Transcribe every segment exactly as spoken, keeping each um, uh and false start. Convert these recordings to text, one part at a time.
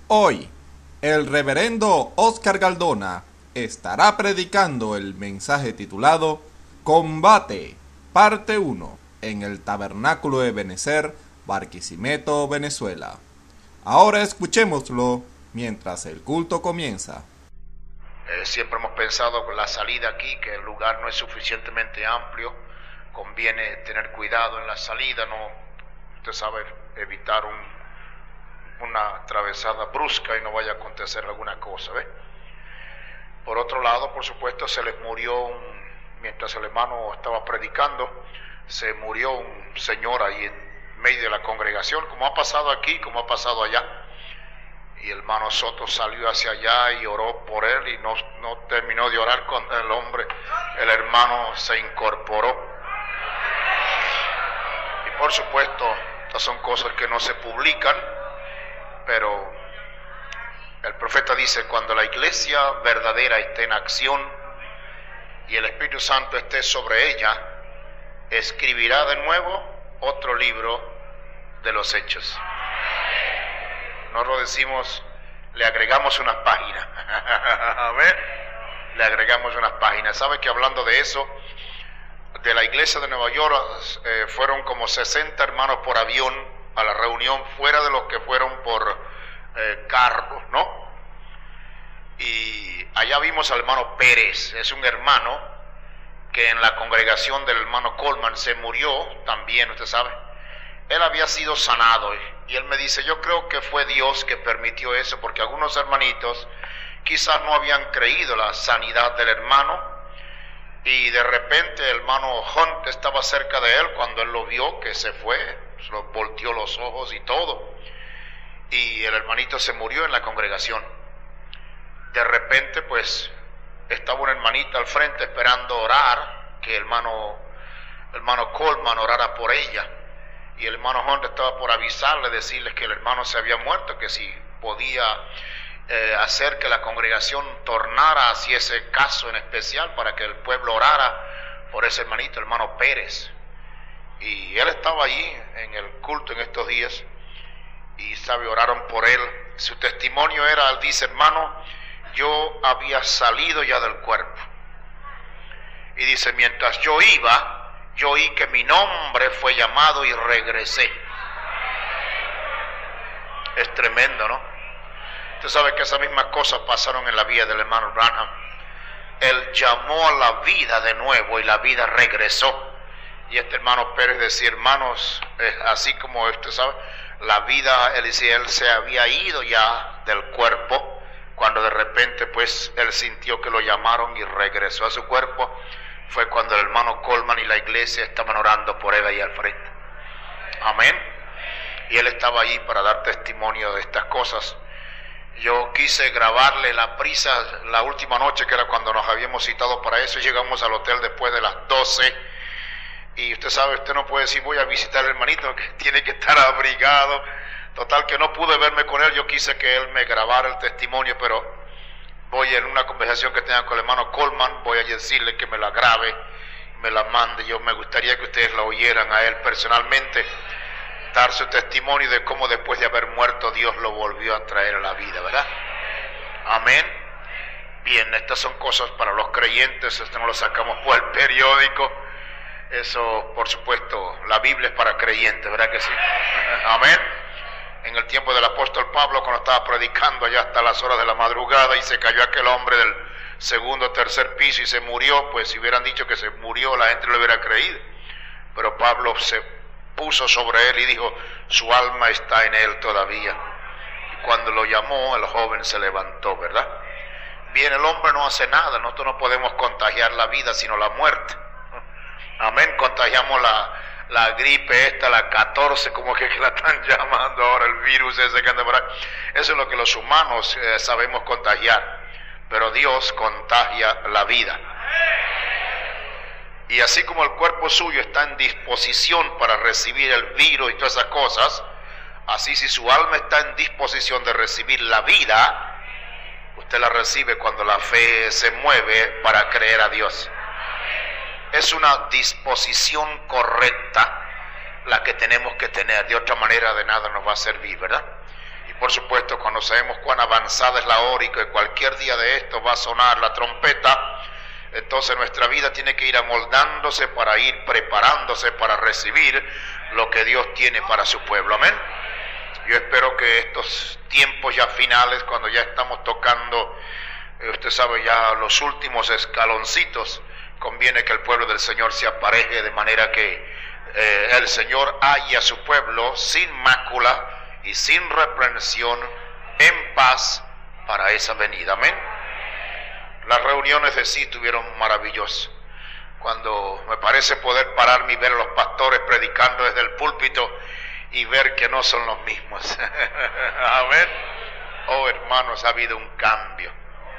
Hoy, el reverendo Oscar Galdona estará predicando el mensaje titulado Combate, parte uno, en el Tabernáculo Ebenezer, Barquisimeto, Venezuela. Ahora escuchémoslo mientras el culto comienza. Eh, siempre hemos pensado con la salida aquí que el lugar no es suficientemente amplio, conviene tener cuidado en la salida, no, usted sabe, evitar un una atravesada brusca y no vaya a acontecer alguna cosa, ¿ve? Por otro lado, por supuesto, se les murió, un, mientras el hermano estaba predicando, se murió un señor ahí en medio de la congregación, como ha pasado aquí, como ha pasado allá. Y el hermano Soto salió hacia allá y oró por él y no, no terminó de orar con el hombre. El hermano se incorporó. Y por supuesto, estas son cosas que no se publican, pero el profeta dice, cuando la iglesia verdadera esté en acción y el Espíritu Santo esté sobre ella, escribirá de nuevo otro libro de los hechos. Nosotros decimos, le agregamos unas páginas. A ver, le agregamos unas páginas. ¿Sabe que hablando de eso, de la iglesia de Nueva York, eh, fueron como sesenta hermanos por avión a la reunión, fuera de los que fueron por eh, carro, ¿no? Y allá vimos al hermano Pérez, es un hermano que en la congregación del hermano Coleman se murió también, usted sabe. Él había sido sanado y él me dice, yo creo que fue Dios que permitió eso, porque algunos hermanitos quizás no habían creído la sanidad del hermano, y de repente el hermano Hunt estaba cerca de él cuando él lo vio que se fue, lo volteó los ojos y todo, y el hermanito se murió en la congregación. De repente pues estaba una hermanita al frente esperando orar, que el hermano, el hermano Coleman orara por ella, y el hermano Hunt estaba por avisarle, decirles que el hermano se había muerto, que si podía eh, hacer que la congregación tornara hacia ese caso en especial para que el pueblo orara por ese hermanito, el hermano Pérez. Y él estaba allí en el culto en estos días y sabe, oraron por él. Su testimonio era, él dice, hermano, yo había salido ya del cuerpo. Y dice, mientras yo iba, yo oí que mi nombre fue llamado y regresé. Es tremendo, ¿no? Usted sabe que esas mismas cosas pasaron en la vida del hermano Branham. Él llamó a la vida de nuevo y la vida regresó. Y este hermano Pérez decía, hermanos, eh, así como usted sabe, la vida, él decía, él se había ido ya del cuerpo, cuando de repente pues él sintió que lo llamaron y regresó a su cuerpo, fue cuando el hermano Coleman y la iglesia estaban orando por él ahí al frente. Amén. Y él estaba ahí para dar testimonio de estas cosas. Yo quise grabarle la prisa la última noche, que era cuando nos habíamos citado para eso, llegamos al hotel después de las doce, y usted sabe, usted no puede decir voy a visitar al hermanito, que tiene que estar abrigado. Total que no pude verme con él, yo quise que él me grabara el testimonio, pero voy en una conversación que tenga con el hermano Coleman, voy a decirle que me la grabe, me la mande. Yo me gustaría que ustedes la oyeran a él personalmente, dar su testimonio de cómo después de haber muerto Dios lo volvió a traer a la vida, ¿verdad? Amén. Bien, estas son cosas para los creyentes, esto no lo sacamos por el periódico. Eso, por supuesto, la Biblia es para creyentes, ¿verdad que sí? Amén. En el tiempo del apóstol Pablo, cuando estaba predicando allá hasta las horas de la madrugada y se cayó aquel hombre del segundo o tercer piso y se murió, pues si hubieran dicho que se murió, la gente lo hubiera creído. Pero Pablo se puso sobre él y dijo, su alma está en él todavía. Y cuando lo llamó, el joven se levantó, ¿verdad? Bien, el hombre no hace nada, nosotros no podemos contagiar la vida, sino la muerte. Amén, contagiamos la, la gripe esta, la catorce, como que, que la están llamando ahora, el virus ese que anda por ahí. Eso es lo que los humanos eh, sabemos contagiar, pero Dios contagia la vida. Y así como el cuerpo suyo está en disposición para recibir el virus y todas esas cosas, así si su alma está en disposición de recibir la vida, usted la recibe cuando la fe se mueve para creer a Dios. Es una disposición correcta la que tenemos que tener, de otra manera de nada nos va a servir, ¿verdad? Y Por supuesto, cuando sabemos cuán avanzada es la hora y que cualquier día de esto va a sonar la trompeta, entonces nuestra vida tiene que ir amoldándose para ir preparándose para recibir lo que Dios tiene para su pueblo. Amén. Yo espero que estos tiempos ya finales, cuando ya estamos tocando, eh, usted sabe, ya los últimos escaloncitos, conviene que el pueblo del Señor se apareje de manera que eh, el Señor halle a su pueblo sin mácula y sin reprensión, en paz para esa venida. Amén. Las reuniones de sí estuvieron maravillosas. Cuando me parece poder pararme y ver a los pastores predicando desde el púlpito y ver que no son los mismos. Amén. Oh, hermanos, ha habido un cambio.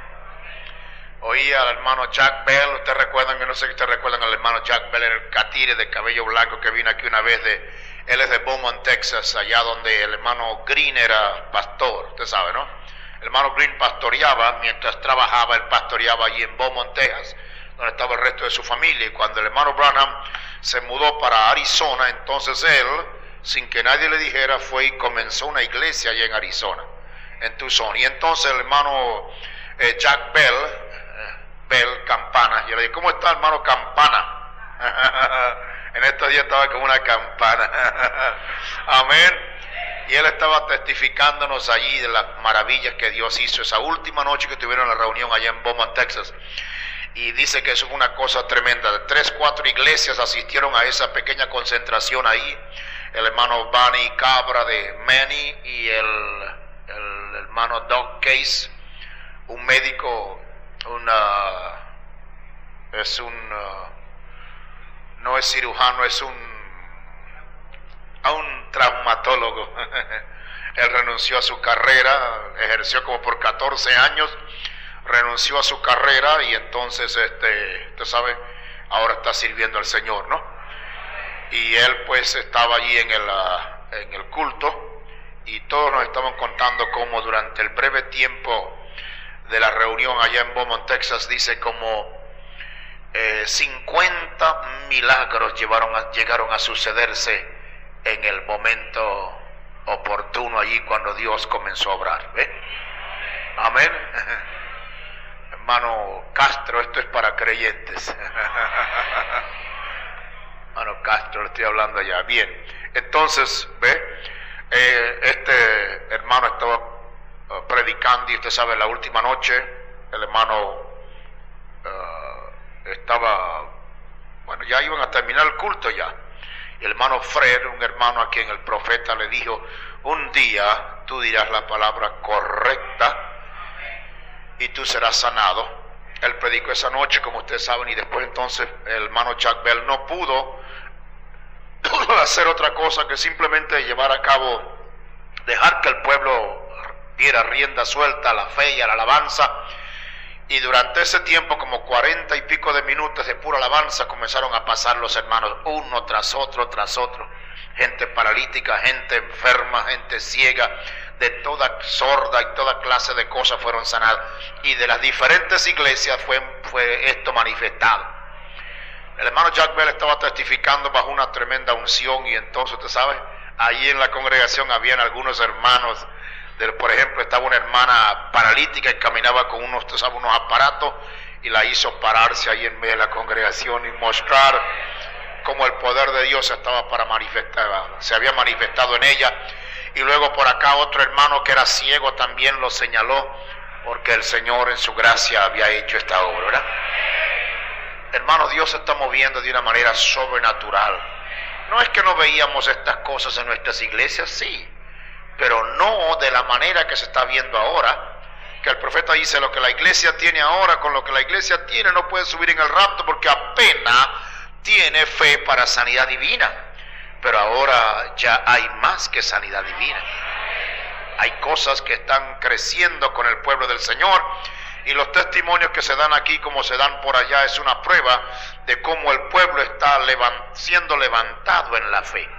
Oí al hermano Jack Bell. Ustedes recuerdan, yo no sé si ustedes recuerdan al hermano Jack Bell, el catire de cabello blanco que vino aquí una vez de, él es de Beaumont, Texas, allá donde el hermano Green era pastor, usted sabe, ¿no? El hermano Green pastoreaba, mientras trabajaba, él pastoreaba allí en Beaumont, Texas, donde estaba el resto de su familia. Y cuando el hermano Branham se mudó para Arizona, entonces él, sin que nadie le dijera, fue y comenzó una iglesia allá en Arizona, en Tucson. Y entonces el hermano eh, Jack Bell, eh, Bell Campana, yo le dije, ¿cómo está, hermano Campana? En estos días estaba como una campana. Amén. Y él estaba testificándonos allí de las maravillas que Dios hizo esa última noche que tuvieron la reunión allá en Beaumont, Texas. Y dice que eso fue una cosa tremenda. De tres, cuatro iglesias asistieron a esa pequeña concentración ahí. El hermano Bunny Cabra de Manny y el, el hermano Doug Case, un médico, una, es un, uh, no es cirujano, es un a un traumatólogo. Él renunció a su carrera, ejerció como por catorce años, renunció a su carrera y entonces, este, usted sabe, ahora está sirviendo al Señor, ¿no? Y él pues estaba allí en el, uh, en el culto y todos nos estaban contando cómo durante el breve tiempo de la reunión allá en Beaumont, Texas, dice como eh, cincuenta milagros llevaron a, llegaron a sucederse en el momento oportuno allí cuando Dios comenzó a obrar. ¿Ve? Amén. Hermano Castro, esto es para creyentes. Hermano Castro, le estoy hablando allá. Bien, entonces, ¿ve? Eh, este hermano estaba uh, predicando y usted sabe, la última noche el hermano uh, estaba, bueno, ya iban a terminar el culto ya. El hermano Fred, un hermano a quien el profeta le dijo, un día tú dirás la palabra correcta y tú serás sanado. Él predicó esa noche, como ustedes saben, y después entonces el hermano Jack Bell no pudo, pudo hacer otra cosa que simplemente llevar a cabo, dejar que el pueblo diera rienda suelta a la fe y a la alabanza. Y durante ese tiempo, como cuarenta y pico de minutos de pura alabanza, comenzaron a pasar los hermanos, uno tras otro, tras otro. Gente paralítica, gente enferma, gente ciega, de toda sorda y toda clase de cosas fueron sanadas. Y de las diferentes iglesias fue, fue esto manifestado. El hermano Jack Bell estaba testificando bajo una tremenda unción y entonces, usted sabe, allí en la congregación habían algunos hermanos. Por ejemplo, estaba una hermana paralítica y caminaba con unos, usted sabe, unos aparatos y la hizo pararse ahí en medio de la congregación y mostrar cómo el poder de Dios estaba para manifestar, se había manifestado en ella. Y luego por acá otro hermano que era ciego también lo señaló porque el Señor en su gracia había hecho esta obra, ¿verdad? Hermano, Dios se está moviendo de una manera sobrenatural. No es que no veíamos estas cosas en nuestras iglesias, sí, pero no de la manera que se está viendo ahora, que el profeta dice, lo que la iglesia tiene ahora, con lo que la iglesia tiene, no puede subir en el rapto, porque apenas tiene fe para sanidad divina, pero ahora ya hay más que sanidad divina. Hay cosas que están creciendo con el pueblo del Señor, y los testimonios que se dan aquí como se dan por allá es una prueba de cómo el pueblo está levant- siendo levantado en la fe.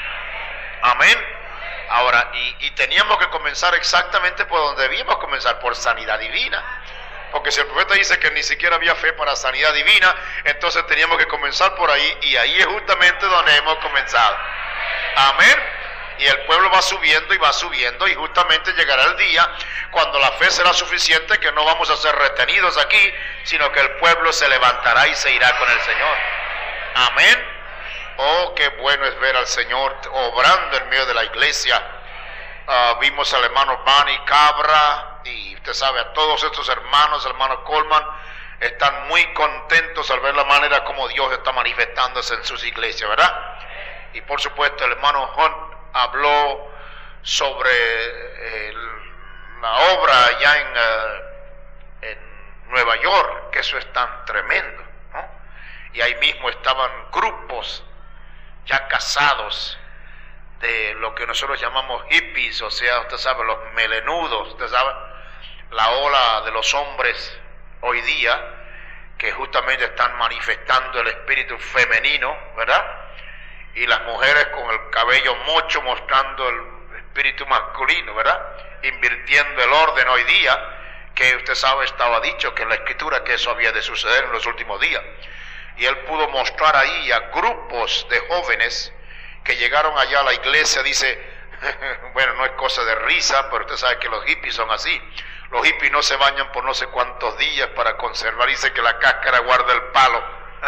Amén. Ahora, y, y teníamos que comenzar exactamente por donde debíamos comenzar, por sanidad divina. Porque si el profeta dice que ni siquiera había fe para sanidad divina, entonces teníamos que comenzar por ahí, y ahí es justamente donde hemos comenzado. Amén. Y el pueblo va subiendo y va subiendo, y justamente llegará el día cuando la fe será suficiente, que no vamos a ser retenidos aquí, sino que el pueblo se levantará y se irá con el Señor. Amén. Oh, qué bueno es ver al Señor obrando en medio de la iglesia. Uh, vimos al hermano Manny Cabra, y usted sabe, a todos estos hermanos, el hermano Coleman, están muy contentos al ver la manera como Dios está manifestándose en sus iglesias, ¿verdad? Y por supuesto el hermano Hunt habló sobre el, la obra allá en, uh, en Nueva York, que eso es tan tremendo, ¿no? Y ahí mismo estaban grupos ya casados de lo que nosotros llamamos hippies, o sea, usted sabe, los melenudos, usted sabe, la ola de los hombres hoy día, que justamente están manifestando el espíritu femenino, ¿verdad? Y las mujeres con el cabello mocho mostrando el espíritu masculino, ¿verdad? Invirtiendo el orden hoy día, que usted sabe, estaba dicho que en la escritura que eso había de suceder en los últimos días. Y él pudo mostrar ahí a grupos de jóvenes que llegaron allá a la iglesia. Dice, bueno, no es cosa de risa, pero usted sabe que los hippies son así. Los hippies no se bañan por no sé cuántos días para conservar, dice que la cáscara guarda el palo.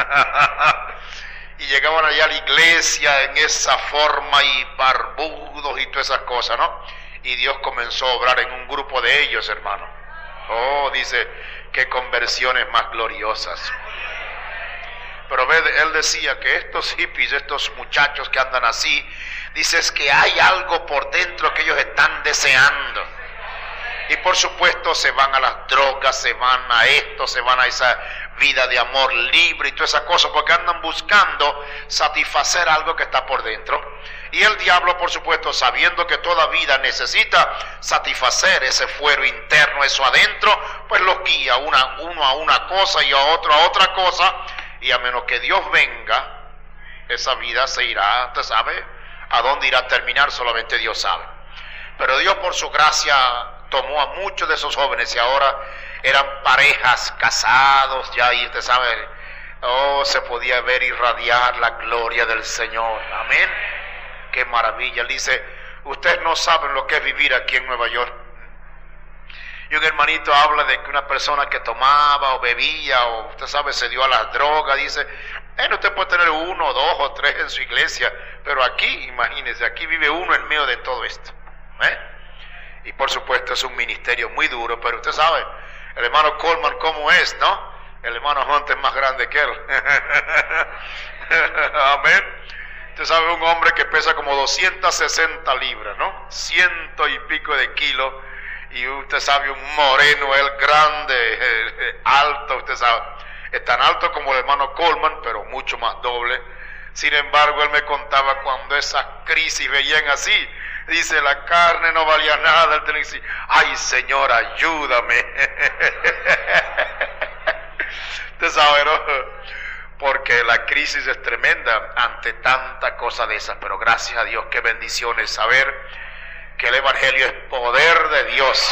Y llegaban allá a la iglesia en esa forma, y barbudos y todas esas cosas, ¿no? Y Dios comenzó a obrar en un grupo de ellos, hermano. Oh, dice, qué conversiones más gloriosas. Pero ve, él decía que estos hippies, estos muchachos que andan así, dice, es que hay algo por dentro que ellos están deseando. Y por supuesto se van a las drogas, se van a esto, se van a esa vida de amor libre y toda esa cosa, porque andan buscando satisfacer algo que está por dentro. Y el diablo, por supuesto, sabiendo que toda vida necesita satisfacer ese fuero interno, eso adentro, pues los guía una, uno a una cosa y a otro a otra cosa. Y a menos que Dios venga, esa vida se irá, usted sabe, a dónde irá a terminar, solamente Dios sabe. Pero Dios, por su gracia, tomó a muchos de esos jóvenes y ahora eran parejas, casados, ya, y usted sabe, oh, se podía ver irradiar la gloria del Señor. Amén. Qué maravilla. Él dice, ustedes no saben lo que es vivir aquí en Nueva York. Y un hermanito habla de que una persona que tomaba o bebía o usted sabe se dio a las drogas, dice, eh, usted puede tener uno, dos o tres en su iglesia, pero aquí, imagínese, aquí vive uno en medio de todo esto, ¿eh? Y por supuesto es un ministerio muy duro, pero usted sabe, el hermano Coleman cómo es, ¿no? El hermano Hunt es más grande que él. Amén. Usted sabe, un hombre que pesa como doscientas sesenta libras, ¿no? Ciento y pico de kilos. Y usted sabe, un moreno, él grande, eh, eh, alto, usted sabe, es tan alto como el hermano Coleman, pero mucho más doble. Sin embargo, él me contaba cuando esas crisis veían así, dice, la carne no valía nada, él tenía que decir, ay Señor, ayúdame. Usted sabe, ¿no? Porque la crisis es tremenda ante tanta cosa de esas, pero gracias a Dios, qué bendiciones saber que el evangelio es poder de Dios.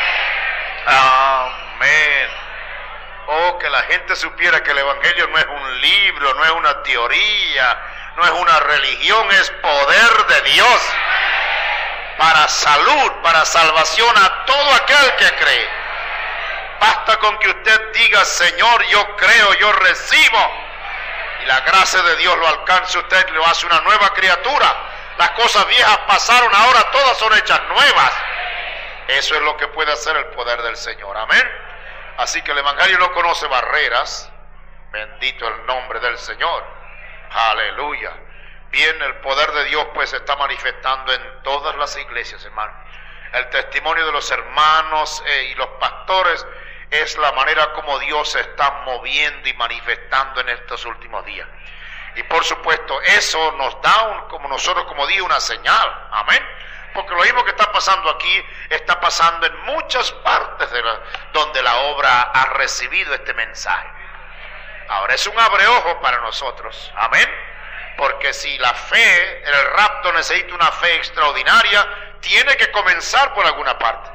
Amén. Oh, que la gente supiera que el evangelio no es un libro, no es una teoría, no es una religión, es poder de Dios para salud, para salvación a todo aquel que cree. Basta con que usted diga, Señor, yo creo, yo recibo, y la gracia de Dios lo alcanza usted, lo hace una nueva criatura. Las cosas viejas pasaron, ahora todas son hechas nuevas. Eso es lo que puede hacer el poder del Señor. Amén. Así que el evangelio no conoce barreras. Bendito el nombre del Señor. Aleluya. Bien, el poder de Dios pues se está manifestando en todas las iglesias, hermano. El testimonio de los hermanos eh, y los pastores es la manera como Dios se está moviendo y manifestando en estos últimos días. Y por supuesto, eso nos da, un, como nosotros, como dije, una señal. Amén. Porque lo mismo que está pasando aquí, está pasando en muchas partes de la, donde la obra ha recibido este mensaje. Ahora, es un abreojo para nosotros. Amén. Porque si la fe, el rapto necesita una fe extraordinaria, tiene que comenzar por alguna parte.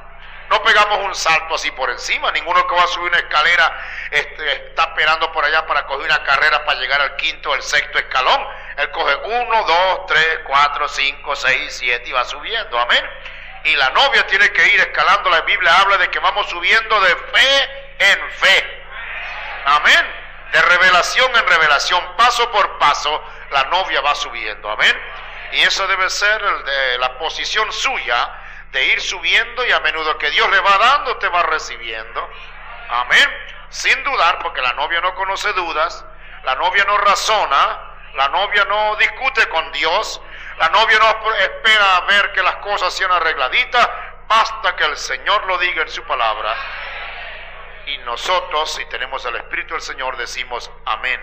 No pegamos un salto así por encima. Ninguno que va a subir una escalera este, está esperando por allá para coger una carrera para llegar al quinto o el sexto escalón. Él coge uno, dos, tres, cuatro, cinco, seis, siete y va subiendo. Amén. Y la novia tiene que ir escalando. La Biblia habla de que vamos subiendo de fe en fe. Amén. De revelación en revelación, paso por paso, la novia va subiendo. Amén. Y eso debe ser el de la posición suya, de ir subiendo, y a menudo que Dios le va dando, te va recibiendo. Amén. Sin dudar, porque la novia no conoce dudas, la novia no razona, la novia no discute con Dios, la novia no espera a ver que las cosas sean arregladitas, basta que el Señor lo diga en su palabra. Y nosotros, si tenemos el Espíritu del Señor, decimos amén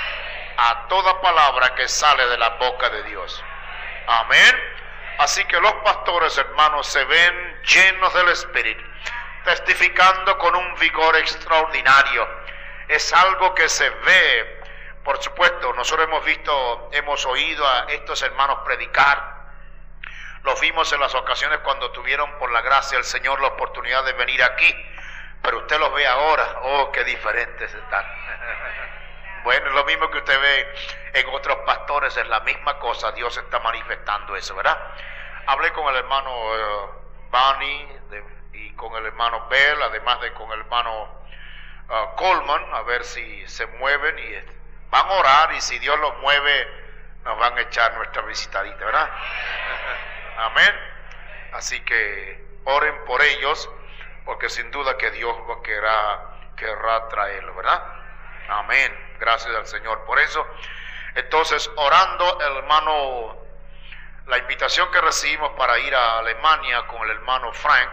a toda palabra que sale de la boca de Dios. Amén. Así que los pastores, hermanos, se ven llenos del Espíritu, testificando con un vigor extraordinario. Es algo que se ve. Por supuesto, nosotros hemos visto, hemos oído a estos hermanos predicar. Los vimos en las ocasiones cuando tuvieron, por la gracia del Señor, la oportunidad de venir aquí. Pero usted los ve ahora. Oh, qué diferentes están. Bueno, es lo mismo que usted ve en otros pastores, es la misma cosa. Dios está manifestando eso, ¿verdad? Hablé con el hermano uh, Bunny de, y con el hermano Bell, además de con el hermano uh, Coleman, a ver si se mueven y van a orar, y si Dios los mueve, nos van a echar nuestra visitadita, ¿verdad? Amén. Así que oren por ellos, porque sin duda que Dios querrá, querrá traerlo, ¿verdad? Amén. Gracias al Señor por eso. Entonces, orando, el hermano, la invitación que recibimos para ir a Alemania con el hermano Frank,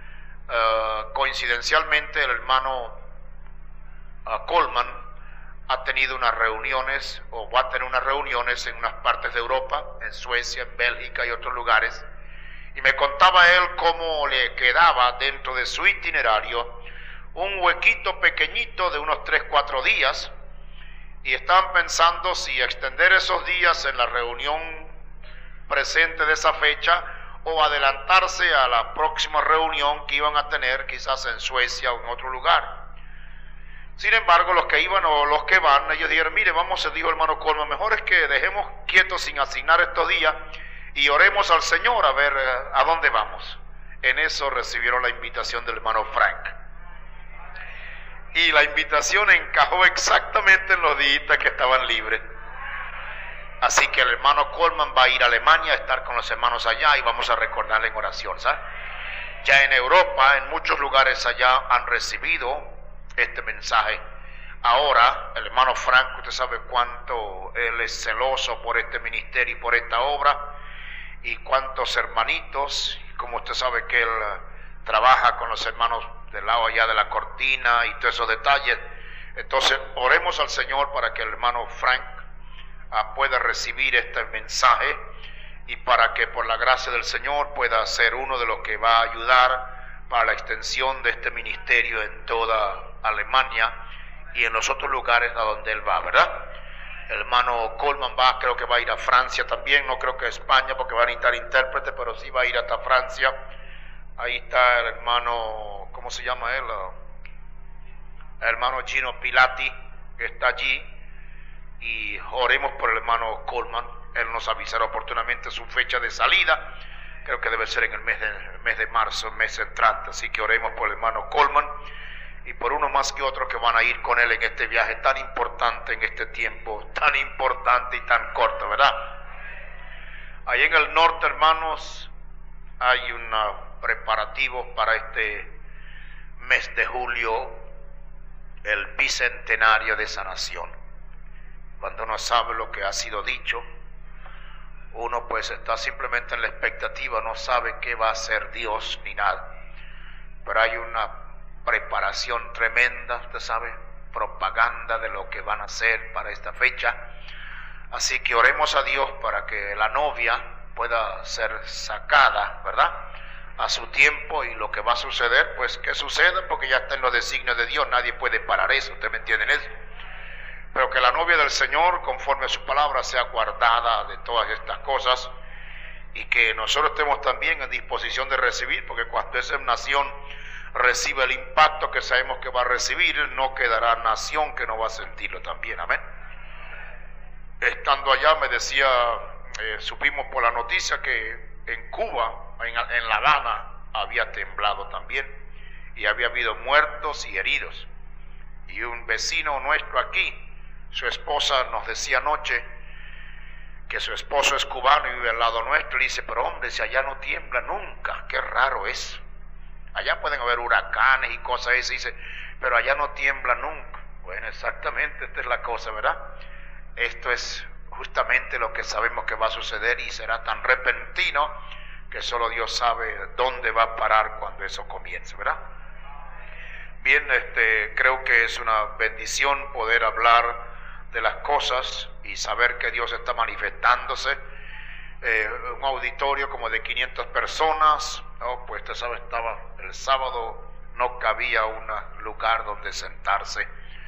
uh, coincidencialmente el hermano uh, Coleman ha tenido unas reuniones, o va a tener unas reuniones en unas partes de Europa, en Suecia, en Bélgica y otros lugares, y me contaba él cómo le quedaba dentro de su itinerario un huequito pequeñito de unos tres, cuatro días, y estaban pensando si extender esos días en la reunión presente de esa fecha o adelantarse a la próxima reunión que iban a tener quizás en Suecia o en otro lugar. Sin embargo, los que iban o los que van, ellos dijeron, mire, vamos, se dijo el hermano Coleman, mejor es que dejemos quietos sin asignar estos días y oremos al Señor a ver eh, a dónde vamos. En eso recibieron la invitación del hermano Frank. Y la invitación encajó exactamente en los días que estaban libres. Así que el hermano Coleman va a ir a Alemania a estar con los hermanos allá y vamos a recordarle en oración, ¿sabes? Ya en Europa, en muchos lugares allá han recibido este mensaje. Ahora, el hermano Frank, usted sabe cuánto él es celoso por este ministerio y por esta obra, y cuántos hermanitos, como usted sabe que él trabaja con los hermanos del lado allá de la cortina y todos esos detalles. Entonces, oremos al Señor para que el hermano Frank uh, pueda recibir este mensaje y para que por la gracia del Señor pueda ser uno de los que va a ayudar para la extensión de este ministerio en toda Alemania y en los otros lugares a donde él va, ¿verdad? El hermano Coleman va, creo que va a ir a Francia también, no creo que a España porque va a necesitar intérprete, pero sí va a ir hasta Francia. Ahí está el hermano, ¿cómo se llama él? El hermano Gino Pilati, que está allí, y oremos por el hermano Coleman. Él nos avisará oportunamente su fecha de salida, creo que debe ser en el mes de, el mes de marzo, el mes entrante, así que oremos por el hermano Coleman y por uno más que otros que van a ir con él en este viaje tan importante, en este tiempo tan importante y tan corto, ¿verdad? Ahí en el norte, hermanos, hay unos preparativos para este mes de julio, el bicentenario de esa nación. Cuando uno sabe lo que ha sido dicho, uno pues está simplemente en la expectativa, no sabe qué va a hacer Dios ni nada, pero hay una preparación tremenda, usted sabe, propaganda de lo que van a hacer para esta fecha. Así que oremos a Dios para que la novia pueda ser sacada, ¿verdad?, a su tiempo, y lo que va a suceder, pues que suceda, porque ya está en los designios de Dios, nadie puede parar eso, ¿usted me entiende en eso? Pero que la novia del Señor, conforme a su palabra, sea guardada de todas estas cosas y que nosotros estemos también en disposición de recibir, porque cuando esa nación recibe el impacto que sabemos que va a recibir, no quedará nación que no va a sentirlo también, amén. Estando allá me decía, eh, supimos por la noticia que en Cuba, en, en La Habana, había temblado también, y había habido muertos y heridos, y un vecino nuestro aquí, su esposa nos decía anoche, que su esposo es cubano y vive al lado nuestro, y dice, pero hombre, si allá no tiembla nunca, qué raro es. Allá pueden haber huracanes y cosas así, dice, pero allá no tiembla nunca. Bueno, exactamente, esta es la cosa, ¿verdad? Esto es justamente lo que sabemos que va a suceder y será tan repentino que solo Dios sabe dónde va a parar cuando eso comience, ¿verdad? Bien, este, creo que es una bendición poder hablar de las cosas y saber que Dios está manifestándose. Eh, un auditorio como de quinientas personas, oh, pues usted sabe, estaba el sábado, no cabía un lugar donde sentarse,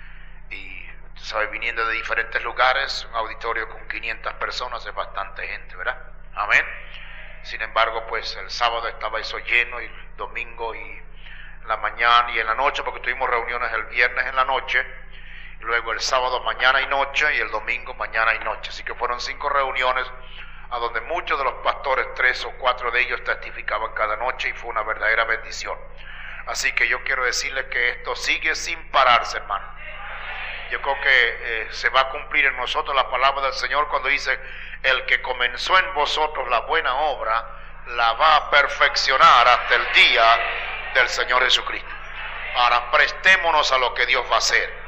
y usted sabe, viniendo de diferentes lugares, un auditorio con quinientas personas es bastante gente, ¿verdad? Amén. Sin embargo, pues el sábado estaba eso lleno, y el domingo y en la mañana y en la noche, porque tuvimos reuniones el viernes en la noche, y luego el sábado mañana y noche, y el domingo mañana y noche. Así que fueron cinco reuniones a donde muchos de los pastores, tres o cuatro de ellos, testificaban cada noche, y fue una verdadera bendición. Así que yo quiero decirles que esto sigue sin pararse, hermano. Yo creo que eh, se va a cumplir en nosotros la palabra del Señor cuando dice, el que comenzó en vosotros la buena obra, la va a perfeccionar hasta el día del Señor Jesucristo. Ahora prestémonos a lo que Dios va a hacer.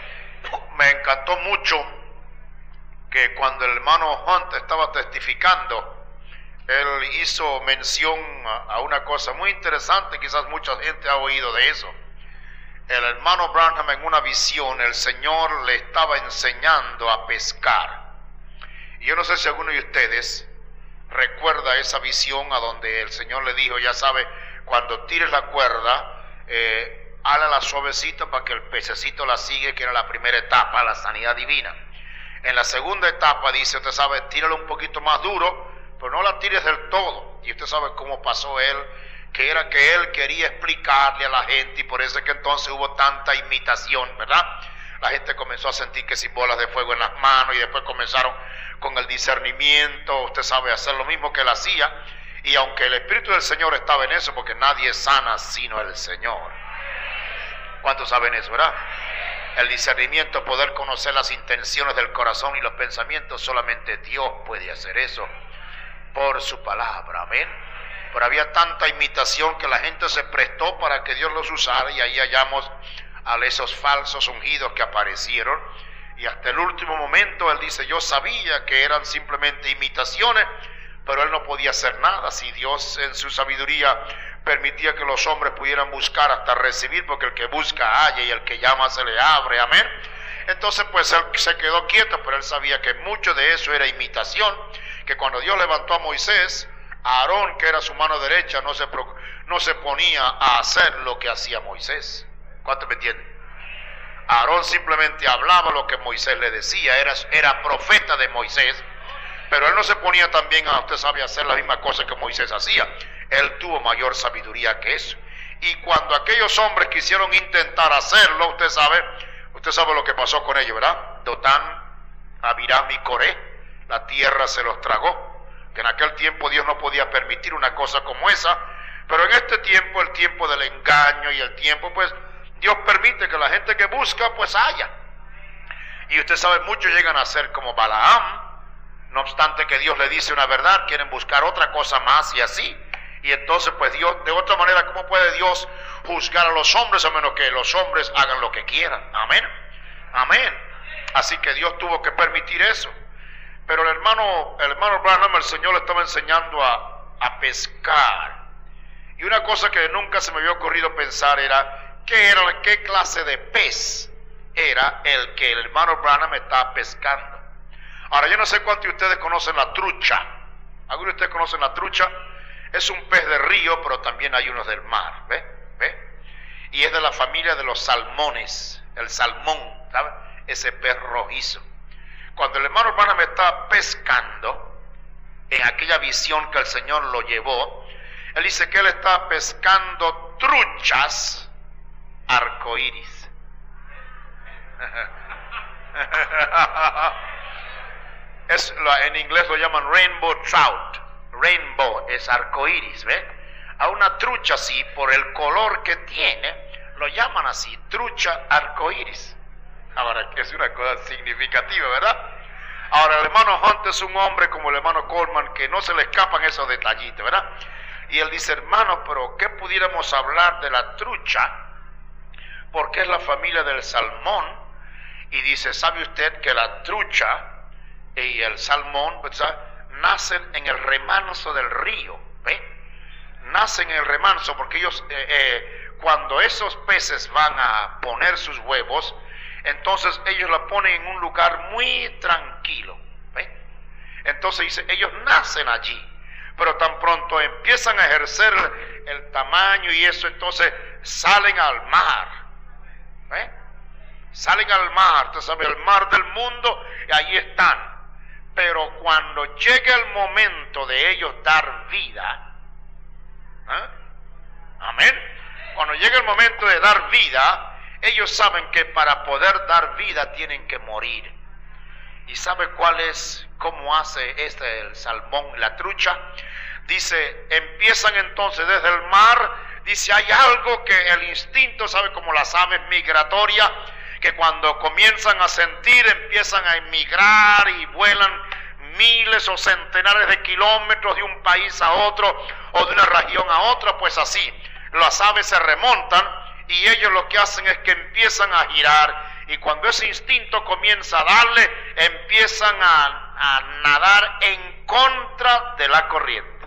Me encantó mucho que cuando el hermano Hunt estaba testificando, él hizo mención a una cosa muy interesante, quizás mucha gente ha oído de eso. El hermano Branham, en una visión, el Señor le estaba enseñando a pescar. Y yo no sé si alguno de ustedes recuerda esa visión a donde el Señor le dijo, ya sabe, cuando tires la cuerda, eh, hálala suavecito para que el pececito la sigue, que era la primera etapa, la sanidad divina. En la segunda etapa dice, usted sabe, tíralo un poquito más duro, pero no la tires del todo. Y usted sabe cómo pasó él, que era que él quería explicarle a la gente, y por eso es que entonces hubo tanta imitación, ¿verdad? La gente comenzó a sentir que sin bolas de fuego en las manos, y después comenzaron con el discernimiento, usted sabe, a hacer lo mismo que él hacía. Y aunque el Espíritu del Señor estaba en eso, porque nadie sana sino el Señor. ¿Cuántos saben eso, verdad? El discernimiento, poder conocer las intenciones del corazón y los pensamientos, solamente Dios puede hacer eso por su palabra, amén. Pero había tanta imitación que la gente se prestó para que Dios los usara, y ahí hallamos a esos falsos ungidos que aparecieron, y hasta el último momento él dice, yo sabía que eran simplemente imitaciones, pero él no podía hacer nada. Si Dios en su sabiduría permitía que los hombres pudieran buscar hasta recibir, porque el que busca halla y el que llama se le abre, amén. Entonces pues él se quedó quieto, pero él sabía que mucho de eso era imitación, que cuando Dios levantó a Moisés, a Aarón, que era su mano derecha, no se, no se ponía a hacer lo que hacía Moisés. ¿Cuántos me entienden? Aarón simplemente hablaba lo que Moisés le decía, era, era profeta de Moisés, pero él no se ponía también a, usted sabe, hacer la misma cosa que Moisés hacía. Él tuvo mayor sabiduría que eso. Y cuando aquellos hombres quisieron intentar hacerlo, usted sabe, usted sabe lo que pasó con ellos, ¿verdad? Dotán, Abiram y Coré, la tierra se los tragó. Que en aquel tiempo Dios no podía permitir una cosa como esa, pero en este tiempo, el tiempo del engaño y el tiempo, pues, Dios permite que la gente que busca, pues haya. Y usted sabe, muchos llegan a ser como Balaam, no obstante que Dios le dice una verdad, quieren buscar otra cosa más y así. Y entonces, pues Dios, de otra manera, ¿cómo puede Dios juzgar a los hombres a menos que los hombres hagan lo que quieran? Amén. Amén. Así que Dios tuvo que permitir eso. Pero el hermano, el hermano Branham, el Señor le estaba enseñando a, a pescar. Y una cosa que nunca se me había ocurrido pensar era, ¿qué era, qué clase de pez era el que el hermano Branham estaba pescando? Ahora, yo no sé cuántos de ustedes conocen la trucha. ¿Algunos de ustedes conocen la trucha? Es un pez de río, pero también hay unos del mar, ¿ve? ¿Ve? Y es de la familia de los salmones, el salmón, ¿sabe? Ese pez rojizo. Cuando el hermano Branham estaba pescando, en aquella visión que el Señor lo llevó, él dice que él estaba pescando truchas arcoíris. Es, en inglés lo llaman rainbow trout. Rainbow es arcoíris, ¿ve? A una trucha así, por el color que tiene, lo llaman así, trucha arcoíris. Ahora, que es una cosa significativa, ¿verdad? Ahora, el hermano Hunt es un hombre como el hermano Coleman, que no se le escapan esos detallitos, ¿verdad? Y él dice, hermano, pero ¿qué pudiéramos hablar de la trucha? Porque es la familia del salmón. Y dice, ¿sabe usted que la trucha y el salmón, ¿verdad?, nacen en el remanso del río? ¿Ve? Nacen en el remanso porque ellos, eh, eh, cuando esos peces van a poner sus huevos, entonces ellos la ponen en un lugar muy tranquilo, ¿ve? Entonces dice, ellos nacen allí, pero tan pronto empiezan a ejercer el, el tamaño y eso, entonces salen al mar, ¿ve? Salen al mar, usted sabe, el mar del mundo, y ahí están. Pero cuando llegue el momento de ellos dar vida, ¿eh? Amén. Cuando llegue el momento de dar vida, ellos saben que para poder dar vida tienen que morir. ¿Y sabe cuál es, cómo hace este el salmón, la trucha? Dice, empiezan entonces desde el mar, dice, hay algo que el instinto, sabe, como las aves migratorias, que cuando comienzan a sentir, empiezan a emigrar y vuelan miles o centenares de kilómetros de un país a otro o de una región a otra. Pues así, las aves se remontan y ellos lo que hacen es que empiezan a girar, y cuando ese instinto comienza a darle, empiezan a, a nadar en contra de la corriente.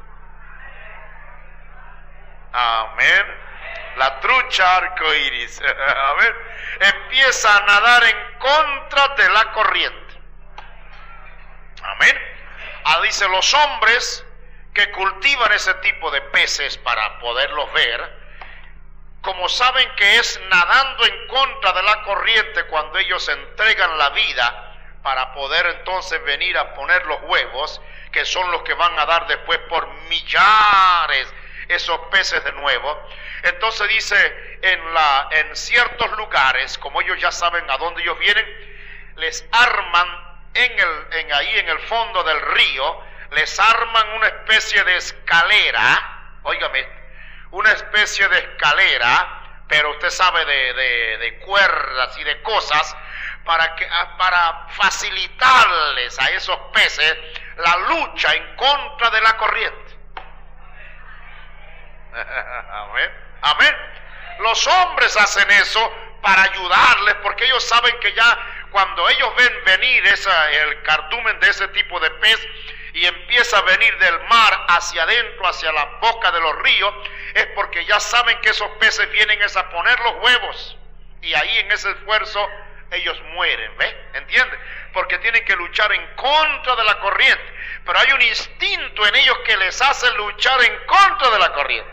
Amén. La trucha arcoíris, a ver, empieza a nadar en contra de la corriente. Amén. Ah, dice, los hombres que cultivan ese tipo de peces para poderlos ver, como saben que es nadando en contra de la corriente cuando ellos entregan la vida para poder entonces venir a poner los huevos, que son los que van a dar después por millares esos peces de nuevo. Entonces dice, en, la, en ciertos lugares, como ellos ya saben a dónde ellos vienen, les arman en el, en ahí en el fondo del río, les arman una especie de escalera, óigame, una especie de escalera, pero usted sabe de, de, de cuerdas y de cosas, para, que, para facilitarles a esos peces la lucha en contra de la corriente. Amén. Amén. Los hombres hacen eso para ayudarles, porque ellos saben que ya cuando ellos ven venir esa, el cardumen de ese tipo de pez y empieza a venir del mar hacia adentro, hacia la boca de los ríos, es porque ya saben que esos peces vienen es a poner los huevos, y ahí en ese esfuerzo ellos mueren, ¿ve? ¿Entiende? Porque tienen que luchar en contra de la corriente, pero hay un instinto en ellos que les hace luchar en contra de la corriente.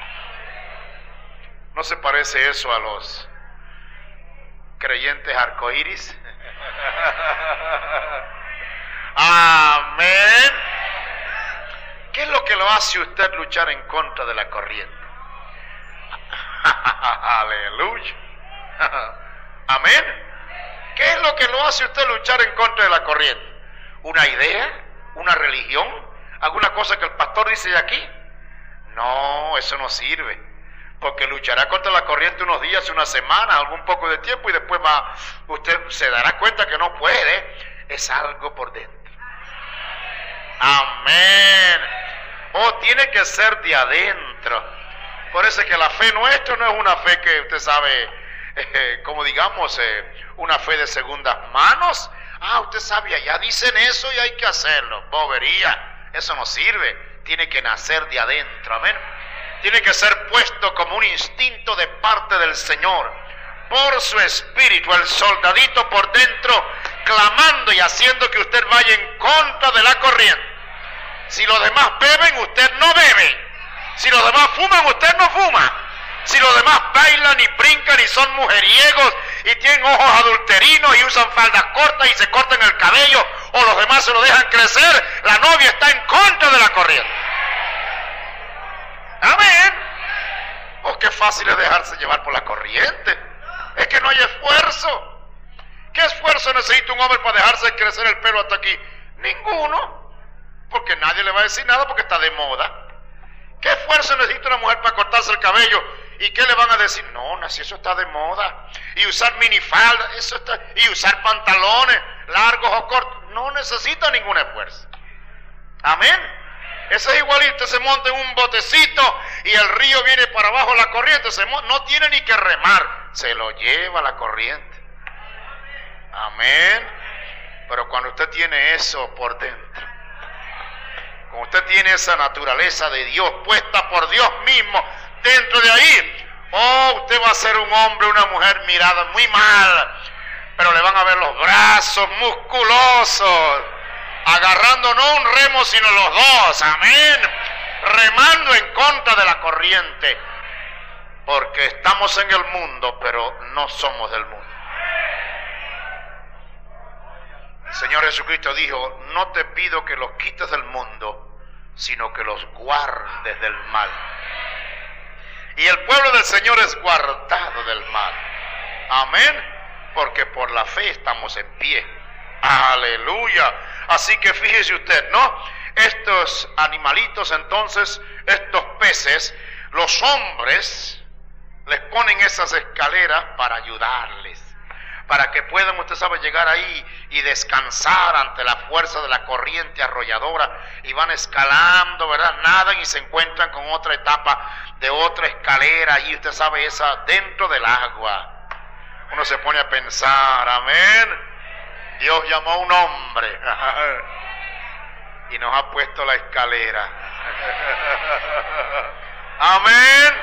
¿No se parece eso a los creyentes arcoíris? Amén. ¿Qué es lo que lo hace usted luchar en contra de la corriente? Aleluya. Amén. ¿Qué es lo que lo hace usted luchar en contra de la corriente? ¿Una idea? ¿Una religión? ¿Alguna cosa que el pastor dice de aquí? No, eso no sirve. Porque luchará contra la corriente unos días, una semana, algún poco de tiempo, y después va, usted se dará cuenta que no puede. Es algo por dentro. Amén. Oh, tiene que ser de adentro. Por eso es que la fe nuestra no es una fe que usted sabe, eh, como digamos, eh, una fe de segundas manos. Ah, usted sabe, ya dicen eso y hay que hacerlo. Bobería, eso no sirve. Tiene que nacer de adentro. Amén. Tiene que ser puesto como un instinto de parte del Señor, por su espíritu, el soldadito por dentro, clamando y haciendo que usted vaya en contra de la corriente. Si los demás beben, usted no bebe. Si los demás fuman, usted no fuma. Si los demás bailan y brincan y son mujeriegos y tienen ojos adulterinos y usan faldas cortas y se cortan el cabello, o los demás se lo dejan crecer, la novia está en contra de la corriente. Amén. Oh, qué fácil es dejarse llevar por la corriente. Es que no hay esfuerzo. ¿Qué esfuerzo necesita un hombre para dejarse crecer el pelo hasta aquí? Ninguno, porque nadie le va a decir nada porque está de moda. ¿Qué esfuerzo necesita una mujer para cortarse el cabello? ¿Y qué le van a decir? No, no, si eso está de moda. Y usar minifalda, eso está, y usar pantalones largos o cortos, no necesita ningún esfuerzo. Amén. Eso es igualito, se monta en un botecito y el río viene para abajo, la corriente se monta, no tiene ni que remar, se lo lleva la corriente. Amén. Pero cuando usted tiene eso por dentro, cuando usted tiene esa naturaleza de Dios puesta por Dios mismo dentro de ahí, oh, usted va a ser un hombre, una mujer mirada muy mal, pero le van a ver los brazos musculosos, agarrando no un remo sino los dos, amén, remando en contra de la corriente, porque estamos en el mundo, pero no somos del mundo. El Señor Jesucristo dijo: no te pido que los quites del mundo, sino que los guardes del mal. Y el pueblo del Señor es guardado del mal. Amén. Porque por la fe estamos en pie. Aleluya. Así que fíjese usted, ¿no? Estos animalitos, entonces, estos peces, los hombres les ponen esas escaleras para ayudarles, para que puedan, usted sabe, llegar ahí y descansar ante la fuerza de la corriente arrolladora, y van escalando, ¿verdad? Nadan y se encuentran con otra etapa de otra escalera, y usted sabe, esa dentro del agua. Uno se pone a pensar, amén, Dios llamó a un hombre y nos ha puesto la escalera. Amén.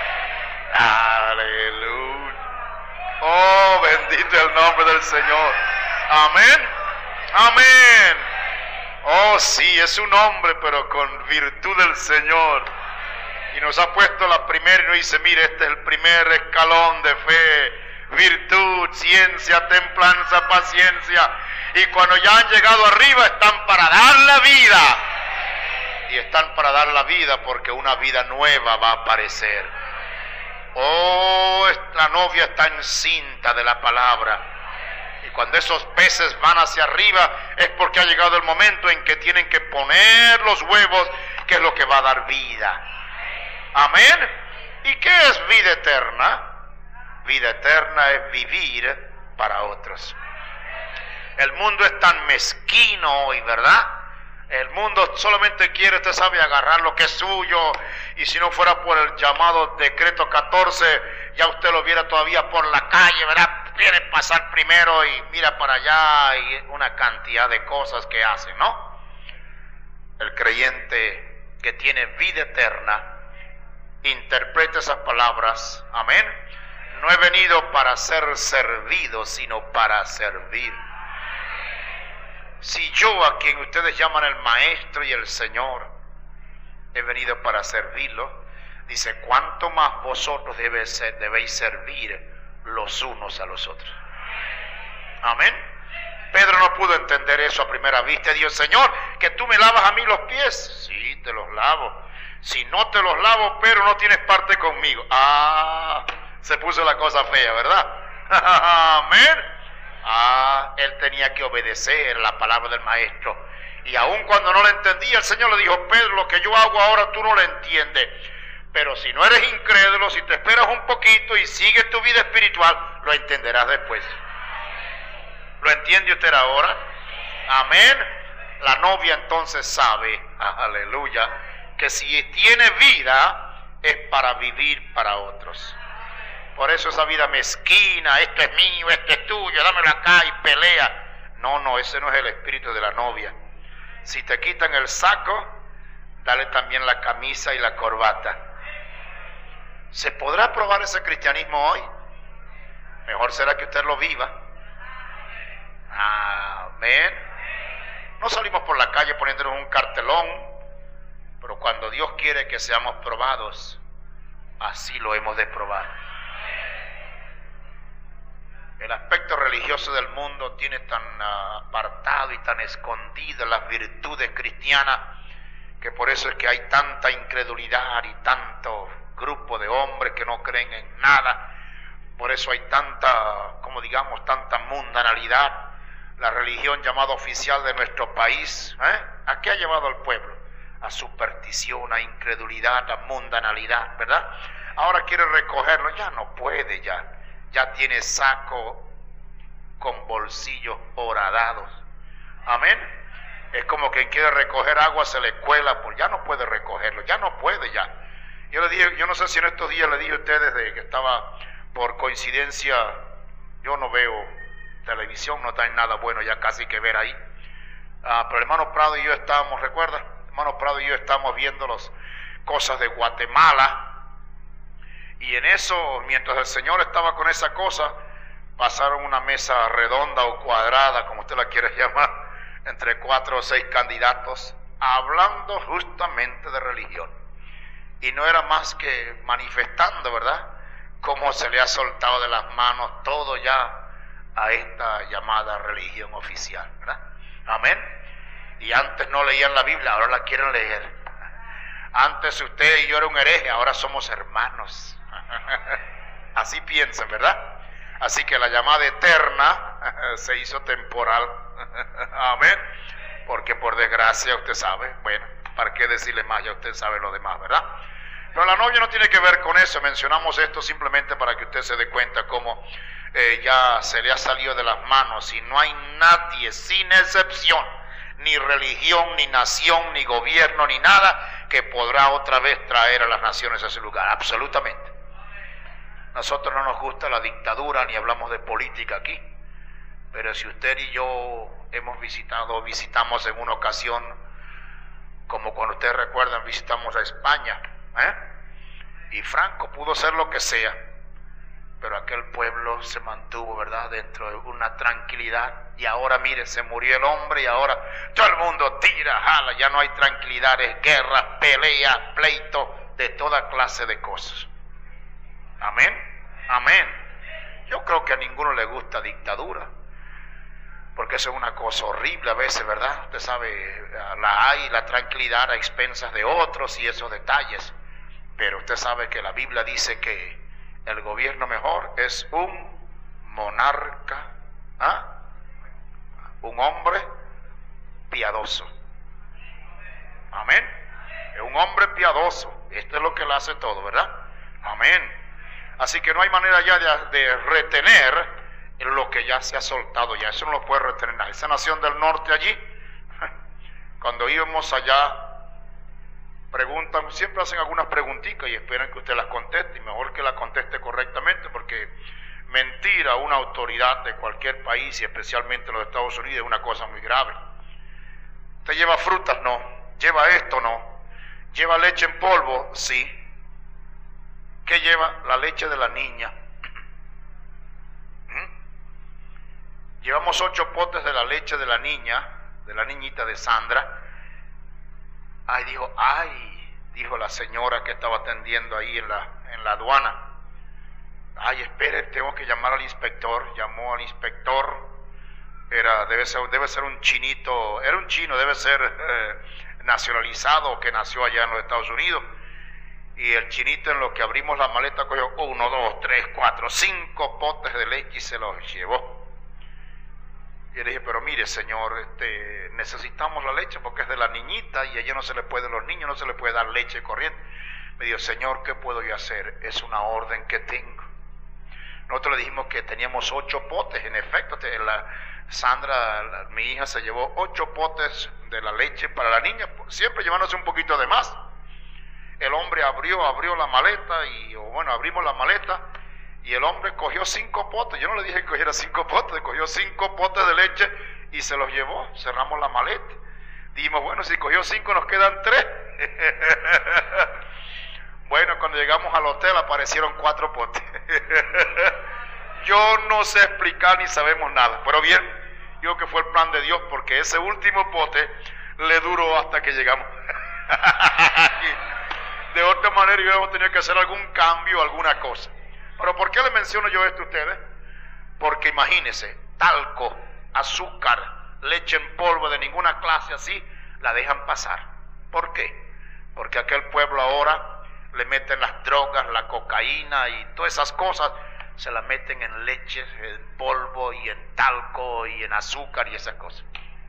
Aleluya. Oh, bendito el nombre del Señor. Amén. Amén. Oh, sí, es un hombre, pero con virtud del Señor. Y nos ha puesto la primera y nos dice: mire, este es el primer escalón de fe, virtud, ciencia, templanza, paciencia. Y cuando ya han llegado arriba, están para dar la vida. Y están para dar la vida porque una vida nueva va a aparecer. Oh, la novia está encinta de la palabra. Y cuando esos peces van hacia arriba, es porque ha llegado el momento en que tienen que poner los huevos, que es lo que va a dar vida. Amén. ¿Y qué es vida eterna? Vida eterna es vivir para otros. El mundo es tan mezquino hoy, ¿verdad? El mundo solamente quiere, usted sabe, agarrar lo que es suyo, y si no fuera por el llamado decreto catorce, ya usted lo viera todavía por la calle, ¿verdad? Quiere pasar primero y mira para allá, y una cantidad de cosas que hacen, ¿no? El creyente que tiene vida eterna interpreta esas palabras, amén. No he venido para ser servido, sino para servir. Si yo, a quien ustedes llaman el Maestro y el Señor, he venido para servirlo, dice: ¿cuánto más vosotros debéis, ser, debéis servir los unos a los otros? Amén. Pedro no pudo entender eso a primera vista. Dijo: Señor, que tú me lavas a mí los pies. Sí, te los lavo. Si no te los lavo, Pedro, no tienes parte conmigo. Ah, se puso la cosa fea, ¿verdad? Amén. Ah, él tenía que obedecer la palabra del Maestro. Y aun cuando no la entendía, el Señor le dijo: Pedro, lo que yo hago ahora tú no lo entiendes, pero si no eres incrédulo, si te esperas un poquito y sigues tu vida espiritual, lo entenderás después. ¿Lo entiende usted ahora? Amén. La novia entonces sabe, aleluya, que si tiene vida es para vivir para otros. Por eso esa vida mezquina, esto es mío, esto es tuyo, dámelo acá, y pelea. No, no, ese no es el espíritu de la novia. Si te quitan el saco, dale también la camisa y la corbata. ¿Se podrá probar ese cristianismo hoy? Mejor será que usted lo viva. Amén. No salimos por la calle poniéndonos un cartelón, pero cuando Dios quiere que seamos probados, así lo hemos de probar. el aspecto religioso del mundo tiene tan uh, apartado y tan escondido las virtudes cristianas, que por eso es que hay tanta incredulidad y tanto grupo de hombres que no creen en nada. Por eso hay tanta, como digamos, tanta mundanalidad. La religión llamada oficial de nuestro país, ¿eh? ¿A qué ha llevado al pueblo? A superstición, a incredulidad, a mundanalidad, ¿verdad? Ahora quiere recogerlo, ya no puede ya. Ya tiene saco con bolsillos horadados. Amén. Es como quien quiere recoger agua, se le cuela, pues ya no puede recogerlo, ya no puede ya. Yo le dije, yo no sé si en estos días le dije a ustedes de que estaba, por coincidencia, yo no veo televisión, no trae nada bueno ya casi que ver ahí. Ah, pero el hermano Prado y yo estábamos, ¿recuerda? El hermano Prado y yo estábamos viendo las cosas de Guatemala. Y en eso, mientras el Señor estaba con esa cosa, pasaron una mesa redonda o cuadrada, como usted la quiere llamar, entre cuatro o seis candidatos, hablando justamente de religión. Y no era más que manifestando, ¿verdad?, cómo se le ha soltado de las manos todo ya a esta llamada religión oficial, ¿verdad? Amén. Y antes no leían la Biblia, ahora la quieren leer. Antes usted y yo era un hereje, ahora somos hermanos. Así piensan, ¿verdad? Así que la llamada eterna se hizo temporal. Amén. Porque por desgracia usted sabe, bueno, ¿para qué decirle más? Ya usted sabe lo demás, ¿verdad? Pero la novia no tiene que ver con eso. Mencionamos esto simplemente para que usted se dé cuenta cómo eh, ya se le ha salido de las manos y no hay nadie, sin excepción, ni religión, ni nación, ni gobierno, ni nada, que podrá otra vez traer a las naciones a ese lugar. Absolutamente. Nosotros no nos gusta la dictadura, ni hablamos de política aquí. Pero si usted y yo hemos visitado o visitamos en una ocasión, como cuando ustedes recuerdan, visitamos a España, ¿eh? Y Franco pudo ser lo que sea, pero aquel pueblo se mantuvo, ¿verdad?, dentro de una tranquilidad. Y ahora, mire, se murió el hombre y ahora todo el mundo tira, jala, ya no hay tranquilidad, es guerra, pelea, pleito, de toda clase de cosas. Amén, amén. Yo creo que a ninguno le gusta dictadura, porque eso es una cosa horrible a veces, ¿verdad? Usted sabe, la hay, la tranquilidad a expensas de otros y esos detalles. Pero usted sabe que la Biblia dice que el gobierno mejor es un monarca, ¿ah? Un hombre piadoso. Amén. Es un hombre piadoso. Esto es lo que le hace todo, ¿verdad? Amén. Así que no hay manera ya de, de retener lo que ya se ha soltado ya. Eso no lo puede retener. Esa nación del norte allí, cuando íbamos allá, preguntan, siempre hacen algunas preguntitas y esperan que usted las conteste, y mejor que las conteste correctamente, porque mentir a una autoridad de cualquier país y especialmente los Estados Unidos es una cosa muy grave. ¿Usted lleva frutas? No. ¿Lleva esto? No. ¿Lleva leche en polvo? Sí. ¿Qué lleva? La leche de la niña. ¿Mm? Llevamos ocho potes de la leche de la niña, de la niñita de Sandra. Ay, dijo, ay, dijo la señora que estaba atendiendo ahí en la, en la aduana. Ay, espere, tengo que llamar al inspector. Llamó al inspector. Era, debe ser, debe ser un chinito, era un chino, debe ser eh, nacionalizado, que nació allá en los Estados Unidos. Y el chinito, en lo que abrimos la maleta, cogió uno, dos, tres, cuatro, cinco potes de leche y se los llevó. Y le dije, pero mire, señor, este, necesitamos la leche porque es de la niñita y a ella no se le puede, a los niños no se le puede dar leche corriente. Me dijo, señor, ¿qué puedo yo hacer? Es una orden que tengo. Nosotros le dijimos que teníamos ocho potes, en efecto, la Sandra, la, mi hija, se llevó ocho potes de la leche para la niña, siempre llevándose un poquito de más. El hombre abrió, abrió la maleta y, o bueno, abrimos la maleta y el hombre cogió cinco potes. Yo no le dije que cogiera cinco potes, cogió cinco potes de leche y se los llevó. Cerramos la maleta. Dijimos, bueno, si cogió cinco nos quedan tres. Bueno, cuando llegamos al hotel aparecieron cuatro potes. Yo no sé explicar ni sabemos nada, pero bien, yo creo que fue el plan de Dios, porque ese último pote le duró hasta que llegamos. De otra manera íbamos a tener que hacer algún cambio, alguna cosa. Pero ¿por qué le menciono yo esto a ustedes? Porque imagínense, talco, azúcar, leche en polvo de ninguna clase así, la dejan pasar. ¿Por qué? Porque aquel pueblo ahora le meten las drogas, la cocaína y todas esas cosas, se las meten en leche, en polvo y en talco y en azúcar y esas cosas.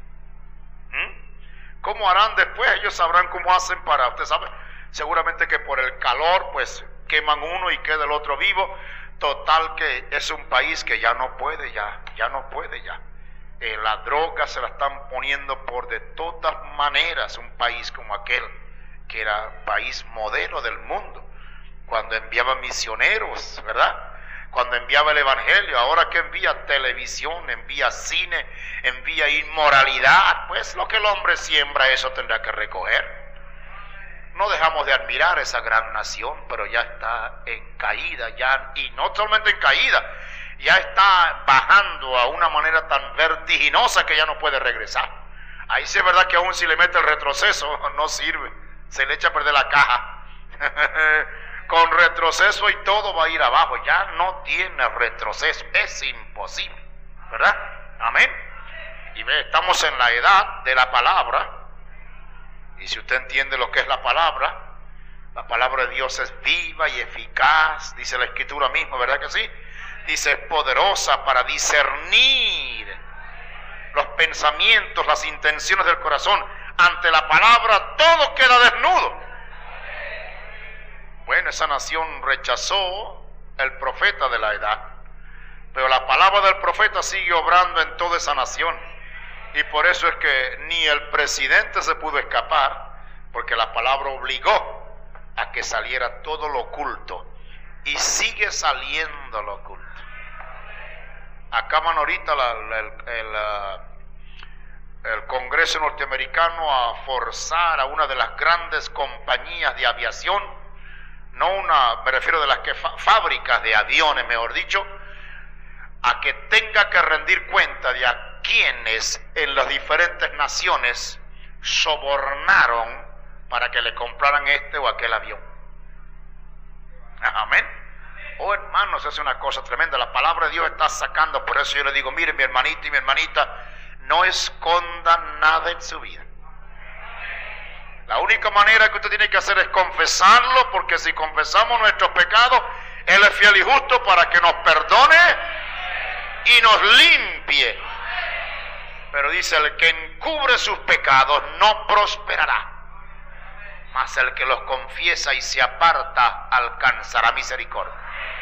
¿Mm? ¿Cómo harán después? Ellos sabrán cómo hacen para, usted sabe, seguramente que por el calor pues queman uno y queda el otro vivo. Total que es un país que ya no puede, ya, ya no puede ya. Eh, la droga se la están poniendo por de todas maneras, un país como aquel, que era país modelo del mundo, cuando enviaba misioneros, ¿verdad? Cuando enviaba el evangelio. Ahora que envía televisión, envía cine, envía inmoralidad, pues lo que el hombre siembra, eso tendrá que recoger. No dejamos de admirar esa gran nación, pero ya está en caída, ya, y no solamente en caída, ya está bajando a una manera tan vertiginosa que ya no puede regresar. Ahí sí es verdad que aún si le mete el retroceso, no sirve, se le echa a perder la caja. Con retroceso y todo va a ir abajo, ya no tiene retroceso, es imposible, ¿verdad? Amén. Y ve, estamos en la edad de la palabra. Y si usted entiende lo que es la palabra, la palabra de Dios es viva y eficaz, dice la Escritura misma, ¿verdad que sí? Dice, es poderosa para discernir los pensamientos, las intenciones del corazón. Ante la palabra todo queda desnudo. Bueno, esa nación rechazó el profeta de la edad, pero la palabra del profeta sigue obrando en toda esa nación. Y por eso es que ni el presidente se pudo escapar, porque la palabra obligó a que saliera todo lo oculto, y sigue saliendo lo oculto. Acaban ahorita la, la, el, el, el Congreso norteamericano a forzar a una de las grandes compañías de aviación, no una, me refiero de las que fa, fábricas de aviones, mejor dicho, a que tenga que rendir cuenta de a quienes en las diferentes naciones sobornaron para que le compraran este o aquel avión. Amén. Oh, hermanos, es una cosa tremenda. La palabra de Dios está sacando. Por eso yo le digo, mire, mi hermanito y mi hermanita, no escondan nada en su vida. La única manera que usted tiene que hacer es confesarlo, porque si confesamos nuestros pecados, Él es fiel y justo para que nos perdone y nos limpie. Pero dice, el que encubre sus pecados no prosperará, mas el que los confiesa y se aparta alcanzará misericordia.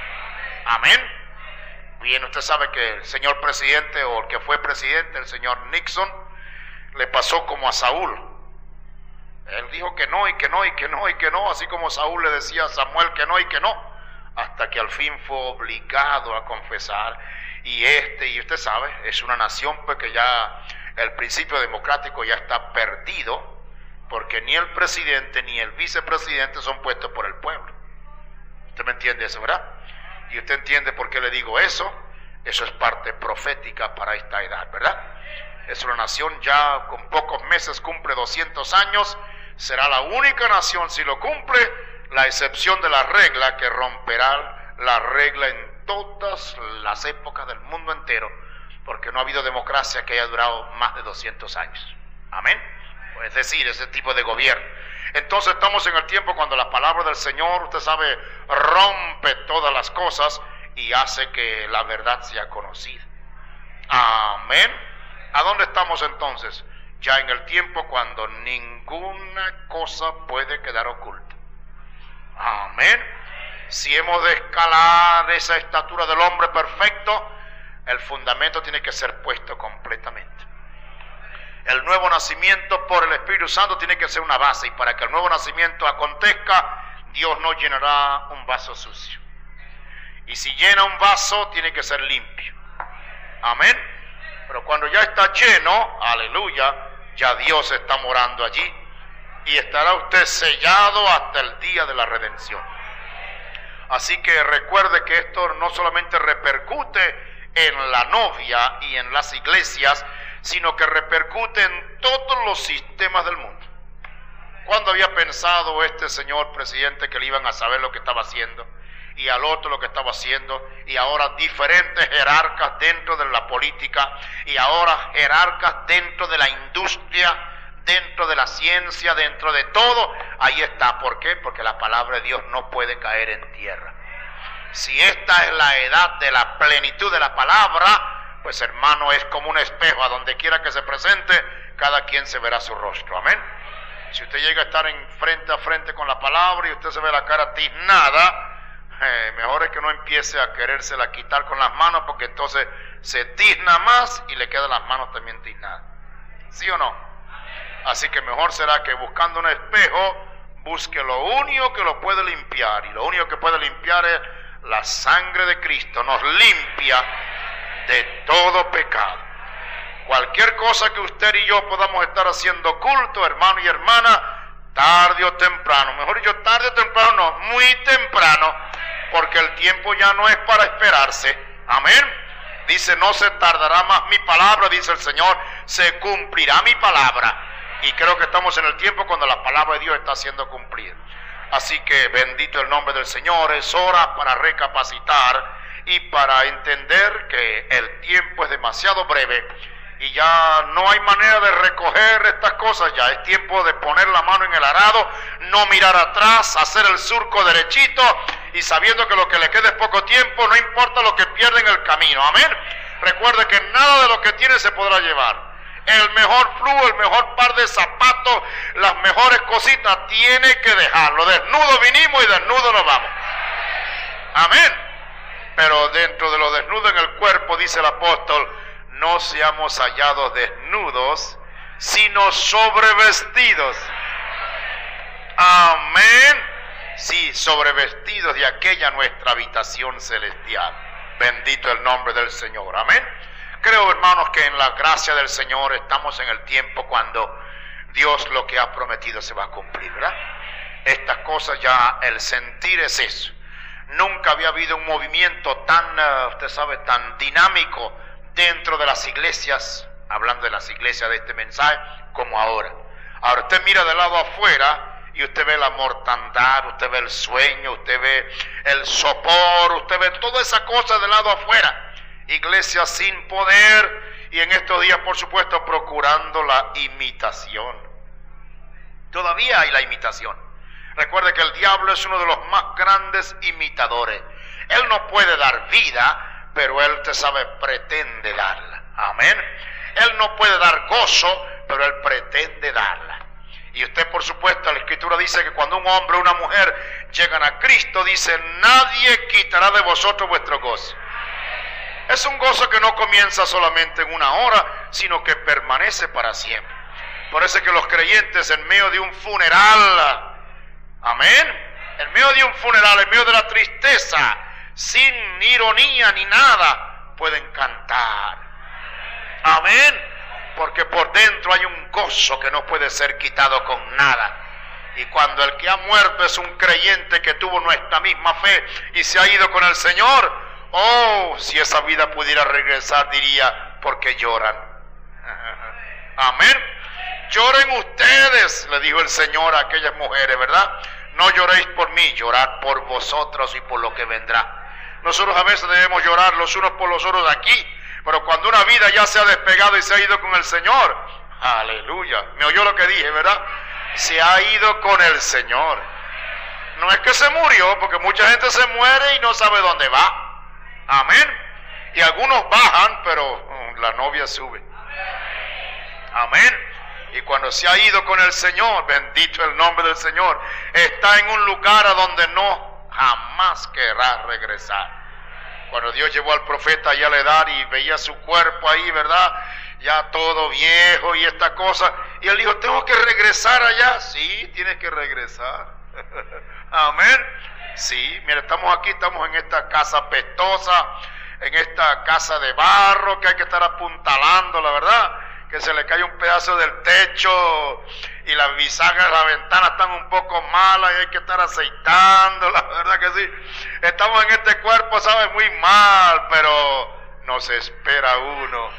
Amén. Bien, usted sabe que el señor presidente, o el que fue presidente, el señor Nixon, le pasó como a Saúl. Él dijo que no, y que no, y que no, y que no, así como Saúl le decía a Samuel que no, y que no, hasta que al fin fue obligado a confesar. Y este, y usted sabe, es una nación pues que ya el principio democrático ya está perdido, porque ni el presidente ni el vicepresidente son puestos por el pueblo. ¿Usted me entiende eso, verdad? Y usted entiende por qué le digo eso. Eso es parte profética para esta edad, ¿verdad? Es una nación ya con pocos meses, cumple doscientos años, será la única nación, si lo cumple, la excepción de la regla, que romperá la regla en todas las épocas del mundo entero, porque no ha habido democracia que haya durado más de doscientos años. Amén. Es decir, ese tipo de gobierno. Entonces estamos en el tiempo cuando la palabra del Señor, usted sabe, rompe todas las cosas y hace que la verdad sea conocida. Amén. ¿A dónde estamos entonces? Ya en el tiempo cuando ninguna cosa puede quedar oculta. Amén. Si hemos de escalar esa estatura del hombre perfecto, el fundamento tiene que ser puesto completamente. El nuevo nacimiento por el Espíritu Santo tiene que ser una base, y para que el nuevo nacimiento acontezca, Dios no llenará un vaso sucio. Y si llena un vaso, tiene que ser limpio. Amén. Pero cuando ya está lleno, aleluya, ya Dios está morando allí, y estará usted sellado hasta el día de la redención. Así que recuerde que esto no solamente repercute en la novia y en las iglesias, sino que repercute en todos los sistemas del mundo. ¿Cuándo había pensado este señor presidente que le iban a saber lo que estaba haciendo? y al otro lo que estaba haciendo, y ahora diferentes jerarcas dentro de la política, y ahora jerarcas dentro de la industria, dentro de la ciencia, dentro de todo. Ahí está. ¿Por qué? Porque la palabra de Dios no puede caer en tierra. Si esta es la edad de la plenitud de la palabra, pues hermano, es como un espejo. A donde quiera que se presente, cada quien se verá su rostro. Amén. Si usted llega a estar en frente a frente con la palabra y usted se ve la cara tiznada, eh, mejor es que no empiece a querérsela quitar con las manos, porque entonces se tizna más y le quedan las manos también tiznadas. ¿Sí o no? Así que mejor será que buscando un espejo, busque lo único que lo puede limpiar. Y lo único que puede limpiar es la sangre de Cristo. Nos limpia de todo pecado. Cualquier cosa que usted y yo podamos estar haciendo culto, hermano y hermana, tarde o temprano, mejor dicho, tarde o temprano no, muy temprano, porque el tiempo ya no es para esperarse. Amén. Dice, no se tardará más mi palabra, dice el Señor, se cumplirá mi palabra. Y creo que estamos en el tiempo cuando la palabra de Dios está siendo cumplida. Así que bendito el nombre del Señor. Es hora para recapacitar y para entender que el tiempo es demasiado breve y ya no hay manera de recoger estas cosas. Ya es tiempo de poner la mano en el arado, no mirar atrás, hacer el surco derechito y sabiendo que lo que le queda es poco tiempo, no importa lo que pierde en el camino. Amén. Recuerde que nada de lo que tiene se podrá llevar. El mejor flujo, el mejor par de zapatos, las mejores cositas, tiene que dejarlo. Desnudo vinimos y desnudo nos vamos. Amén. Pero dentro de lo desnudo en el cuerpo, dice el apóstol, no seamos hallados desnudos, sino sobrevestidos. Amén. Sí, sobrevestidos de aquella nuestra habitación celestial. Bendito el nombre del Señor. Amén. Creo, hermanos, que en la gracia del Señor estamos en el tiempo cuando Dios lo que ha prometido se va a cumplir, ¿verdad? Estas cosas ya, el sentir es eso. Nunca había habido un movimiento tan, uh, usted sabe, tan dinámico dentro de las iglesias, hablando de las iglesias de este mensaje, como ahora. Ahora usted mira del lado afuera y usted ve la mortandad, usted ve el sueño, usted ve el sopor, usted ve toda esa cosa del lado afuera. Iglesias sin poder y en estos días, por supuesto, procurando la imitación. Todavía hay la imitación. Recuerde que el diablo es uno de los más grandes imitadores. Él no puede dar vida, pero él, te sabe, pretende darla. Amén. Él no puede dar gozo, pero él pretende darla. Y usted, por supuesto, la Escritura dice que cuando un hombre o una mujer llegan a Cristo, dice, nadie quitará de vosotros vuestro gozo. Es un gozo que no comienza solamente en una hora, sino que permanece para siempre. Por eso es que los creyentes en medio de un funeral, amén, en medio de un funeral, en medio de la tristeza, sin ironía ni nada, pueden cantar. Amén, porque por dentro hay un gozo que no puede ser quitado con nada. Y cuando el que ha muerto es un creyente que tuvo nuestra misma fe y se ha ido con el Señor, oh, si esa vida pudiera regresar, diría, ¿por qué lloran? Amén. Lloren ustedes, le dijo el Señor a aquellas mujeres, ¿verdad? No lloréis por mí, llorad por vosotros y por lo que vendrá. Nosotros a veces debemos llorar los unos por los otros aquí, pero cuando una vida ya se ha despegado y se ha ido con el Señor, aleluya, me oyó lo que dije, ¿verdad? Se ha ido con el Señor. No es que se murió, porque mucha gente se muere y no sabe dónde va. Amén. Y algunos bajan, pero um, la novia sube. Amén. Y cuando se ha ido con el Señor, bendito el nombre del Señor, está en un lugar a donde no jamás querrá regresar. Cuando Dios llevó al profeta allá a la edad y veía su cuerpo ahí, ¿verdad? Ya todo viejo y esta cosa. Y él dijo, ¿tengo que regresar allá? Sí, tienes que regresar. Amén. Sí, mira, estamos aquí, estamos en esta casa pestosa, en esta casa de barro que hay que estar apuntalando, la verdad, que se le cae un pedazo del techo y las bisagras de la ventana están un poco malas y hay que estar aceitando, la verdad que sí. Estamos en este cuerpo, ¿sabes? Muy mal, pero nos espera uno.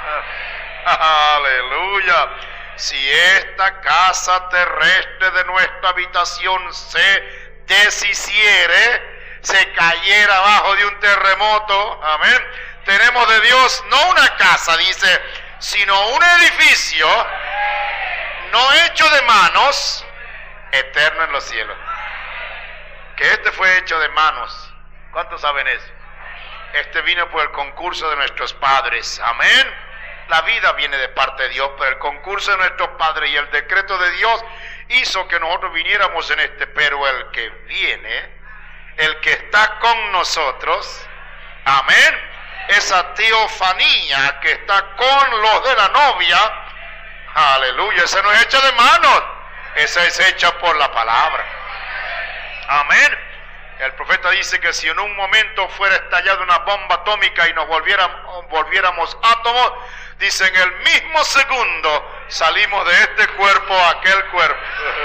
Aleluya. Si esta casa terrestre de nuestra habitación se deshiciere, se cayera abajo de un terremoto. Amén. Tenemos de Dios no una casa, dice, sino un edificio no hecho de manos, eterno en los cielos. Que este fue hecho de manos. ¿Cuántos saben eso? Este vino por el concurso de nuestros padres. Amén. La vida viene de parte de Dios, pero el concurso de nuestros padres y el decreto de Dios hizo que nosotros viniéramos en este. Pero el que viene, el que está con nosotros, amén, esa teofanía que está con los de la novia, aleluya, esa no es hecha de manos, esa es hecha por la palabra. Amén. El profeta dice que si en un momento fuera estallada una bomba atómica y nos volviéramos, volviéramos átomos, dice, en el mismo segundo salimos de este cuerpo a aquel cuerpo.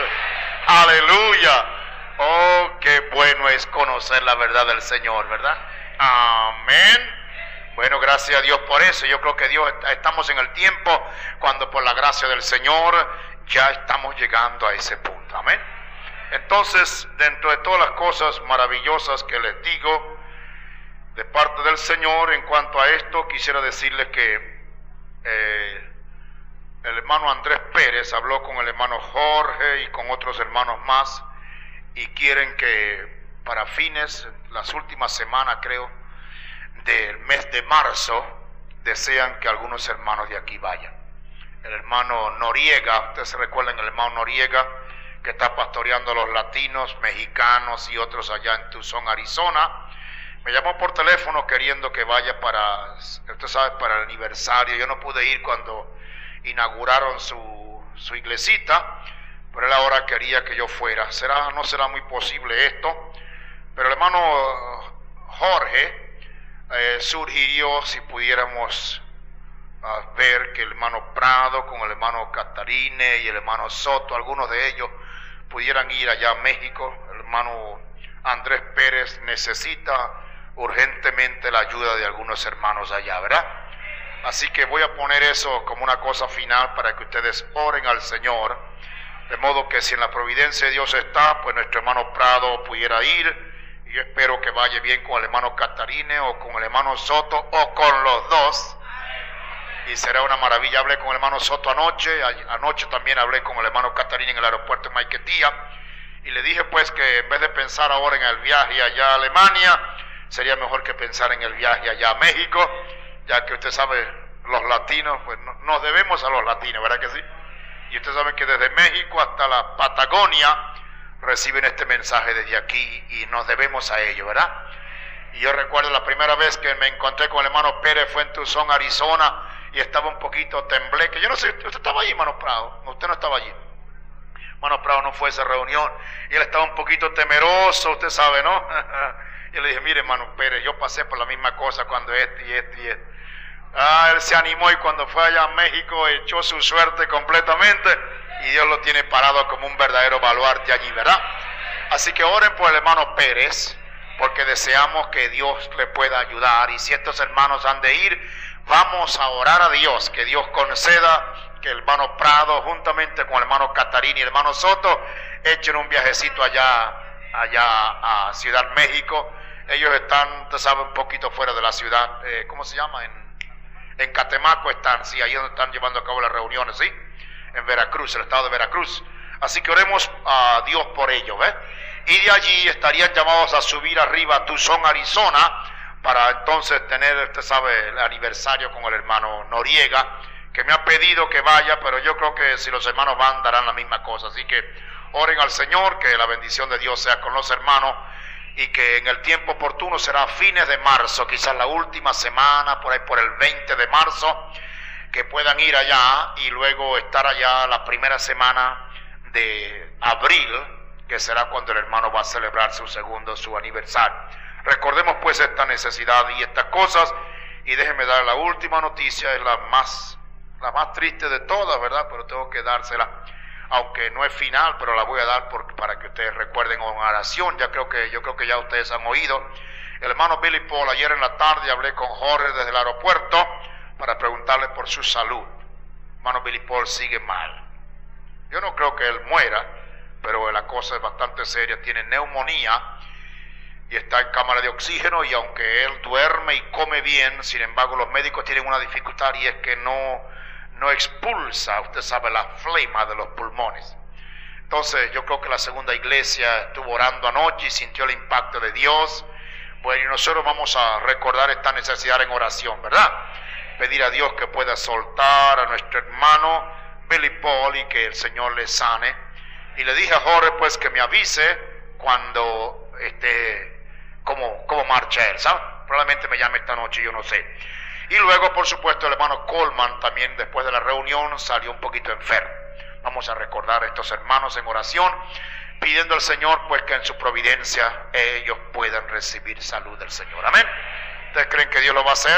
Aleluya. Oh, qué bueno es conocer la verdad del Señor, ¿verdad? Amén. Bueno, gracias a Dios por eso. Yo creo que Dios, estamos en el tiempo cuando por la gracia del Señor ya estamos llegando a ese punto. Amén. Entonces, dentro de todas las cosas maravillosas que les digo de parte del Señor en cuanto a esto, quisiera decirles que eh, el hermano Andrés Pérez habló con el hermano Jorge y con otros hermanos más, y quieren que para fines, las últimas semanas creo, del mes de marzo, desean que algunos hermanos de aquí vayan. El hermano Noriega, ustedes se recuerdan el hermano Noriega, que está pastoreando a los latinos, mexicanos y otros allá en Tucson, Arizona, me llamó por teléfono queriendo que vaya para, usted sabe, para el aniversario. Yo no pude ir cuando inauguraron su, su iglesita, pero él ahora quería que yo fuera. Será, no será muy posible esto, pero el hermano Jorge eh, sugirió si pudiéramos uh, ver que el hermano Prado con el hermano Catarine y el hermano Soto, algunos de ellos pudieran ir allá a México. El hermano Andrés Pérez necesita urgentemente la ayuda de algunos hermanos allá, ¿verdad? Así que voy a poner eso como una cosa final para que ustedes oren al Señor, de modo que si en la providencia de Dios está, pues nuestro hermano Prado pudiera ir, y yo espero que vaya bien con el hermano Catarine o con el hermano Soto o con los dos, y será una maravilla. Hablé con el hermano Soto anoche, anoche también hablé con el hermano Catarine en el aeropuerto de Maiquetía, y le dije pues que en vez de pensar ahora en el viaje allá a Alemania, sería mejor que pensar en el viaje allá a México, ya que usted sabe, los latinos, pues no, nos debemos a los latinos, ¿verdad que sí? Y usted sabe que desde México hasta la Patagonia reciben este mensaje desde aquí y nos debemos a ellos, ¿verdad? Y yo recuerdo la primera vez que me encontré con el hermano Pérez fue en Tucson, Arizona, y estaba un poquito tembleque. Yo no sé, ¿usted estaba allí, hermano Prado? No, usted no estaba allí. Hermano Prado no fue a esa reunión, y él estaba un poquito temeroso, usted sabe, ¿no? Yo le dije, mire, hermano Pérez, yo pasé por la misma cosa cuando este y este y este. Ah, él se animó y cuando fue allá a México echó su suerte completamente y Dios lo tiene parado como un verdadero baluarte allí, ¿verdad? Así que oren por el hermano Pérez, porque deseamos que Dios le pueda ayudar, y si estos hermanos han de ir, vamos a orar a Dios, que Dios conceda que el hermano Prado, juntamente con el hermano Catarini y el hermano Soto, echen un viajecito allá, allá a Ciudad México. Ellos están, usted sabe, un poquito fuera de la ciudad, eh, ¿cómo se llama? En, en Catemaco están, sí, ahí donde están llevando a cabo las reuniones, ¿sí? En Veracruz, el estado de Veracruz. Así que oremos a Dios por ellos, ¿ves? Y de allí estarían llamados a subir arriba a Tucson, Arizona, para entonces tener, usted sabe, el aniversario con el hermano Noriega, que me ha pedido que vaya, pero yo creo que si los hermanos van, darán la misma cosa. Así que oren al Señor, que la bendición de Dios sea con los hermanos, y que en el tiempo oportuno será a fines de marzo, quizás la última semana, por ahí por el veinte de marzo, que puedan ir allá y luego estar allá la primera semana de abril, que será cuando el hermano va a celebrar su segundo, su aniversario. Recordemos pues esta necesidad y estas cosas, y déjenme dar la última noticia, es la más, la más triste de todas, ¿verdad? Pero tengo que dársela, aunque no es final, pero la voy a dar por, para que ustedes recuerden en oración. Ya creo que, yo creo que ya ustedes han oído. El hermano Billy Paul, ayer en la tarde hablé con Jorge desde el aeropuerto para preguntarle por su salud. El hermano Billy Paul sigue mal. Yo no creo que él muera, pero la cosa es bastante seria, tiene neumonía, y y está en cámara de oxígeno, y aunque él duerme y come bien, sin embargo los médicos tienen una dificultad, y es que no, no expulsa, usted sabe, la flema de los pulmones. Entonces yo creo que la segunda iglesia estuvo orando anoche y sintió el impacto de Dios. Bueno, y nosotros vamos a recordar esta necesidad en oración, ¿verdad? Pedir a Dios que pueda soltar a nuestro hermano Billy Paul y que el Señor le sane. Y le dije a Jorge pues que me avise cuando este, cómo, cómo marcha él, ¿sabes? Probablemente me llame esta noche, yo no sé. Y luego, por supuesto, el hermano Coleman también después de la reunión salió un poquito enfermo. Vamos a recordar a estos hermanos en oración, pidiendo al Señor pues que en su providencia ellos puedan recibir salud del Señor. Amén. ¿Ustedes creen que Dios lo va a hacer?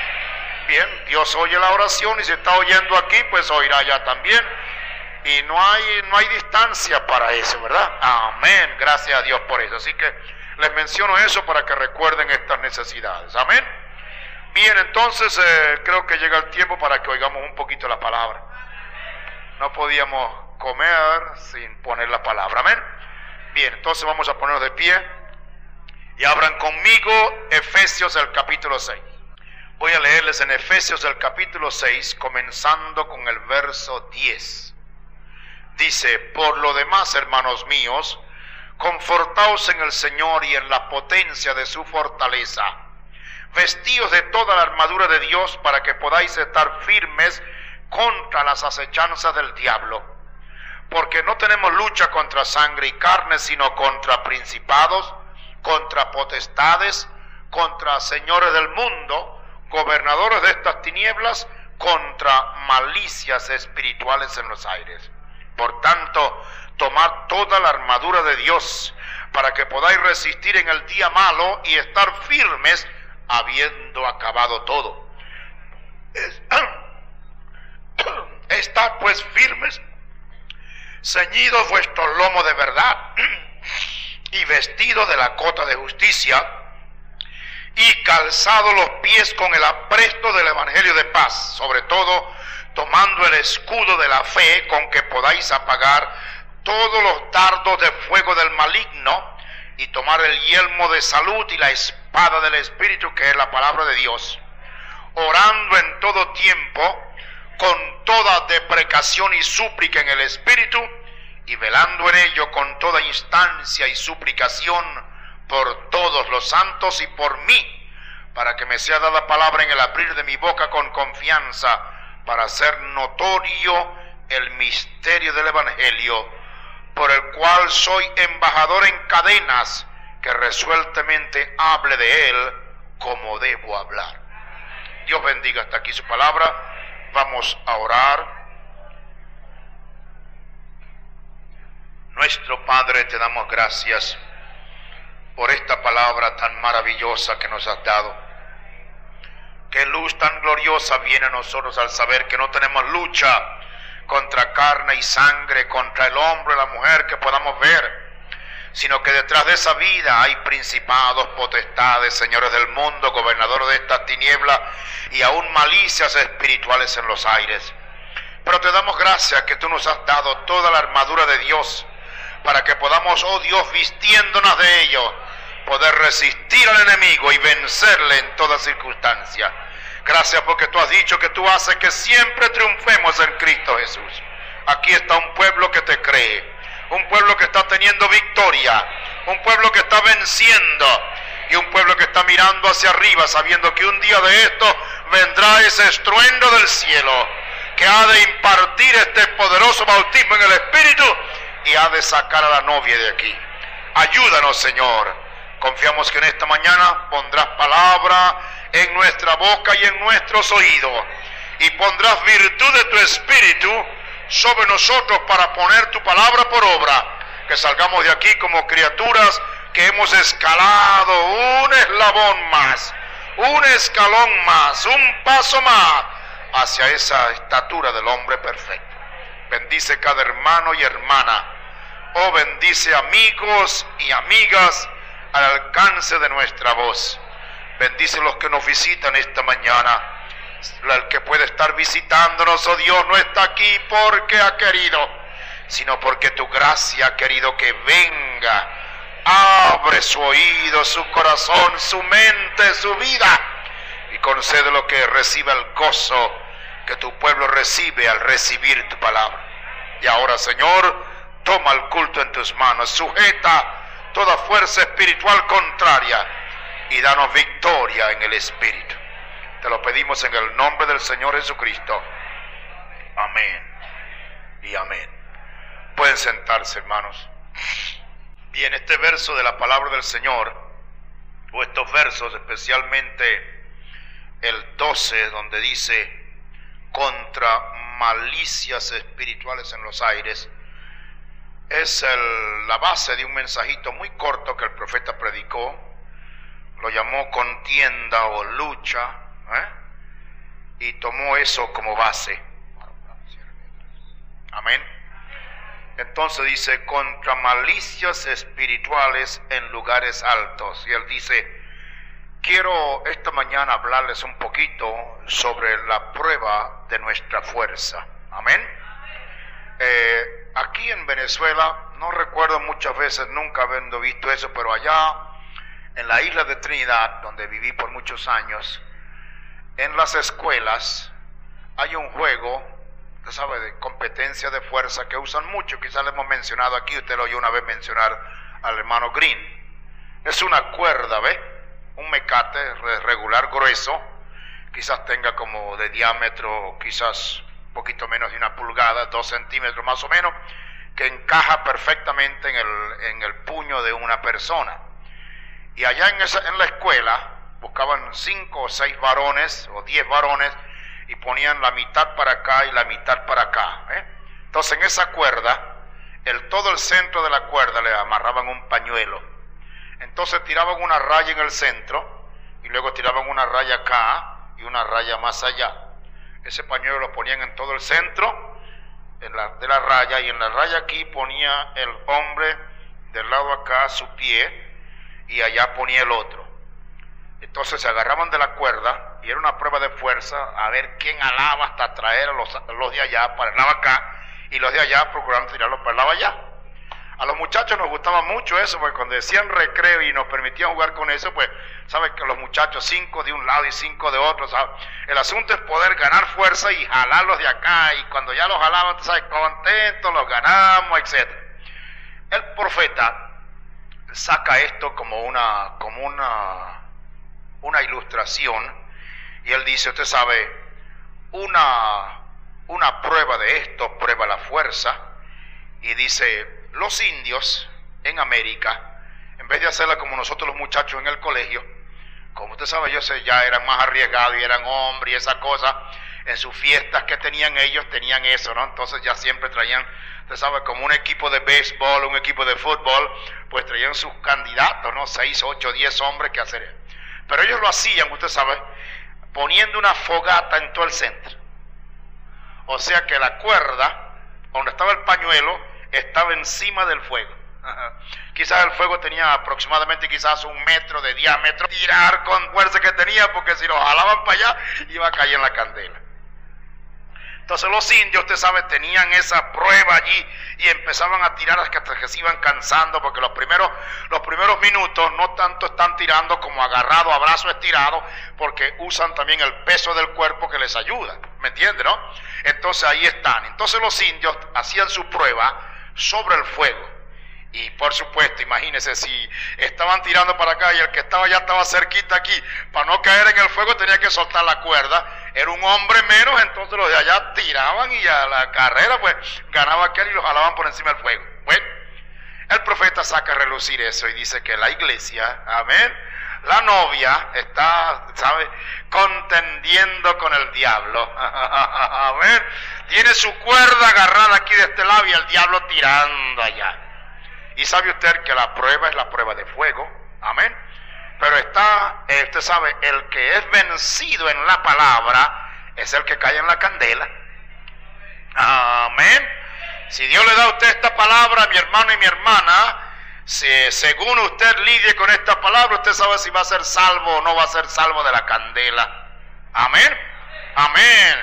Bien, Dios oye la oración, y si está oyendo aquí, pues oirá allá también. Y no hay, no hay distancia para eso, ¿verdad? Amén, gracias a Dios por eso. Así que les menciono eso para que recuerden estas necesidades. Amén. Bien, entonces eh, creo que llega el tiempo para que oigamos un poquito la palabra. No podíamos comer sin poner la palabra. Amén. Bien, entonces vamos a ponernos de pie y abran conmigo Efesios el capítulo seis. Voy a leerles en Efesios el capítulo seis, comenzando con el verso diez. Dice: por lo demás, hermanos míos, confortaos en el Señor y en la potencia de su fortaleza. Vestíos de toda la armadura de Dios para que podáis estar firmes contra las acechanzas del diablo. Porque no tenemos lucha contra sangre y carne, sino contra principados, contra potestades, contra señores del mundo, gobernadores de estas tinieblas, contra malicias espirituales en los aires. Por tanto, tomad toda la armadura de Dios, para que podáis resistir en el día malo y estar firmes, habiendo acabado todo. Estad pues firmes, ceñidos vuestros lomos de verdad, y vestidos de la cota de justicia, y calzados los pies con el apresto del evangelio de paz, sobre todo tomando el escudo de la fe, con que podáis apagar todos los dardos de fuego del maligno, y tomar el yelmo de salud y la espada del Espíritu, que es la palabra de Dios, orando en todo tiempo, con toda deprecación y súplica en el Espíritu, y velando en ello con toda instancia y suplicación por todos los santos y por mí, para que me sea dada palabra en el abrir de mi boca con confianza, para hacer notorio el misterio del Evangelio, por el cual soy embajador en cadenas, que resueltamente hable de él como debo hablar. Dios bendiga hasta aquí su palabra. Vamos a orar. Nuestro Padre, te damos gracias por esta palabra tan maravillosa que nos has dado. Qué luz tan gloriosa viene a nosotros al saber que no tenemos lucha contra carne y sangre, contra el hombre o la mujer que podamos ver, sino que detrás de esa vida hay principados, potestades, señores del mundo, gobernadores de estas tinieblas y aún malicias espirituales en los aires. Pero te damos gracias que tú nos has dado toda la armadura de Dios, para que podamos, oh Dios, vistiéndonos de ello, poder resistir al enemigo y vencerle en toda circunstancia. Gracias porque tú has dicho que tú haces que siempre triunfemos en Cristo Jesús. Aquí está un pueblo que te cree, un pueblo que está teniendo victoria, un pueblo que está venciendo y un pueblo que está mirando hacia arriba, sabiendo que un día de esto vendrá ese estruendo del cielo, que ha de impartir este poderoso bautismo en el Espíritu y ha de sacar a la novia de aquí. Ayúdanos, Señor. Confiamos que en esta mañana pondrás palabra en nuestra boca y en nuestros oídos, y pondrás virtud de tu Espíritu sobre nosotros para poner tu palabra por obra, que salgamos de aquí como criaturas que hemos escalado un eslabón más, un escalón más, un paso más hacia esa estatura del hombre perfecto. Bendice cada hermano y hermana. Oh, bendice amigos y amigas al alcance de nuestra voz. Bendice los que nos visitan esta mañana. El que puede estar visitándonos, oh Dios, no está aquí porque ha querido, sino porque tu gracia ha querido que venga. Abre su oído, su corazón, su mente, su vida, y concede lo que reciba el gozo que tu pueblo recibe al recibir tu palabra. Y ahora, Señor, toma el culto en tus manos, sujeta toda fuerza espiritual contraria y danos victoria en el Espíritu. Te lo pedimos en el nombre del Señor Jesucristo. Amén y amén. Pueden sentarse, hermanos. Bien, este verso de la palabra del Señor, o estos versos, especialmente el doce, donde dice contra malicias espirituales en los aires, es el, la base de un mensajito muy corto que el profeta predicó. Lo llamó contienda o lucha, ¿eh? y tomó eso como base. Amén. Entonces dice contra malicias espirituales en lugares altos, y él dice: quiero esta mañana hablarles un poquito sobre la prueba de nuestra fuerza. Amén. Eh, aquí en Venezuela, no recuerdo muchas veces, nunca habiendo visto eso, pero allá en la isla de Trinidad, donde viví por muchos años, en las escuelas hay un juego, usted sabe, de competencia de fuerza que usan mucho. Quizás le hemos mencionado aquí, usted lo oyó una vez mencionar al hermano Green. Es una cuerda, ¿ve? Un mecate regular grueso, quizás tenga como de diámetro, quizás un poquito menos de una pulgada, dos centímetros más o menos, que encaja perfectamente en el, en el puño de una persona. Y allá en, esa, en la escuela buscaban cinco o seis varones o diez varones y ponían la mitad para acá y la mitad para acá, ¿eh? Entonces en esa cuerda, el, todo el centro de la cuerda le amarraban un pañuelo. Entonces tiraban una raya en el centro y luego tiraban una raya acá y una raya más allá. Ese pañuelo lo ponían en todo el centro en la, de la raya, y en la raya aquí ponía el hombre del lado acá su pie y allá ponía el otro. Entonces se agarraban de la cuerda y era una prueba de fuerza a ver quién alaba hasta traer a los, a los de allá para el lado acá, y los de allá procuraban tirarlos para el lado allá. A los muchachos nos gustaba mucho eso, porque cuando decían recreo y nos permitían jugar con eso, pues, ¿sabes? Que los muchachos, cinco de un lado y cinco de otro, ¿sabes? El asunto es poder ganar fuerza y jalarlos de acá, y cuando ya los jalaban, ¿sabes? Contentos, los ganamos, etcétera. El profeta saca esto como una, como una, una ilustración, y él dice, usted sabe, una, una prueba de esto prueba la fuerza, y dice, los indios en América, en vez de hacerla como nosotros los muchachos en el colegio, como usted sabe, ellos ya eran más arriesgados y eran hombres y esa cosa, en sus fiestas que tenían ellos, tenían eso, ¿no? Entonces ya siempre traían, usted sabe, como un equipo de béisbol, un equipo de fútbol, pues traían sus candidatos, ¿no? Seis, ocho, diez hombres que hacer. Pero ellos lo hacían, usted sabe, poniendo una fogata en todo el centro. O sea que la cuerda, donde estaba el pañuelo, estaba encima del fuego. Quizás el fuego tenía aproximadamente quizás un metro de diámetro. Tirar con fuerza que tenía, porque si lo jalaban para allá iba a caer en la candela. Entonces los indios, usted sabe, tenían esa prueba allí y empezaban a tirar hasta que se iban cansando, porque los primeros, los primeros minutos no tanto están tirando como agarrado a brazo estirado, porque usan también el peso del cuerpo que les ayuda, ¿me entiende, no? Entonces ahí están. Entonces los indios hacían su prueba sobre el fuego. Y por supuesto, imagínense, si estaban tirando para acá y el que estaba ya estaba cerquita aquí, para no caer en el fuego tenía que soltar la cuerda, era un hombre menos, entonces los de allá tiraban y a la carrera pues ganaba aquel y los jalaban por encima del fuego. Bueno, el profeta saca a relucir eso y dice que la iglesia, amén, la novia está, ¿sabe?, contendiendo con el diablo, amén, tiene su cuerda agarrada aquí de este lado y el diablo tirando allá. Y sabe usted que la prueba es la prueba de fuego, amén. Pero está, eh, usted sabe, el que es vencido en la palabra es el que cae en la candela, amén. Si Dios le da a usted esta palabra, mi hermano y mi hermana, si, según usted lidie con esta palabra, usted sabe si va a ser salvo o no va a ser salvo de la candela, amén, amén.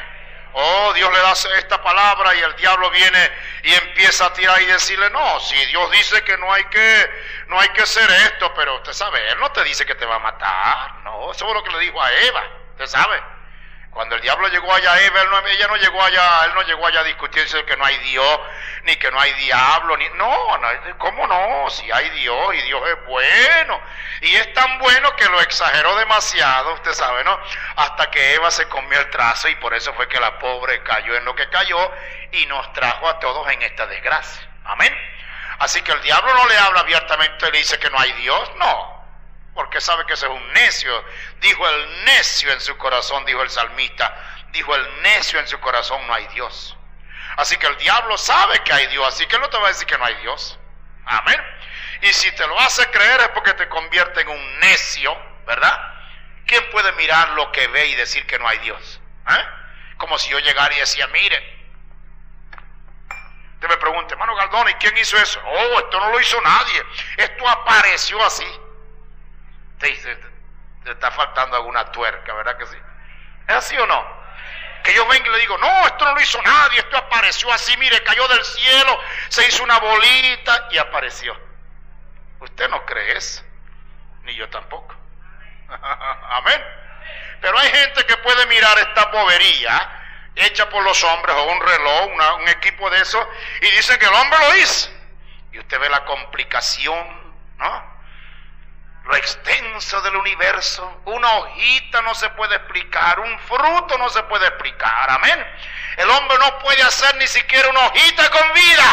Oh, Dios le da esta palabra y el diablo viene y empieza a tirar y decirle, no, si Dios dice que no hay que, no hay que hacer esto, pero usted sabe, Él no te dice que te va a matar, no, eso es lo que le dijo a Eva, usted sabe. Cuando el diablo llegó allá a Eva, él no, ella no llegó allá, él no llegó allá a discutir que no hay Dios, ni que no hay diablo, ni, no, no, ¿cómo no? Si hay Dios y Dios es bueno. Y es tan bueno que lo exageró demasiado, usted sabe, ¿no? Hasta que Eva se comió el trazo y por eso fue que la pobre cayó en lo que cayó y nos trajo a todos en esta desgracia. Amén. Así que el diablo no le habla abiertamente y le dice que no hay Dios, no. Porque sabe que ese es un necio. Dijo el necio en su corazón, dijo el salmista. Dijo el necio en su corazón, no hay Dios. Así que el diablo sabe que hay Dios, así que él no te va a decir que no hay Dios. Amén. Y si te lo hace creer es porque te convierte en un necio, ¿verdad? ¿Quién puede mirar lo que ve y decir que no hay Dios? ¿Eh? Como si yo llegara y decía, mire, usted me pregunta, hermano Galdón, ¿y quién hizo eso? Oh, esto no lo hizo nadie, esto apareció así. Te, te, te está faltando alguna tuerca, ¿verdad que sí? ¿Es así o no? Que yo venga y le digo, no, esto no lo hizo nadie, esto apareció así, mire, cayó del cielo, se hizo una bolita y apareció. Usted no cree eso, ni yo tampoco. Amén. Pero hay gente que puede mirar esta bobería hecha por los hombres, o un reloj, una, un equipo de eso, y dice que el hombre lo hizo. Y usted ve la complicación, ¿no? Lo extenso del universo. Una hojita no se puede explicar, un fruto no se puede explicar, amén. El hombre no puede hacer ni siquiera una hojita con vida.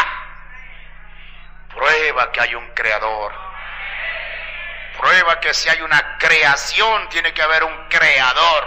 Prueba que hay un creador. Prueba que si hay una creación tiene que haber un creador,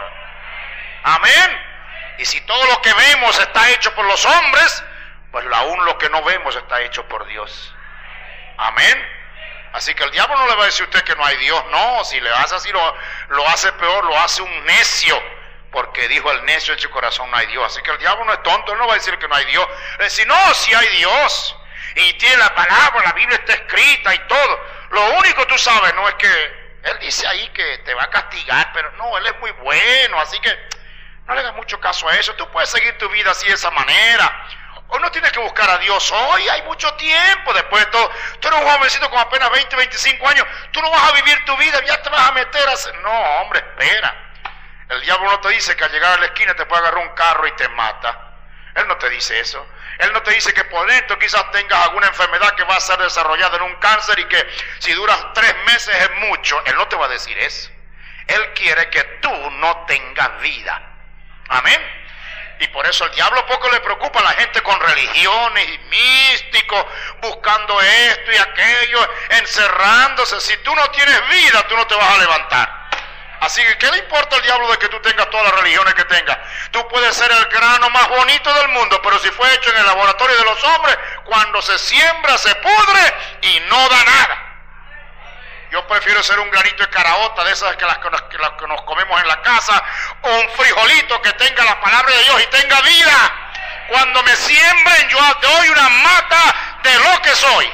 amén. Y si todo lo que vemos está hecho por los hombres, pues aún lo que no vemos está hecho por Dios, amén. Así que el diablo no le va a decir a usted que no hay Dios, no, si le hace así lo, lo hace peor, lo hace un necio, porque dijo el necio en su corazón no hay Dios. Así que el diablo no es tonto, él no va a decir que no hay Dios, él va a decir no, si hay Dios, y tiene la palabra, la Biblia está escrita y todo. Lo único tú sabes, no es que, él dice ahí que te va a castigar, pero no, él es muy bueno, así que no le hagas mucho caso a eso, tú puedes seguir tu vida así de esa manera. Hoy no tienes que buscar a Dios, hoy hay mucho tiempo después de todo. Tú eres un jovencito con apenas veinte, veinticinco años, tú no vas a vivir tu vida, ya te vas a meter a hacer... No, hombre, espera. El diablo no te dice que al llegar a la esquina te puede agarrar un carro y te mata. Él no te dice eso. Él no te dice que por dentro quizás tengas alguna enfermedad que va a ser desarrollada en un cáncer y que si duras tres meses es mucho. Él no te va a decir eso. Él quiere que tú no tengas vida. Amén. Y por eso el diablo poco le preocupa a la gente con religiones y místicos, buscando esto y aquello, encerrándose. Si tú no tienes vida, tú no te vas a levantar. Así que, ¿qué le importa al diablo de que tú tengas todas las religiones que tengas? Tú puedes ser el grano más bonito del mundo, pero si fue hecho en el laboratorio de los hombres, cuando se siembra, se pudre y no da nada. Yo prefiero ser un granito de caraota, de esas que las, que las que nos comemos en la casa, o un frijolito que tenga la palabra de Dios y tenga vida. Cuando me siembren, yo doy una mata de lo que soy.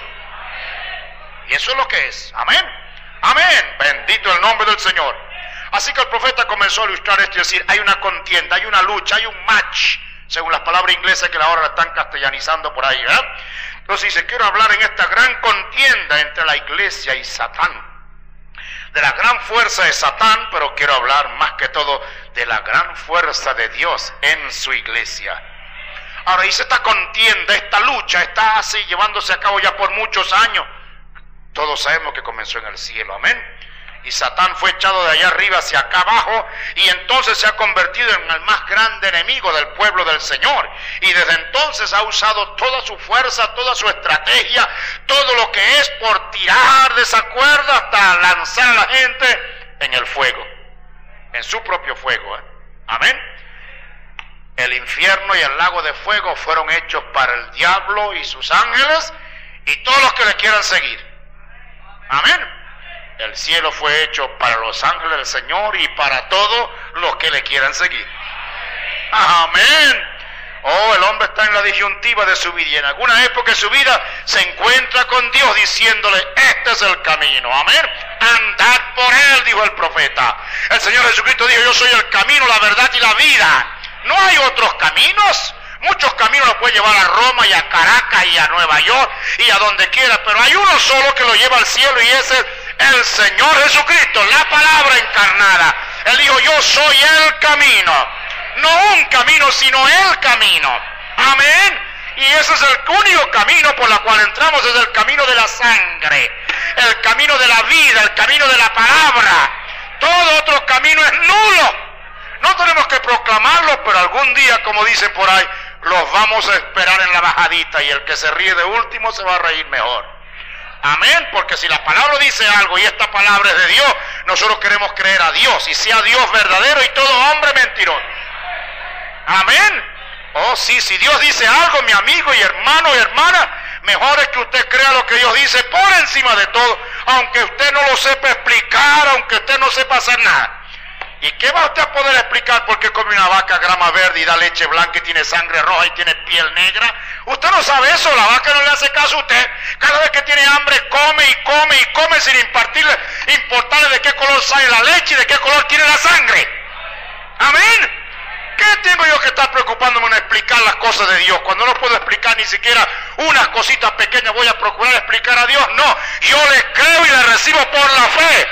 Y eso es lo que es. Amén. Amén. Bendito el nombre del Señor. Así que el profeta comenzó a ilustrar esto y decir, hay una contienda, hay una lucha, hay un match, según las palabras inglesas que ahora la están castellanizando por ahí, ¿verdad? Entonces dice, quiero hablar en esta gran contienda entre la iglesia y Satán. De la gran fuerza de Satán, pero quiero hablar más que todo de la gran fuerza de Dios en su iglesia. Ahora dice, esta contienda, esta lucha está así llevándose a cabo ya por muchos años. Todos sabemos que comenzó en el cielo, amén. Y Satán fue echado de allá arriba hacia acá abajo y entonces se ha convertido en el más grande enemigo del pueblo del Señor. Y desde entonces ha usado toda su fuerza, toda su estrategia, todo lo que es por tirar de esa cuerda hasta lanzar a la gente en el fuego, en su propio fuego, ¿eh? Amén. El infierno y el lago de fuego fueron hechos para el diablo y sus ángeles y todos los que le quieran seguir. Amén. El cielo fue hecho para los ángeles del Señor y para todos los que le quieran seguir. Amén. Oh, el hombre está en la disyuntiva de su vida y en alguna época de su vida se encuentra con Dios diciéndole, este es el camino. Amén. Andad por él, dijo el profeta. El Señor Jesucristo dijo, yo soy el camino, la verdad y la vida. No hay otros caminos. Muchos caminos los puede llevar a Roma y a Caracas y a Nueva York y a donde quiera, pero hay uno solo que lo lleva al cielo y ese es el Señor Jesucristo, la palabra encarnada. Él dijo, yo soy el camino. No un camino, sino el camino. Amén. Y ese es el único camino por el cual entramos, es el camino de la sangre, el camino de la vida, el camino de la palabra. Todo otro camino es nulo. No tenemos que proclamarlo, pero algún día, como dicen por ahí, los vamos a esperar en la bajadita y el que se ríe de último se va a reír mejor. Amén, porque si la palabra dice algo y esta palabra es de Dios, nosotros queremos creer a Dios y sea Dios verdadero y todo hombre mentiroso. Amén. Oh sí, si Dios dice algo, mi amigo y hermano y hermana, mejor es que usted crea lo que Dios dice por encima de todo, aunque usted no lo sepa explicar, aunque usted no sepa hacer nada. ¿Y qué va usted a poder explicar por qué come una vaca grama verde y da leche blanca y tiene sangre roja y tiene piel negra? Usted no sabe eso, la vaca no le hace caso a usted. Cada vez que tiene hambre come y come y come sin impartirle, importarle de qué color sale la leche y de qué color tiene la sangre. Amén. ¿Qué tengo yo que estar preocupándome en explicar las cosas de Dios? Cuando no puedo explicar ni siquiera unas cositas pequeñas, voy a procurar explicar a Dios. No, yo le creo y le recibo por la fe.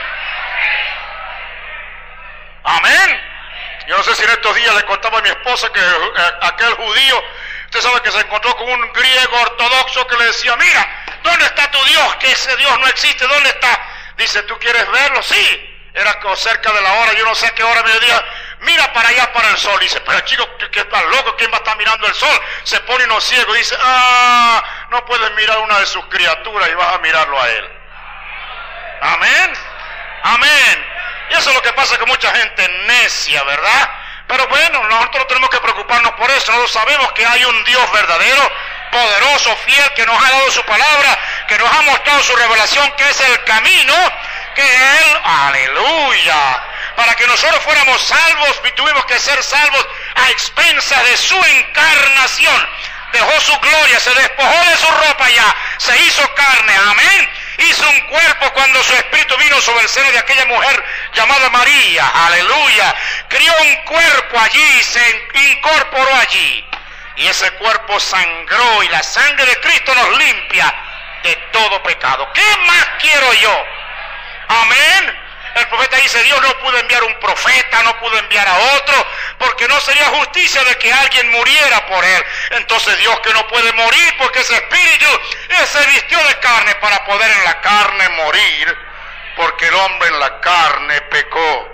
Amén. Yo no sé si en estos días le contaba a mi esposa que eh, aquel judío, usted sabe que se encontró con un griego ortodoxo que le decía, mira, ¿dónde está tu Dios? Que ese Dios no existe, ¿dónde está? Dice, ¿tú quieres verlo? Sí. Era cerca de la hora, yo no sé a qué hora, mediodía. Mira para allá, para el sol. Dice, pero chico, ¿qué estás loco? ¿Quién va a estar mirando el sol? Se pone uno ciego. Dice, ah, no puedes mirar una de sus criaturas y vas a mirarlo a él. Amén. Amén. Y eso es lo que pasa con mucha gente necia, ¿verdad? Pero bueno, nosotros no tenemos que preocuparnos por eso. Nosotros sabemos que hay un Dios verdadero, poderoso, fiel, que nos ha dado su palabra, que nos ha mostrado su revelación, que es el camino, que Él, aleluya, para que nosotros fuéramos salvos y tuvimos que ser salvos a expensas de su encarnación. Dejó su gloria, se despojó de su ropa ya, se hizo carne, amén. Hizo un cuerpo cuando su espíritu vino sobre el seno de aquella mujer llamada María, aleluya. Crió un cuerpo allí, se incorporó allí. Y ese cuerpo sangró y la sangre de Cristo nos limpia de todo pecado. ¿Qué más quiero yo? Amén. El profeta dice, Dios no pudo enviar un profeta, no pudo enviar a otro, porque no sería justicia de que alguien muriera por él. Entonces Dios, que no puede morir porque ese espíritu él se vistió de carne para poder en la carne morir, porque el hombre en la carne pecó.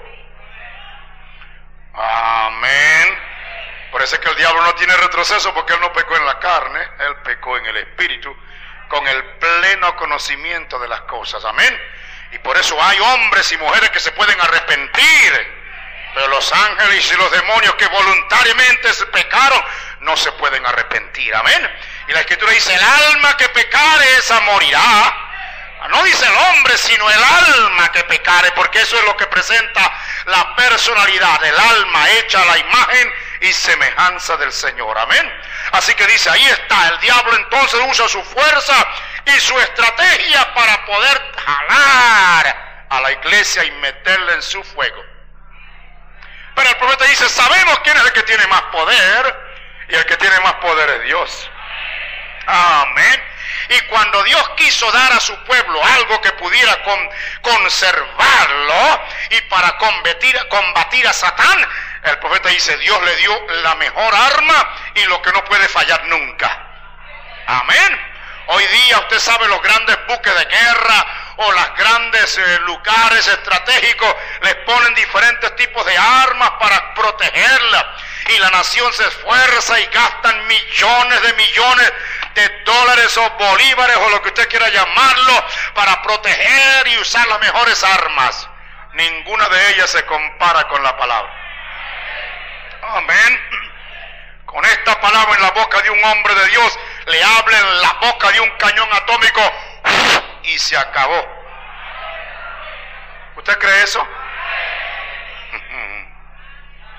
Amén. Por eso es que el diablo no tiene retroceso, porque él no pecó en la carne, él pecó en el espíritu, con el pleno conocimiento de las cosas. Amén. Y por eso hay hombres y mujeres que se pueden arrepentir, pero los ángeles y los demonios que voluntariamente se pecaron no se pueden arrepentir. Amén. Y la Escritura dice, el alma que pecare esa morirá. No dice el hombre, sino el alma que pecare, porque eso es lo que presenta la personalidad del alma hecha a la imagen y semejanza del Señor. Amén. Así que dice, ahí está, el diablo entonces usa su fuerza y su estrategia para poder jalar a la iglesia y meterla en su fuego. Pero el profeta dice, sabemos quién es el que tiene más poder, y el que tiene más poder es Dios. Amén. Y cuando Dios quiso dar a su pueblo algo que pudiera con, conservarlo y para combatir, combatir a Satán, el profeta dice, Dios le dio la mejor arma y lo que no puede fallar nunca. Amén. Hoy día usted sabe, los grandes buques de guerra o los grandes eh, lugares estratégicos les ponen diferentes tipos de armas para protegerla. Y la nación se esfuerza y gastan millones de millones de dólares o bolívares o lo que usted quiera llamarlo para proteger y usar las mejores armas. Ninguna de ellas se compara con la palabra. Amén. Con esta palabra en la boca de un hombre de Dios, le habla en la boca de un cañón atómico y se acabó. ¿Usted cree eso?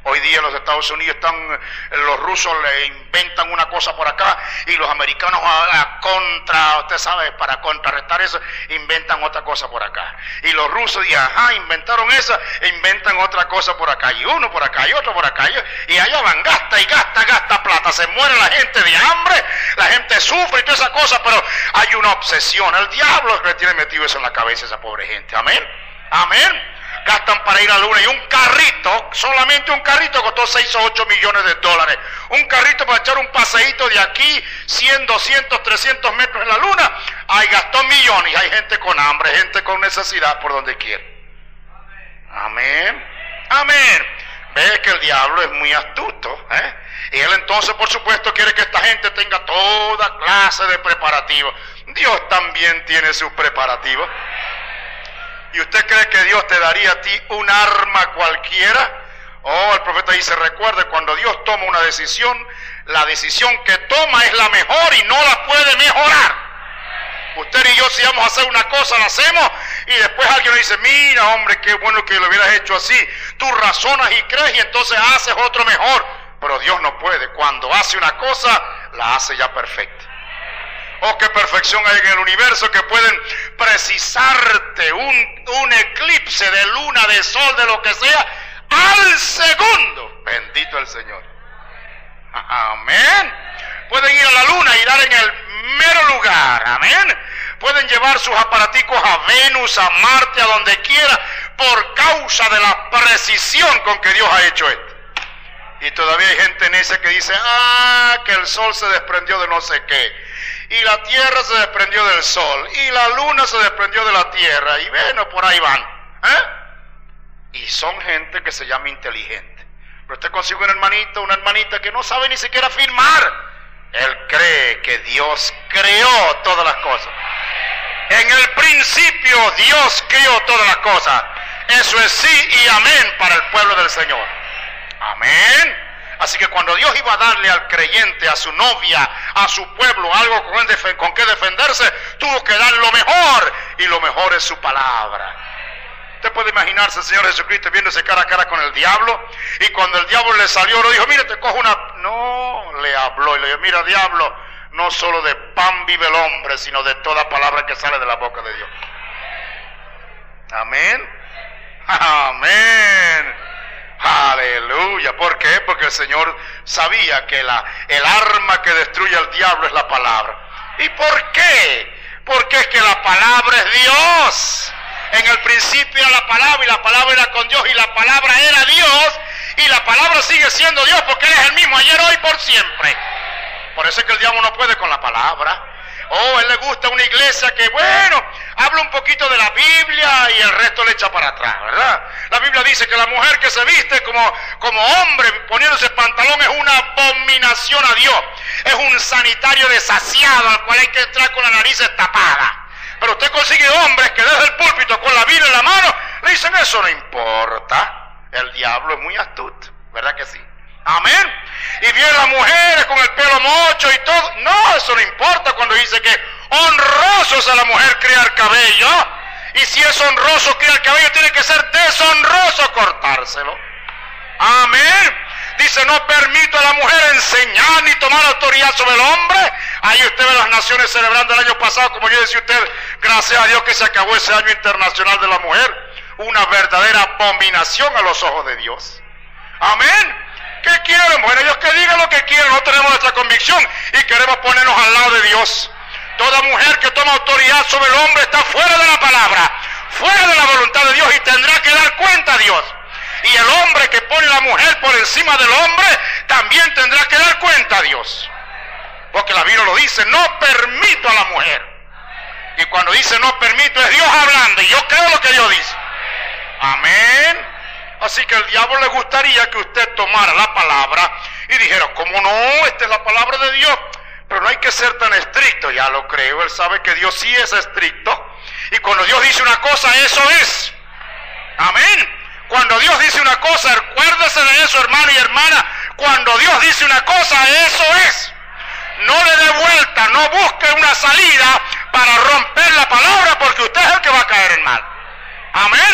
Hoy día los Estados Unidos están, los rusos le inventan una cosa por acá y los americanos a, a contra, usted sabe, para contrarrestar eso, inventan otra cosa por acá. Y los rusos y ajá, inventaron esa, e inventan otra cosa por acá, y uno por acá, y otro por acá, y, y allá van, gasta y gasta, gasta plata, se muere la gente de hambre, la gente sufre y toda esa cosa, pero hay una obsesión, el diablo es que le tiene metido eso en la cabeza a esa pobre gente, amén, amén. Gastan para ir a la luna y un carrito, solamente un carrito costó seis o ocho millones de dólares. Un carrito para echar un paseíto de aquí, cien, doscientos, trescientos metros en la luna. Ahí gastó millones y hay gente con hambre, gente con necesidad por donde quiera. Amén. Amén. Ve que el diablo es muy astuto, ¿eh? Y él entonces, por supuesto, quiere que esta gente tenga toda clase de preparativos. Dios también tiene sus preparativos. ¿Y usted cree que Dios te daría a ti un arma cualquiera? Oh, el profeta dice, recuerde, cuando Dios toma una decisión, la decisión que toma es la mejor y no la puede mejorar. Usted y yo, si vamos a hacer una cosa, la hacemos y después alguien le dice, mira hombre, qué bueno que lo hubieras hecho así. Tú razonas y crees y entonces haces otro mejor. Pero Dios no puede. Cuando hace una cosa, la hace ya perfecta. Oh, qué perfección hay en el universo, que pueden precisarte un, un eclipse de luna, de sol, de lo que sea, al segundo. Bendito el Señor. Amén. Pueden ir a la luna y dar en el mero lugar. Amén. Pueden llevar sus aparaticos a Venus, a Marte, a donde quiera, por causa de la precisión con que Dios ha hecho esto. Y todavía hay gente necia que dice, ah, que el sol se desprendió de no sé qué. Y la tierra se desprendió del sol, y la luna se desprendió de la tierra, y bueno, por ahí van, ¿eh? Y son gente que se llama inteligente. Pero usted consigue un hermanito, una hermanita que no sabe ni siquiera firmar. Él cree que Dios creó todas las cosas. En el principio Dios creó todas las cosas. Eso es sí y amén para el pueblo del Señor. Amén. Así que cuando Dios iba a darle al creyente, a su novia, a su pueblo, algo con, el con que defenderse, tuvo que dar lo mejor, y lo mejor es su palabra. Usted puede imaginarse el Señor Jesucristo viéndose cara a cara con el diablo, y cuando el diablo le salió, le dijo, mire, te cojo una... No, le habló y le dijo, mira, diablo, no solo de pan vive el hombre, sino de toda palabra que sale de la boca de Dios. Amén. Amén. Aleluya. ¿Por qué? Porque el Señor sabía que la, el arma que destruye al diablo es la palabra. ¿Y por qué? Porque es que la palabra es Dios. En el principio era la palabra y la palabra era con Dios y la palabra era Dios y la palabra sigue siendo Dios porque Él es el mismo ayer, hoy, por siempre. Por eso es que el diablo no puede con la palabra. Oh, a él le gusta una iglesia que, bueno, habla un poquito de la Biblia y el resto le echa para atrás, ¿verdad? La Biblia dice que la mujer que se viste como, como hombre poniéndose pantalón es una abominación a Dios. Es un sanitario desasiado al cual hay que entrar con la nariz tapada. Pero usted consigue hombres que desde el púlpito con la Biblia en la mano le dicen, eso no importa. El diablo es muy astuto, ¿verdad que sí? Amén. Y vienen las mujeres con el pelo mocho y todo. No, eso no importa cuando dice que honroso es a la mujer criar cabello. Y si es honroso criar cabello, tiene que ser deshonroso cortárselo. Amén. Dice, no permito a la mujer enseñar ni tomar autoridad sobre el hombre. Ahí usted ve las naciones celebrando el año pasado, como yo decía usted, gracias a Dios que se acabó ese año internacional de la mujer. Una verdadera abominación a los ojos de Dios. Amén. ¿Qué quieren? Bueno, ellos que digan lo que quieren, no tenemos nuestra convicción y queremos ponernos al lado de Dios. Toda mujer que toma autoridad sobre el hombre está fuera de la palabra, fuera de la voluntad de Dios y tendrá que dar cuenta a Dios. Y el hombre que pone a la mujer por encima del hombre también tendrá que dar cuenta a Dios. Porque la Biblia lo dice, no permito a la mujer. Y cuando dice no permito es Dios hablando y yo creo lo que Dios dice. Amén. Así que al diablo le gustaría que usted tomara la palabra y dijera, ¿cómo no? Esta es la palabra de Dios. Pero no hay que ser tan estricto, ya lo creo. Él sabe que Dios sí es estricto. Y cuando Dios dice una cosa, eso es. Amén. Cuando Dios dice una cosa, acuérdese de eso, hermano y hermana. Cuando Dios dice una cosa, eso es. No le dé vuelta, no busque una salida para romper la palabra, porque usted es el que va a caer en mal. Amén.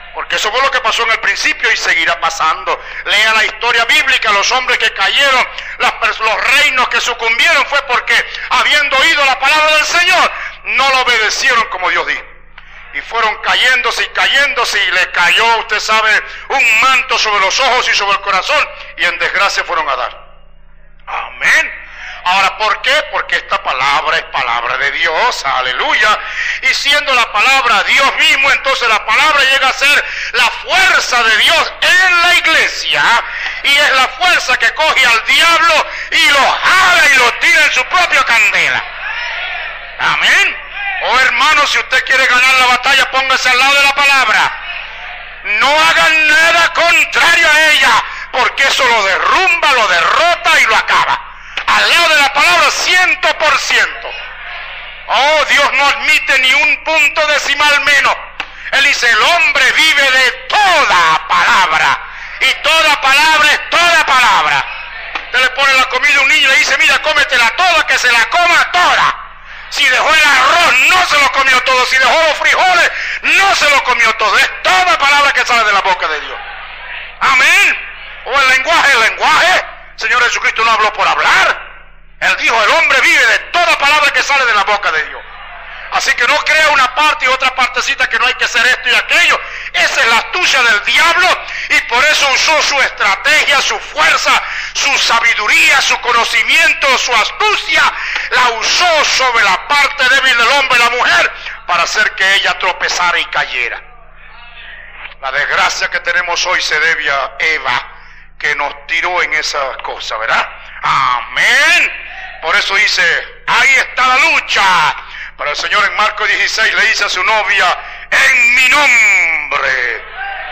Porque eso fue lo que pasó en el principio y seguirá pasando. Lea la historia bíblica, los hombres que cayeron, las, los reinos que sucumbieron, fue porque habiendo oído la palabra del Señor, no la obedecieron como Dios dijo. Y fueron cayéndose y cayéndose y le cayó, usted sabe, un manto sobre los ojos y sobre el corazón y en desgracia fueron a dar. Amén. Ahora, ¿por qué? Porque esta palabra es palabra de Dios, aleluya. Y siendo la palabra Dios mismo, entonces la palabra llega a ser la fuerza de Dios en la iglesia. Y es la fuerza que coge al diablo y lo jala y lo tira en su propia candela. Amén. Oh hermano, si usted quiere ganar la batalla, póngase al lado de la palabra. No hagan nada contrario a ella, porque eso lo derrumba, lo derrota y lo acaba. Al lado de la palabra, ciento por ciento. Oh, Dios no admite ni un punto decimal menos. Él dice, el hombre vive de toda palabra. Y toda palabra es toda palabra. Usted le pone la comida a un niño y le dice, mira, cómetela toda, que se la coma toda. Si dejó el arroz, no se lo comió todo. Si dejó los frijoles, no se lo comió todo. Es toda palabra que sale de la boca de Dios. Amén. O el lenguaje, el lenguaje. Señor Jesucristo no habló por hablar. Él dijo, el hombre vive de toda palabra que sale de la boca de Dios. Así que no crea una parte y otra partecita que no hay que hacer esto y aquello. Esa es la astucia del diablo y por eso usó su estrategia, su fuerza, su sabiduría, su conocimiento, su astucia. La usó sobre la parte débil del hombre y la mujer para hacer que ella tropezara y cayera. La desgracia que tenemos hoy se debe a Eva, que nos tiró en esa cosa, ¿verdad? Amén. Por eso dice, ahí está la lucha. Pero el Señor en Marcos dieciséis le dice a su novia, en mi nombre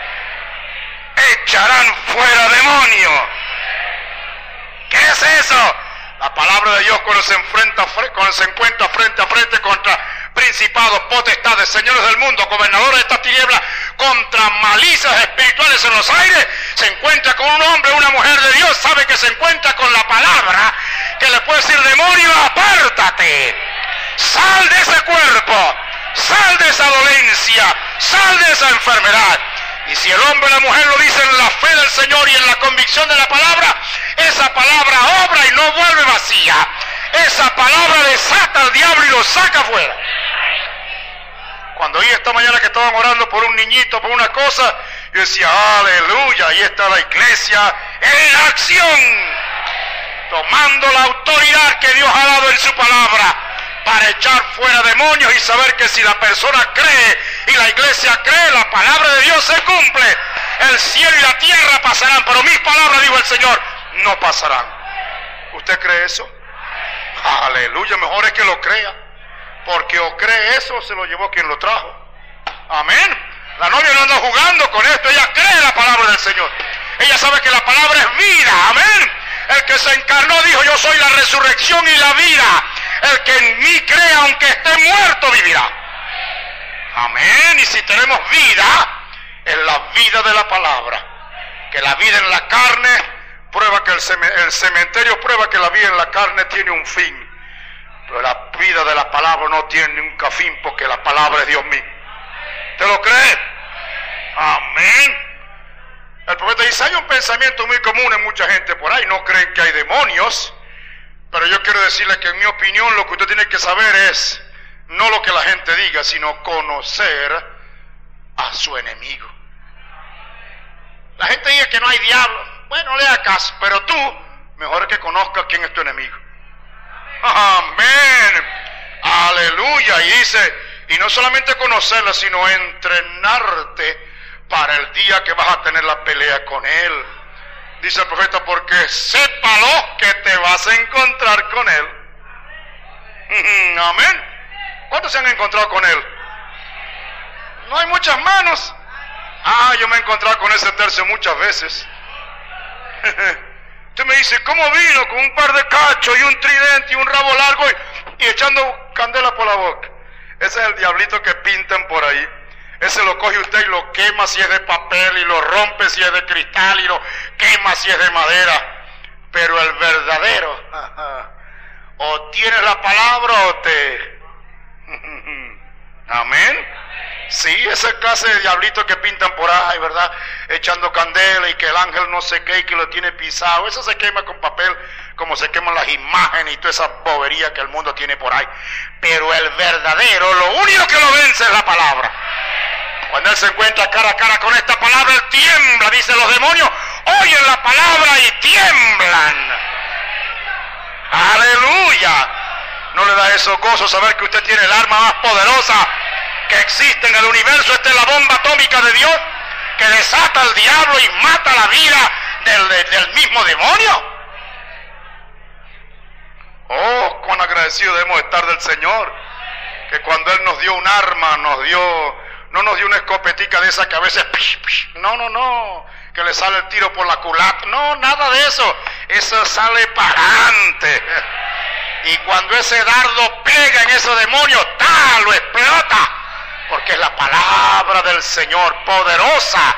echarán fuera demonios. ¿Qué es eso? La palabra de Dios cuando se enfrenta, cuando se encuentra frente a frente contra principados, potestades, señores del mundo, gobernadores de esta tiniebla, contra malicias espirituales en los aires, se encuentra con un hombre, una mujer de Dios, sabe que se encuentra con la palabra que le puede decir, demonio, apártate, sal de ese cuerpo, sal de esa dolencia, sal de esa enfermedad. Y si el hombre y la mujer lo dicen en la fe del Señor y en la convicción de la palabra, esa palabra obra y no vuelve vacía. Esa palabra desata al diablo y lo saca afuera. Cuando oí esta mañana que estaban orando por un niñito, por una cosa, yo decía, aleluya, ahí está la iglesia en acción, tomando la autoridad que Dios ha dado en su palabra para echar fuera demonios y saber que si la persona cree y la iglesia cree, la palabra de Dios se cumple. El cielo y la tierra pasarán, pero mis palabras, dijo el Señor, no pasarán. ¿Usted cree eso? Aleluya, mejor es que lo crea, porque o cree eso o se lo llevó quien lo trajo. Amén. La novia no anda jugando con esto, ella cree la palabra del Señor. Ella sabe que la palabra es vida. Amén. El que se encarnó dijo, yo soy la resurrección y la vida. El que en mí cree, aunque esté muerto, vivirá. Amén. Y si tenemos vida, es la vida de la palabra. Que la vida en la carne prueba que el, el cementerio prueba que la vida en la carne tiene un fin. Pero la vida de la palabra no tiene nunca fin, porque la palabra es Dios mismo. ¿Te lo cree? Amén. El profeta dice, hay un pensamiento muy común en mucha gente por ahí, no creen que hay demonios. Pero yo quiero decirle que en mi opinión lo que usted tiene que saber es no lo que la gente diga, sino conocer a su enemigo. La gente dice que no hay diablo. Bueno, le hagas caso, pero tú mejor que conozcas quién es tu enemigo. Amén. Aleluya. Y dice, y no solamente conocerla, sino entrenarte para el día que vas a tener la pelea con él. Dice el profeta, porque sépalo que te vas a encontrar con él. Amén. ¿Cuántos se han encontrado con él? No hay muchas manos. Ah, yo me he encontrado con ese tercio muchas veces. Usted me dice, ¿cómo vino? Con un par de cachos y un tridente y un rabo largo y, y echando candela por la boca. Ese es el diablito que pintan por ahí. Ese lo coge usted y lo quema si es de papel, y lo rompe si es de cristal, y lo quema si es de madera. Pero el verdadero, o tienes la palabra o te... Amén. Sí, esa clase de diablitos que pintan por ahí, ¿verdad? Echando candela y que el ángel no sé qué y que lo tiene pisado. Eso se quema con papel como se queman las imágenes y toda esa bobería que el mundo tiene por ahí. Pero el verdadero, lo único que lo vence es la palabra. Cuando él se encuentra cara a cara con esta palabra, él tiembla, dicen los demonios, oyen la palabra y tiemblan. ¡Aleluya! ¿No le da eso gozo saber que usted tiene el arma más poderosa que existe en el universo? Esta es la bomba atómica de Dios que desata al diablo y mata la vida del, del mismo demonio. Oh, cuán agradecidos debemos estar del Señor, que cuando Él nos dio un arma, nos dio, no nos dio una escopetica de esa que a veces, pish, pish, no, no, no, que le sale el tiro por la culata, no, nada de eso, eso sale para adelante. Y cuando ese dardo pega en ese demonio, ¡ta! Lo explota. Porque es la palabra del Señor, poderosa,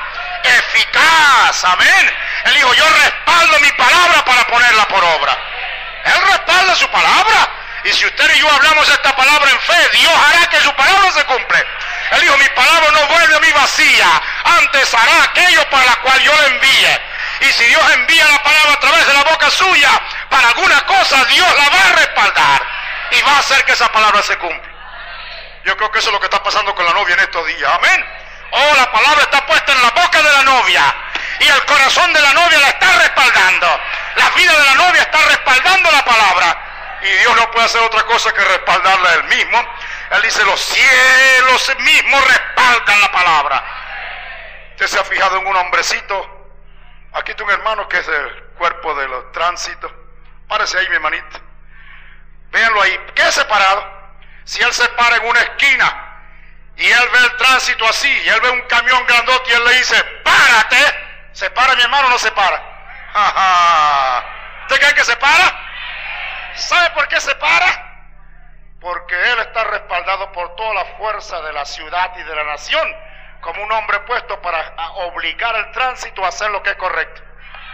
eficaz, amén. Él dijo, yo respaldo mi palabra para ponerla por obra. Él respalda su palabra. Y si usted y yo hablamos esta palabra en fe, Dios hará que su palabra se cumple. Él dijo, mi palabra no vuelve a mí vacía, antes hará aquello para la cual yo le envíe. Y si Dios envía la palabra a través de la boca suya, para alguna cosa Dios la va a respaldar. Y va a hacer que esa palabra se cumpla. Yo creo que eso es lo que está pasando con la novia en estos días, amén. Oh, la palabra está puesta en la boca de la novia. Y el corazón de la novia la está respaldando. La vida de la novia está respaldando la palabra. Y Dios no puede hacer otra cosa que respaldarla Él mismo. Él dice, los cielos mismos respaldan la palabra. ¿Usted se ha fijado en un hombrecito? Aquí está un hermano que es el cuerpo de los tránsitos. Párese ahí, mi hermanito. Véanlo ahí. ¿Qué es separado? Si él se para en una esquina y él ve el tránsito así, y él ve un camión grandote y él le dice, párate, ¿se para mi hermano o no se para? Ja, ja. ¿Usted cree que se para? ¿Sabe por qué se para? Porque él está respaldado por toda la fuerza de la ciudad y de la nación, como un hombre puesto para obligar el tránsito a hacer lo que es correcto.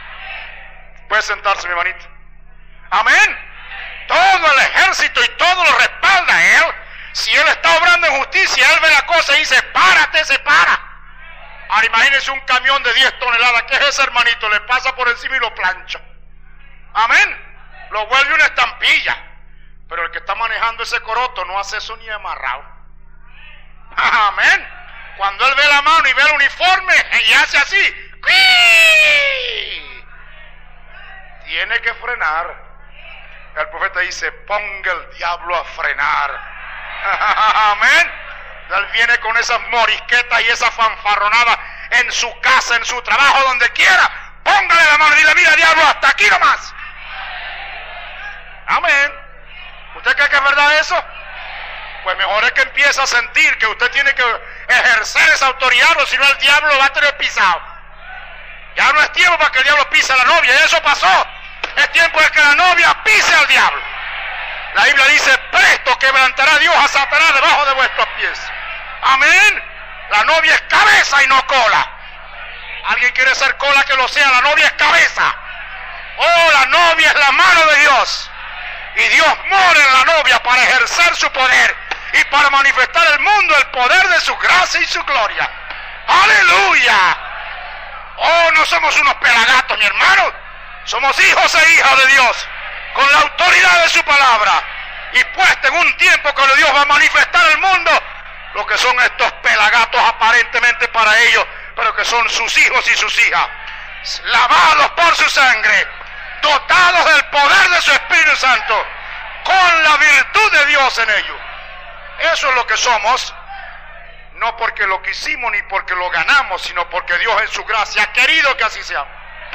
Puede sentarse, mi hermanito. Amén. Todo el ejército y todo lo respalda a él. Si él está obrando en justicia, él ve la cosa y dice, párate, se para. Ahora imagínense un camión de diez toneladas. ¿Qué es ese, hermanito? Le pasa por encima y lo plancha. Amén. Lo vuelve una estampilla. Pero el que está manejando ese coroto no hace eso ni amarrado. Amén. Cuando él ve la mano y ve el uniforme y hace así, ¡cuii! Tiene que frenar. El profeta dice, ponga el diablo a frenar. Amén. Él viene con esas morisquetas y esa fanfarronada en su casa, en su trabajo, donde quiera. Póngale la mano y dile, mira, diablo, hasta aquí nomás. Amén. ¿Usted cree que es verdad eso? Pues mejor es que empiece a sentir que usted tiene que ejercer esa autoridad, o si no el diablo lo va a tener pisado. Ya no es tiempo para que el diablo pise a la novia, y eso pasó. Es tiempo de que la novia pise al diablo. La Biblia dice, presto quebrantará Dios a Satanás debajo de vuestros pies. Amén. La novia es cabeza y no cola. ¿Alguien quiere ser cola? Que lo sea. La novia es cabeza. Oh, la novia es la mano de Dios. Y Dios mora en la novia para ejercer su poder y para manifestar al mundo el poder de su gracia y su gloria. ¡Aleluya! Oh, no somos unos pelagatos, mi hermano. Somos hijos e hijas de Dios, con la autoridad de su palabra, y puesta en un tiempo cuando Dios va a manifestar al mundo lo que son estos pelagatos aparentemente para ellos, pero que son sus hijos y sus hijas, lavados por su sangre, dotados del poder de su Espíritu Santo, con la virtud de Dios en ellos. Eso es lo que somos, no porque lo quisimos ni porque lo ganamos, sino porque Dios en su gracia ha querido que así sea.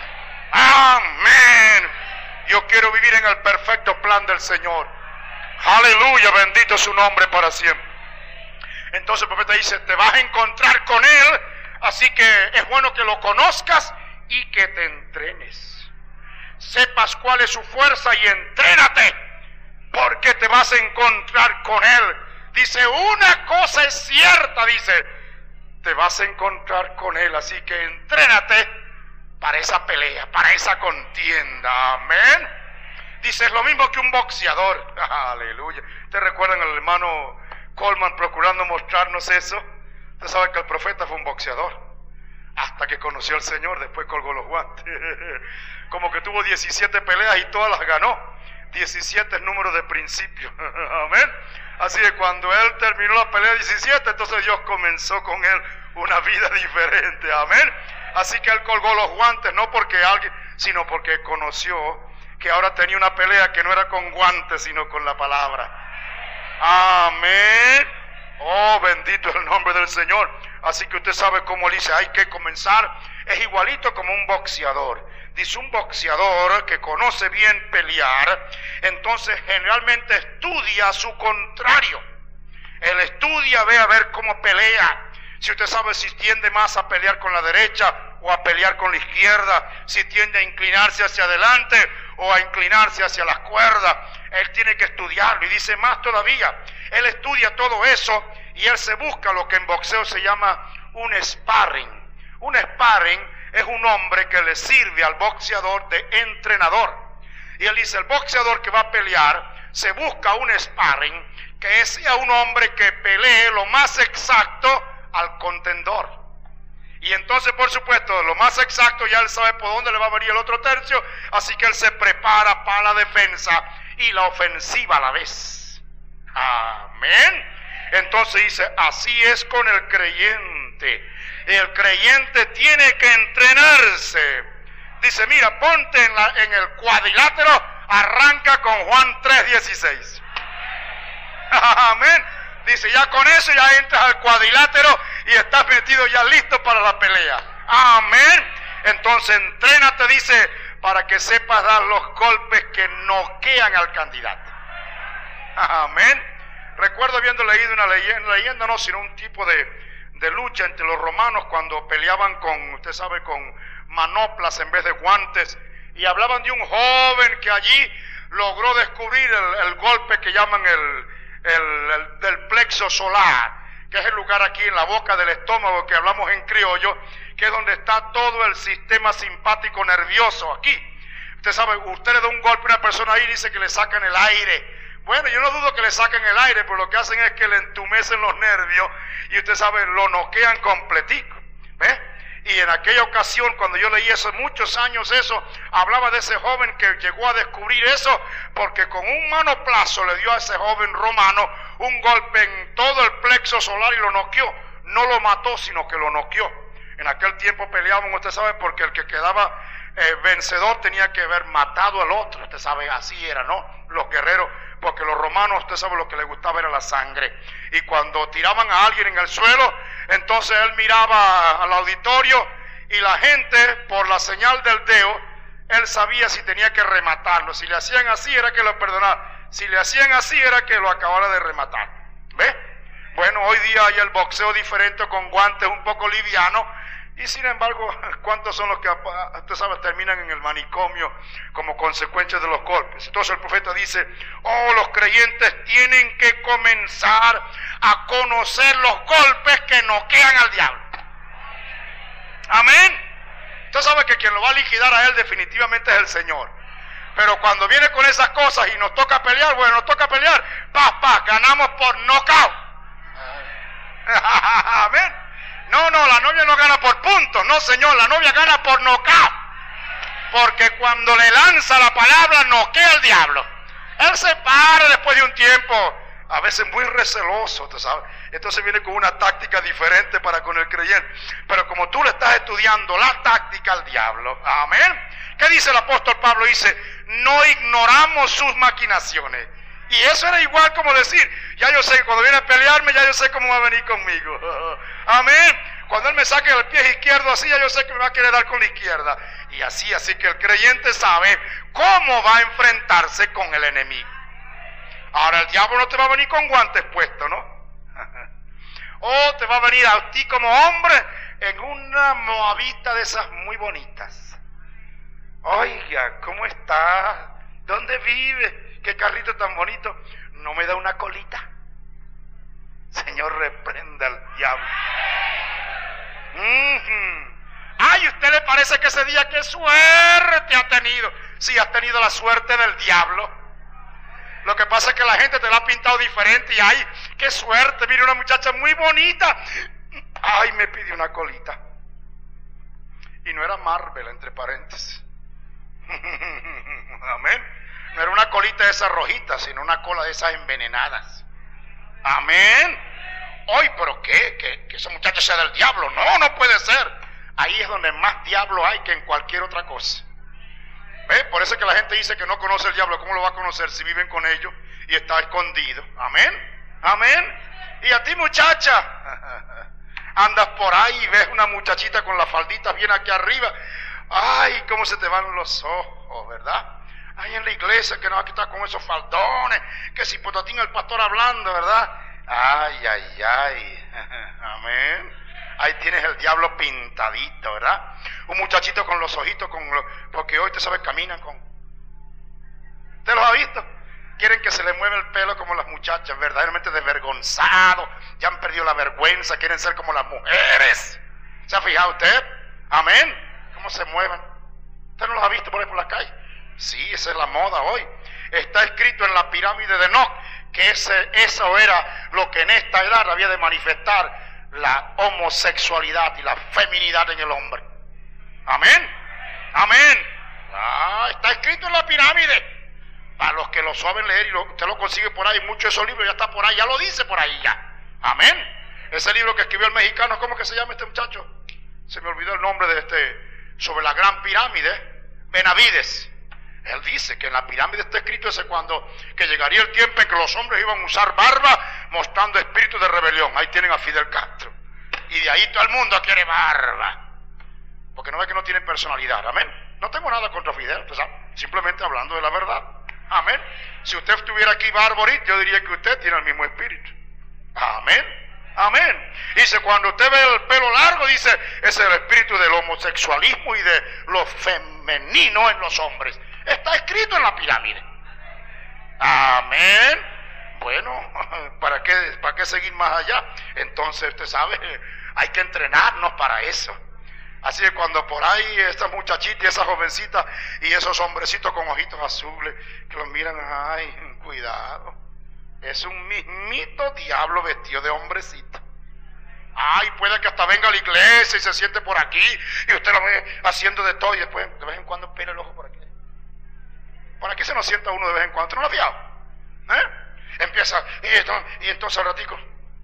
Amén. Yo quiero vivir en el perfecto plan del Señor. Aleluya, bendito su nombre para siempre. Entonces el profeta dice, te vas a encontrar con Él, así que es bueno que lo conozcas y que te entrenes. Sepas cuál es su fuerza y entrénate, porque te vas a encontrar con Él. Dice, una cosa es cierta, dice, te vas a encontrar con Él, así que entrénate para esa pelea, para esa contienda. Amén. Dice, es lo mismo que un boxeador. Aleluya. ¿Ustedes recuerdan al hermano Coleman procurando mostrarnos eso? Usted sabe que el profeta fue un boxeador, hasta que conoció al Señor, después colgó los guantes. Como que tuvo diecisiete peleas y todas las ganó. diecisiete es número de principio. Amén. Así que cuando él terminó la pelea diecisiete, entonces Dios comenzó con él una vida diferente. Amén. Así que él colgó los guantes, no porque alguien, sino porque conoció que ahora tenía una pelea que no era con guantes, sino con la palabra. Amén. Oh, bendito es el nombre del Señor. Así que usted sabe cómo él dice, hay que comenzar. Es igualito como un boxeador. Dice, un boxeador que conoce bien pelear, entonces generalmente estudia a su contrario. Él estudia, ve a ver cómo pelea. Si usted sabe si tiende más a pelear con la derecha o a pelear con la izquierda, si tiende a inclinarse hacia adelante o a inclinarse hacia las cuerdas, él tiene que estudiarlo. Y dice más todavía, él estudia todo eso y él se busca lo que en boxeo se llama un sparring. Un sparring es un hombre que le sirve al boxeador de entrenador. Y él dice, el boxeador que va a pelear se busca un sparring que sea un hombre que pelee lo más exacto al contendor. Y entonces, por supuesto, lo más exacto ya él sabe por dónde le va a venir el otro tercio, así que él se prepara para la defensa y la ofensiva a la vez. Amén. Entonces dice, así es con el creyente. El creyente tiene que entrenarse. Dice, mira, ponte en, la, en el cuadrilátero, arranca con Juan tres dieciséis. Amén. Dice, ya con eso ya entras al cuadrilátero y estás metido ya listo para la pelea. Amén. Entonces entrénate, dice, para que sepas dar los golpes que noquean al candidato. Amén. Recuerdo habiendo leído una leyenda, leyenda no, sino un tipo de, de lucha entre los romanos cuando peleaban con, usted sabe, con manoplas en vez de guantes, y hablaban de un joven que allí logró descubrir el, el golpe que llaman el, el, el del plexo solar, que es el lugar aquí en la boca del estómago que hablamos en criollo, que es donde está todo el sistema simpático nervioso aquí. Usted sabe, usted le da un golpe a una persona ahí y dice que le sacan el aire. Bueno, yo no dudo que le saquen el aire, pero lo que hacen es que le entumecen los nervios y usted sabe, lo noquean completico. ¿Ves? Y en aquella ocasión, cuando yo leí eso, muchos años eso, hablaba de ese joven que llegó a descubrir eso, porque con un manoplazo le dio a ese joven romano un golpe en todo el plexo solar y lo noqueó. No lo mató, sino que lo noqueó. En aquel tiempo peleaban, usted sabe, porque el que quedaba eh, vencedor tenía que haber matado al otro. Usted sabe, así era, ¿no? Los guerreros, porque los romanos, usted sabe, lo que les gustaba era la sangre. Y cuando tiraban a alguien en el suelo, entonces él miraba al auditorio y la gente, por la señal del dedo, él sabía si tenía que rematarlo. Si le hacían así era que lo perdonaba, si le hacían así era que lo acabara de rematar. ¿Ve? Bueno, hoy día hay el boxeo diferente con guantes un poco livianos. Y sin embargo, ¿cuántos son los que, usted sabe, terminan en el manicomio como consecuencia de los golpes? Entonces el profeta dice, oh, los creyentes tienen que comenzar a conocer los golpes que noquean al diablo. Amén. Usted sabe que quien lo va a liquidar a él definitivamente es el Señor. Pero cuando viene con esas cosas y nos toca pelear, bueno, nos toca pelear, paz, paz, ganamos por knockout. Amén. No, no, la novia no gana por puntos, no señor, la novia gana por knockout. Porque cuando le lanza la palabra, noquea al diablo. Él se para después de un tiempo, a veces muy receloso, ¿tú sabes? Entonces viene con una táctica diferente para con el creyente. Pero como tú le estás estudiando la táctica al diablo, amén. ¿Qué dice el apóstol Pablo? Dice, no ignoramos sus maquinaciones. Y eso era igual como decir, ya yo sé que cuando viene a pelearme, ya yo sé cómo va a venir conmigo. Amén. Cuando él me saque el pie izquierdo así, ya yo sé que me va a querer dar con la izquierda. Y así, así que el creyente sabe cómo va a enfrentarse con el enemigo. Ahora el diablo no te va a venir con guantes puestos, ¿no? O te va a venir a ti como hombre en una moabita de esas muy bonitas. Oiga, ¿cómo estás? ¿Dónde vives? ¿Qué carrito tan bonito? ¿No me da una colita? Señor, reprenda al diablo. Mm-hmm. Ay, ¿usted le parece que ese día qué suerte ha tenido? Sí, has tenido la suerte del diablo. Lo que pasa es que la gente te la ha pintado diferente y ay, qué suerte, mire una muchacha muy bonita. Ay, me pidió una colita. Y no era Marvel, entre paréntesis. Amén. No era una colita de esas rojitas, sino una cola de esas envenenadas. Amén. Hoy, pero ¿qué? ¿Que, que ese muchacho sea del diablo? No, no puede ser. Ahí es donde más diablo hay que en cualquier otra cosa. ¿Ve? Por eso es que la gente dice que no conoce el diablo. ¿Cómo lo va a conocer si viven con ellos y está escondido? Amén. Amén. Y a ti, muchacha, andas por ahí y ves una muchachita con la faldita bien aquí arriba. Ay, cómo se te van los ojos, ¿verdad? Ahí en la iglesia que no va a quitar con esos faldones, que si potatín el pastor hablando, ¿verdad? Ay, ay, ay. Amén. Ahí tienes el diablo pintadito, ¿verdad? Un muchachito con los ojitos, con lo, porque hoy, te sabes, caminan con... ¿Usted los ha visto? Quieren que se les mueva el pelo como las muchachas, verdaderamente desvergonzados, ya han perdido la vergüenza, quieren ser como las mujeres. ¿Se ha fijado usted? Amén. ¿Cómo se mueven? ¿Usted no los ha visto por ahí por la calle? Sí, esa es la moda hoy. Está escrito en la pirámide de Enoch que ese, eso era lo que en esta edad había de manifestar la homosexualidad y la feminidad en el hombre. Amén. Amén. Ah, está escrito en la pirámide. Para los que lo saben leer y lo, usted lo consigue por ahí, muchos de esos libros ya está por ahí, ya lo dice por ahí ya. Amén. Ese libro que escribió el mexicano, ¿cómo que se llama este muchacho? Se me olvidó el nombre de este, sobre la gran pirámide, Benavides. Él dice que en la pirámide está escrito ese cuando, que llegaría el tiempo en que los hombres iban a usar barba mostrando espíritu de rebelión. Ahí tienen a Fidel Castro. Y de ahí todo el mundo quiere barba. Porque no ve que no tienen personalidad. Amén. No tengo nada contra Fidel, pues, simplemente hablando de la verdad. Amén. Si usted estuviera aquí barbarito, yo diría que usted tiene el mismo espíritu. Amén. Amén. Dice, cuando usted ve el pelo largo, dice, ese es el espíritu del homosexualismo y de lo femenino en los hombres. Está escrito en la pirámide. Amén. Bueno, ¿para qué, para qué seguir más allá? Entonces, usted sabe, hay que entrenarnos para eso. Así que cuando por ahí estas muchachitas y esas jovencitas y esos hombrecitos con ojitos azules que los miran, ay, cuidado. Es un mismito diablo vestido de hombrecito. Ay, puede que hasta venga a la iglesia y se siente por aquí y usted lo ve haciendo de todo y después de vez en cuando pela el ojo por aquí. Por aquí se nos sienta uno de vez en cuando. ¿Usted no lo ha fijado? ¿Eh? Empieza, y, esto, y entonces al ratico,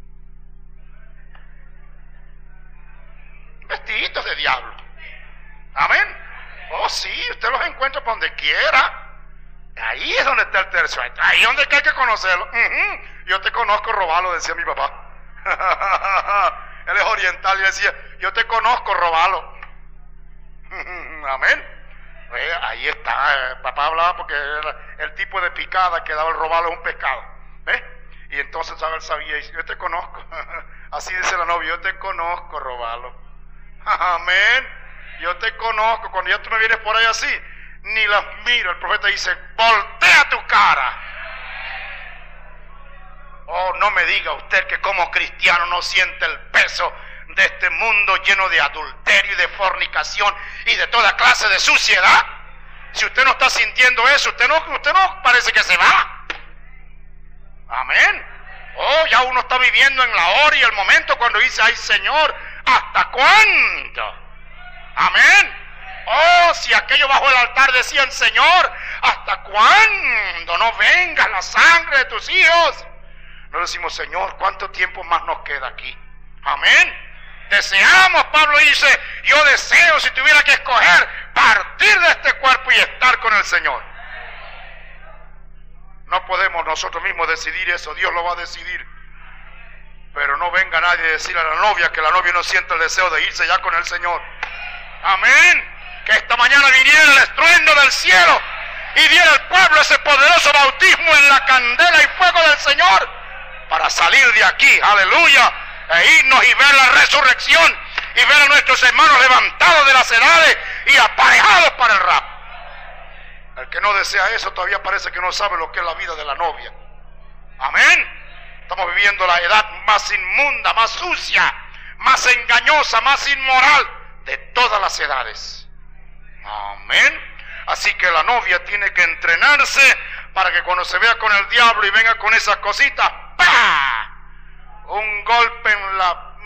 vestiditos de diablo. Amén. Oh, sí, usted los encuentra por donde quiera. Ahí es donde está el tercio. Ahí es donde hay que conocerlo. Uh-huh. Yo te conozco, Robalo, decía mi papá. Él es oriental y decía, yo te conozco, Robalo. Amén. Eh, ahí está, eh, papá hablaba porque era el tipo de picada que daba el robalo es un pescado, ¿ves? Y entonces ¿sabe? Él sabía, y dice, yo te conozco. Así dice la novia, yo te conozco, robalo. Amén. Yo te conozco. Cuando ya tú me vienes por ahí así, ni las miro. El profeta dice, voltea tu cara. Oh, no me diga usted que como cristiano no siente el peso de este mundo lleno de adulterio y de fornicación y de toda clase de suciedad. Si usted no está sintiendo eso, usted no, usted no parece que se va. Amén. Oh, ya uno está viviendo en la hora y el momento cuando dice, ay Señor, ¿hasta cuándo? Amén. Oh, si aquello bajo el altar decían, Señor, ¿hasta cuándo no venga la sangre de tus hijos? No decimos, Señor, ¿cuánto tiempo más nos queda aquí? Amén. Deseamos, Pablo dice, yo deseo, si tuviera que escoger, partir de este cuerpo y estar con el Señor. No podemos nosotros mismos decidir eso, Dios lo va a decidir. Pero no venga nadie a decir a la novia que la novia no siente el deseo de irse ya con el Señor. Amén. Que esta mañana viniera el estruendo del cielo y diera al pueblo ese poderoso bautismo en la candela y fuego del Señor para salir de aquí, aleluya, e irnos y ver la resurrección y ver a nuestros hermanos levantados de las edades y aparejados para el rapto. El que no desea eso todavía parece que no sabe lo que es la vida de la novia. Amén. Estamos viviendo la edad más inmunda, más sucia, más engañosa, más inmoral de todas las edades. Amén. Así que la novia tiene que entrenarse para que cuando se vea con el diablo y venga con esas cositas, ¡pah!, un golpe en la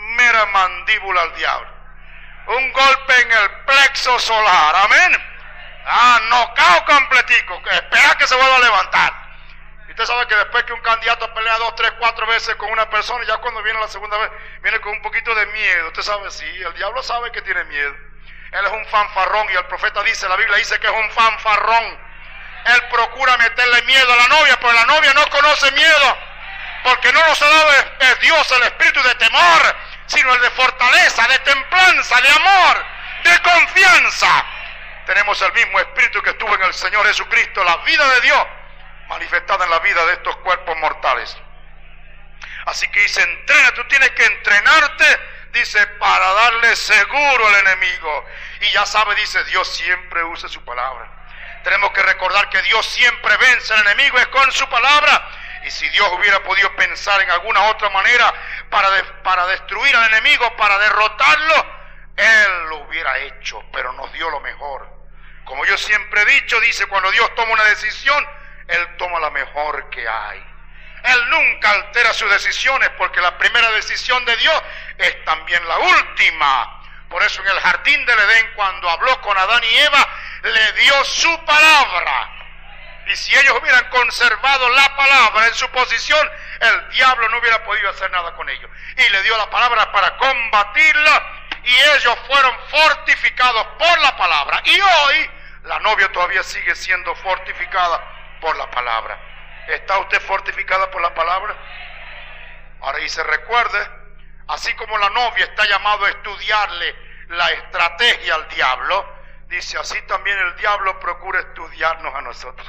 mera mandíbula al diablo. Un golpe en el plexo solar, amén. Ah, knockout completico, espera que se vuelva a levantar. Y usted sabe que después que un candidato pelea dos, tres, cuatro veces con una persona, ya cuando viene la segunda vez, viene con un poquito de miedo. Usted sabe, sí, el diablo sabe que tiene miedo. Él es un fanfarrón y el profeta dice, la Biblia dice que es un fanfarrón. Él procura meterle miedo a la novia, pero la novia no conoce miedo, porque no nos ha dado es Dios el espíritu de temor, sino el de fortaleza, de templanza, de amor, de confianza. Tenemos el mismo espíritu que estuvo en el Señor Jesucristo, la vida de Dios manifestada en la vida de estos cuerpos mortales. Así que dice, entrena, tú tienes que entrenarte, dice, para darle seguro al enemigo. Y ya sabe, dice, Dios siempre usa su palabra. Tenemos que recordar que Dios siempre vence al enemigo, es con su palabra. Y si Dios hubiera podido pensar en alguna otra manera para, de, para destruir al enemigo, para derrotarlo, Él lo hubiera hecho, pero nos dio lo mejor. Como yo siempre he dicho, dice, cuando Dios toma una decisión, Él toma la mejor que hay. Él nunca altera sus decisiones, porque la primera decisión de Dios es también la última. Por eso en el jardín del Edén, cuando habló con Adán y Eva, le dio su palabra. Y si ellos hubieran conservado la palabra en su posición, el diablo no hubiera podido hacer nada con ellos. Y le dio la palabra para combatirla, y ellos fueron fortificados por la palabra. Y hoy la novia todavía sigue siendo fortificada por la palabra. ¿Está usted fortificada por la palabra? Ahora dice, recuerde, así como la novia está llamado a estudiarle la estrategia al diablo, dice, así también el diablo procura estudiarnos a nosotros.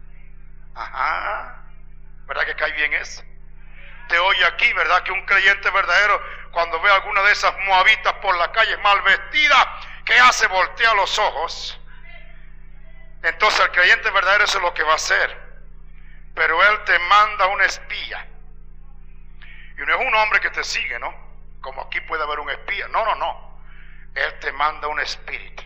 Ajá, ¿verdad que cae bien eso? Te oye aquí, ¿verdad? Que un creyente verdadero, cuando ve a alguna de esas moabitas por la calle mal vestida, ¿qué hace? Voltea los ojos. Entonces el creyente verdadero eso es lo que va a hacer. Pero él te manda un espía. Y no es un hombre que te sigue, ¿no? Como aquí puede haber un espía. No, no, no. Él te manda un espíritu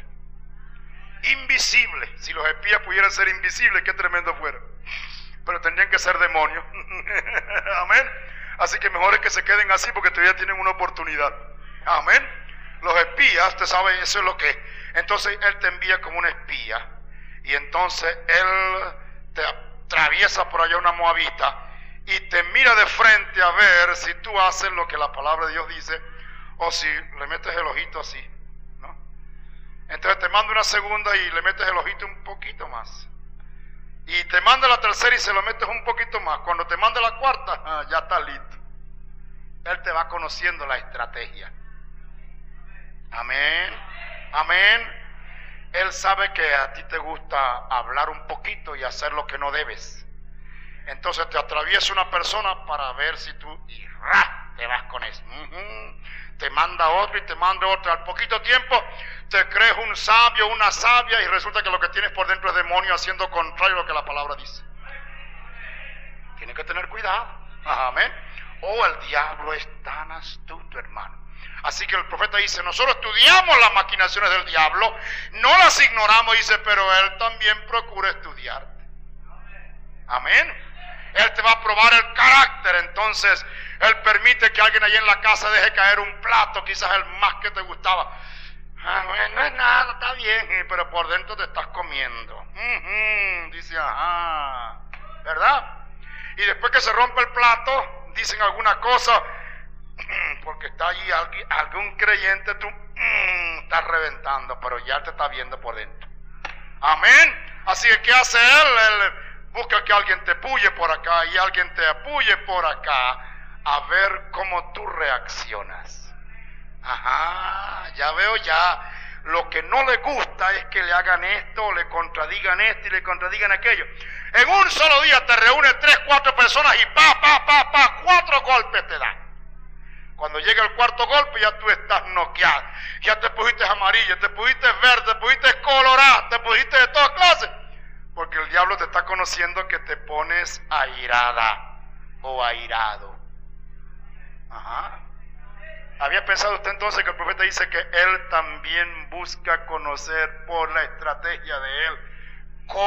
invisible. Si los espías pudieran ser invisibles, qué tremendo fuera. Pero tendrían que ser demonios. Amén. Así que mejor es que se queden así, porque todavía tienen una oportunidad. Amén. Los espías, usted sabe, eso es lo que es. Entonces él te envía como un espía, y entonces él te atraviesa por allá una moabita y te mira de frente a ver si tú haces lo que la palabra de Dios dice, o si le metes el ojito así, ¿no? Entonces te manda una segunda y le metes el ojito un poquito más, y te manda la tercera y se lo metes un poquito más. Cuando te manda la cuarta, ah, ya está listo. Él te va conociendo la estrategia. Amén, amén. Él sabe que a ti te gusta hablar un poquito y hacer lo que no debes. Entonces te atraviesa una persona para ver si tú y ¡ra! Te vas con eso. Uh-huh. Te manda otro y te manda otro. Al poquito tiempo te crees un sabio, una sabia, y resulta que lo que tienes por dentro es demonio haciendo contrario a lo que la palabra dice. Tienes que tener cuidado. Amén. Oh, el diablo es tan astuto, hermano. Así que el profeta dice, nosotros estudiamos las maquinaciones del diablo, no las ignoramos, dice, pero él también procura estudiarte. Amén. Él te va a probar el carácter. Entonces él permite que alguien allí en la casa deje caer un plato, quizás el más que te gustaba. Ah, bueno, no es nada, está bien, pero por dentro te estás comiendo. Uh-huh. Dice, ajá, ¿verdad? Y después que se rompe el plato, dicen alguna cosa, porque está allí alguien, algún creyente, tú mmm, estás reventando, pero ya te está viendo por dentro. Amén. Así que ¿qué hace él? Él busca que alguien te apoye por acá y alguien te apoye por acá, a ver cómo tú reaccionas. Ajá, ya veo ya. Lo que no le gusta es que le hagan esto, le contradigan esto y le contradigan aquello. En un solo día te reúnen tres, cuatro personas y pa, pa, pa, pa, cuatro golpes te dan. Cuando llega el cuarto golpe ya tú estás noqueado. Ya te pusiste amarillo, te pusiste verde, te pusiste colorado, te pusiste de todas clases. Porque el diablo te está conociendo que te pones airada o airado. Ajá. ¿Había pensado usted entonces que el profeta dice que él también busca conocer por la estrategia de él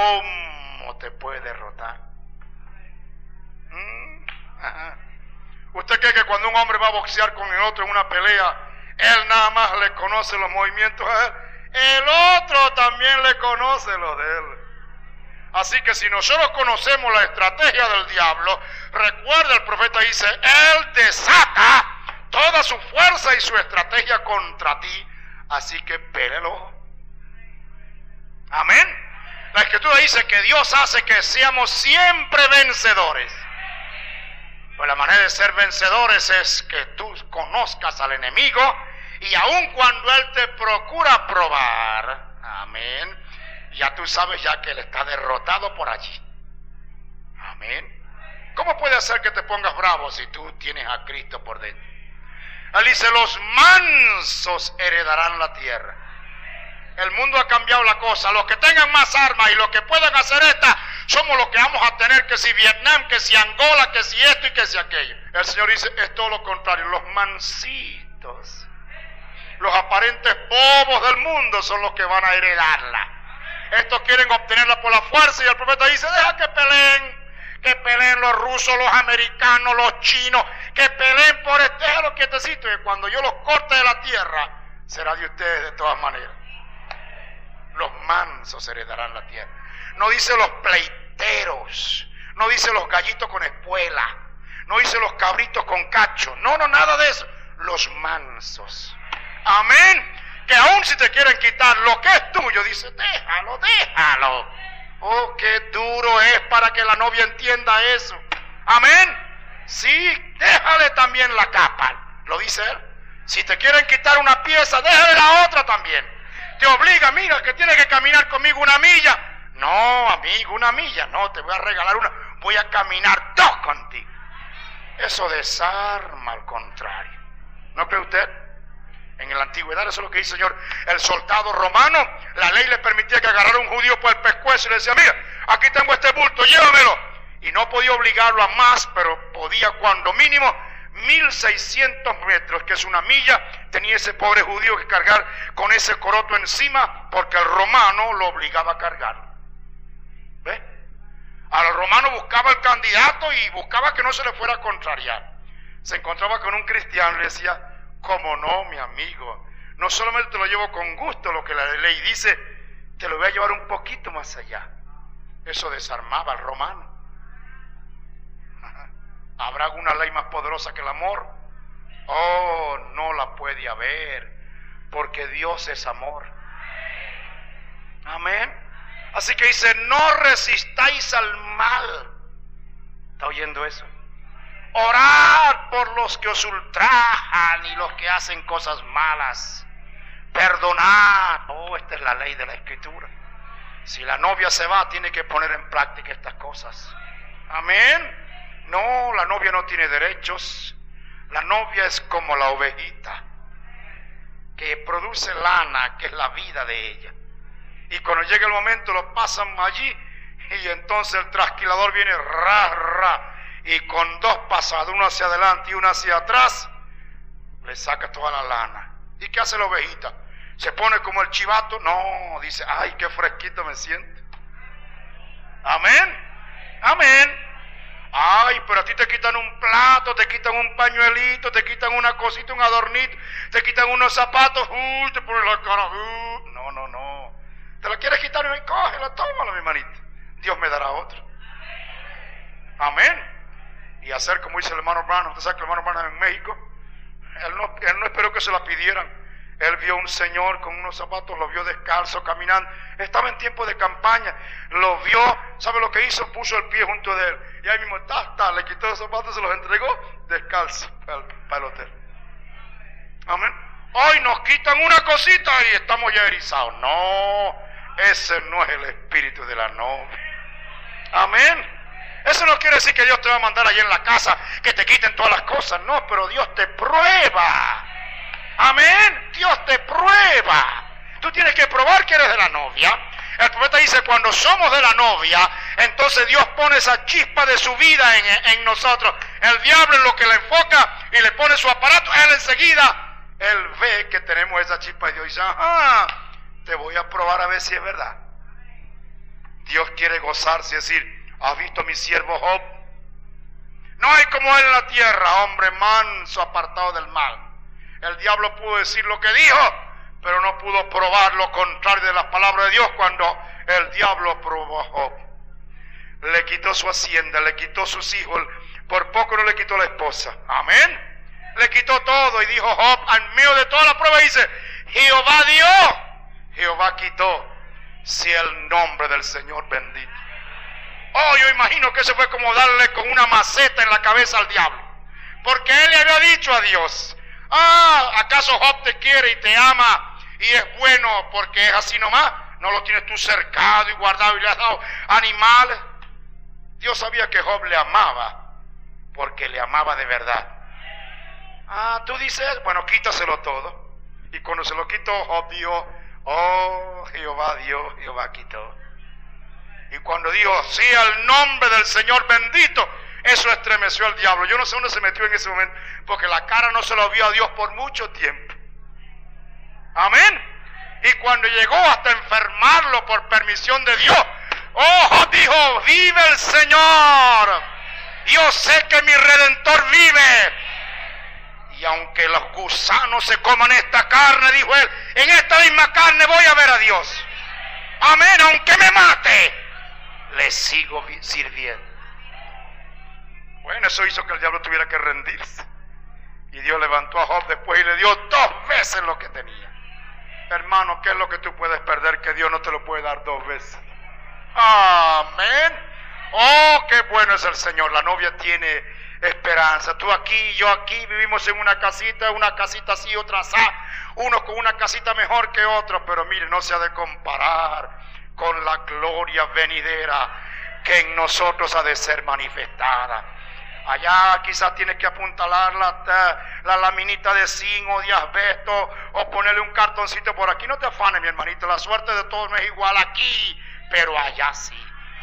cómo te puede derrotar? ¿Mm? Ajá. ¿Usted cree que cuando un hombre va a boxear con el otro en una pelea, él nada más le conoce los movimientos a él? El otro también le conoce los de él. Así que si nosotros conocemos la estrategia del diablo, recuerda, el profeta dice, él desata toda su fuerza y su estrategia contra ti. Así que pélelo. Amén. La escritura dice que Dios hace que seamos siempre vencedores. Pues la manera de ser vencedores es que tú conozcas al enemigo y aun cuando él te procura probar, amén, ya tú sabes ya que él está derrotado por allí. Amén. ¿Cómo puede hacer que te pongas bravo si tú tienes a Cristo por dentro? Él dice, los mansos heredarán la tierra. El mundo ha cambiado la cosa. Los que tengan más armas y los que puedan hacer esta, somos los que vamos a tener, que si Vietnam, que si Angola, que si esto y que si aquello. El Señor dice, es todo lo contrario. Los mansitos, los aparentes bobos del mundo son los que van a heredarla. Estos quieren obtenerla por la fuerza y el profeta dice, deja que peleen, que peleen los rusos, los americanos, los chinos, que peleen por este, déjalo quietecito, y cuando yo los corte de la tierra, será de ustedes de todas maneras. Los mansos heredarán la tierra. No dice los pleiteros, no dice los gallitos con espuela, no dice los cabritos con cacho, no, no, nada de eso. Los mansos. Amén. Que aún si te quieren quitar lo que es tuyo, dice, déjalo, déjalo. Oh, qué duro es para que la novia entienda eso. Amén. Sí, déjale también la capa, lo dice él. Si te quieren quitar una pieza, déjale la otra también. Te obliga, mira, que tienes que caminar conmigo una milla. No, amigo, una milla, no, te voy a regalar una. Voy a caminar dos contigo. Eso desarma al contrario. ¿No cree usted? En la antigüedad eso es lo que dice el Señor. El soldado romano, la ley le permitía que agarrara a un judío por el pescuezo y le decía, mira, aquí tengo este bulto, llévamelo. Y no podía obligarlo a más, pero podía cuando mínimo mil seiscientos metros, que es una milla, tenía ese pobre judío que cargar con ese coroto encima, porque el romano lo obligaba a cargar. ¿Ve? Al romano buscaba el candidato y buscaba que no se le fuera a contrariar. Se encontraba con un cristiano y le decía, ¿cómo no, mi amigo? No solamente te lo llevo con gusto, lo que la ley dice, te lo voy a llevar un poquito más allá. Eso desarmaba al romano. ¿Habrá alguna ley más poderosa que el amor? Oh, no la puede haber, porque Dios es amor. Amén. Así que dice, no resistáis al mal. ¿Está oyendo eso? Orad por los que os ultrajan y los que hacen cosas malas. Perdonad. Oh, esta es la ley de la Escritura. Si la novia se va, tiene que poner en práctica estas cosas. Amén. No, la novia no tiene derechos. La novia es como la ovejita que produce lana, que es la vida de ella. Y cuando llega el momento lo pasan allí y entonces el trasquilador viene ra, ra, y con dos pasadas, uno hacia adelante y uno hacia atrás, le saca toda la lana. ¿Y qué hace la ovejita? ¿Se pone como el chivato? No, dice, ay, qué fresquito me siento. Amén. Amén. Ay, pero a ti te quitan un plato, te quitan un pañuelito, te quitan una cosita, un adornito, te quitan unos zapatos, uy, te pones la cara, uh, no, no, no. Te la quieres quitar y cógela, tómala, mi hermanito. Dios me dará otro. Amén. Y hacer como dice el hermano Branham. Usted sabe que el hermano Branham en México, él no, él no esperó que se la pidieran. Él vio un señor con unos zapatos, lo vio descalzo, caminando. Estaba en tiempo de campaña. Lo vio, ¿sabe lo que hizo? Puso el pie junto de él. Y ahí mismo, ta, ta, le quitó los zapatos, se los entregó descalzo para el, para el hotel. Amén. Hoy nos quitan una cosita y estamos ya erizados. No, ese no es el espíritu de la novia. Amén. Eso no quiere decir que Dios te va a mandar allí en la casa que te quiten todas las cosas. No, pero Dios te prueba. Amén. Dios te prueba. Tú tienes que probar que eres de la novia. El profeta dice, cuando somos de la novia, entonces Dios pone esa chispa de su vida en, en nosotros. El diablo en lo que le enfoca y le pone su aparato, él enseguida, él ve que tenemos esa chispa y Dios dice, ajá, te voy a probar a ver si es verdad. Dios quiere gozarse y decir, ¿has visto a mi siervo Job? No hay como él en la tierra, hombre manso, apartado del mal. El diablo pudo decir lo que dijo, pero no pudo probar lo contrario de las palabras de Dios cuando el diablo probó a Job. Le quitó su hacienda, le quitó sus hijos, por poco no le quitó la esposa. Amén. Le quitó todo y dijo Job, en medio de toda la prueba, dice, Jehová dio, Jehová quitó, sea el nombre del Señor bendito. Oh, yo imagino que eso fue como darle con una maceta en la cabeza al diablo, porque él le había dicho a Dios, ah, ¿acaso Job te quiere y te ama y es bueno porque es así nomás? ¿No lo tienes tú cercado y guardado y le has dado animales? Dios sabía que Job le amaba, porque le amaba de verdad. Ah, tú dices, bueno, quítaselo todo. Y cuando se lo quitó, Job dijo, oh, Jehová dio, Jehová quitó. Y cuando dijo, sí, al nombre del Señor bendito, eso estremeció al diablo. Yo no sé dónde se metió en ese momento, porque la cara no se lo vio a Dios por mucho tiempo. Amén. Y cuando llegó hasta enfermarlo por permisión de Dios, oh, Job dijo, vive el Señor. Yo sé que mi Redentor vive. Y aunque los gusanos se coman esta carne, dijo él, en esta misma carne voy a ver a Dios. Amén, aunque me mate, le sigo sirviendo. Bueno, eso hizo que el diablo tuviera que rendirse. Y Dios levantó a Job después y le dio dos veces lo que tenía. Hermano, ¿qué es lo que tú puedes perder que Dios no te lo puede dar dos veces? Amén. Oh, qué bueno es el Señor. La novia tiene esperanza. Tú aquí y yo aquí vivimos en una casita, una casita así, otra así, uno con una casita mejor que otro, pero mire, no se ha de comparar con la gloria venidera que en nosotros ha de ser manifestada. Allá quizás tienes que apuntalar la, la laminita de zinc o de asbesto o ponerle un cartoncito por aquí. No te afanes, mi hermanito, la suerte de todos no es igual aquí, pero allá sí.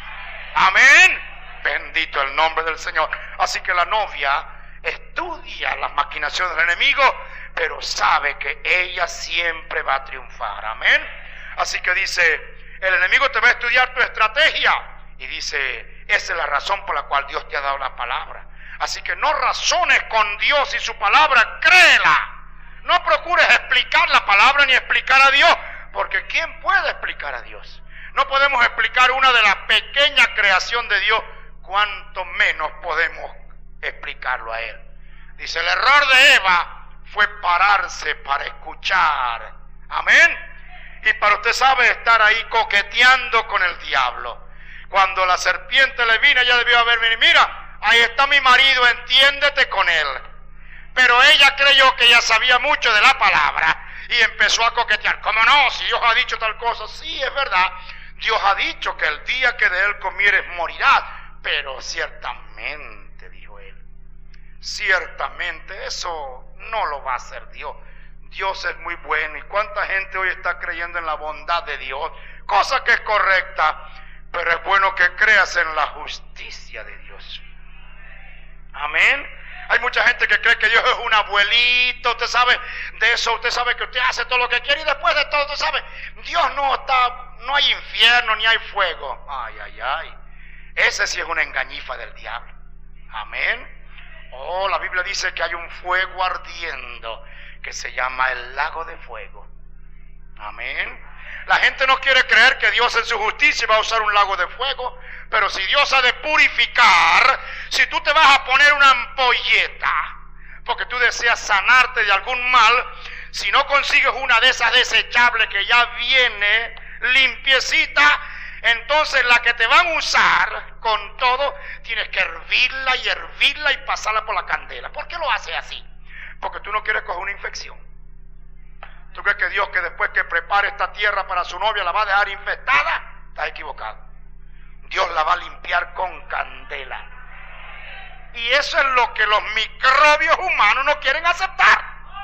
Amén. Bendito el nombre del Señor. Así que la novia estudia las maquinaciones del enemigo, pero sabe que ella siempre va a triunfar. Amén. Así que dice, el enemigo te va a estudiar tu estrategia. Y dice, esa es la razón por la cual Dios te ha dado la palabra. Así que no razones con Dios y su palabra, créela. No procures explicar la palabra ni explicar a Dios, porque ¿quién puede explicar a Dios? No podemos explicar una de las pequeñas creación de Dios, cuanto menos podemos explicarlo a Él. Dice, el error de Eva fue pararse para escuchar. Amén. Y para usted sabe estar ahí coqueteando con el diablo. Cuando la serpiente le vino, ella debió haber venido, mira, ahí está mi marido, entiéndete con él. Pero ella creyó que ella sabía mucho de la palabra y empezó a coquetear. ¿Cómo no? Si Dios ha dicho tal cosa. Sí, es verdad. Dios ha dicho que el día que de él comieres morirás. Pero ciertamente, dijo él, ciertamente eso no lo va a hacer Dios. Dios es muy bueno. ¿Y cuánta gente hoy está creyendo en la bondad de Dios? Cosa que es correcta. Pero es bueno que creas en la justicia de Dios. Amén. Hay mucha gente que cree que Dios es un abuelito. Usted sabe de eso. Usted sabe que usted hace todo lo que quiere. Y después de todo, usted sabe, Dios no está, no hay infierno ni hay fuego. Ay, ay, ay. Ese sí es una engañifa del diablo. Amén. Oh, la Biblia dice que hay un fuego ardiendo que se llama el lago de fuego. Amén. La gente no quiere creer que Dios en su justicia va a usar un lago de fuego, pero si Dios ha de purificar, si tú te vas a poner una ampolleta, porque tú deseas sanarte de algún mal, si no consigues una de esas desechables que ya viene limpiecita, entonces la que te van a usar con todo, tienes que hervirla y hervirla y pasarla por la candela. ¿Por qué lo haces así? Porque tú no quieres coger una infección. ¿Tú crees que Dios, que después que prepare esta tierra para su novia, la va a dejar infestada? Estás equivocado. Dios la va a limpiar con candela. Y eso es lo que los microbios humanos no quieren aceptar.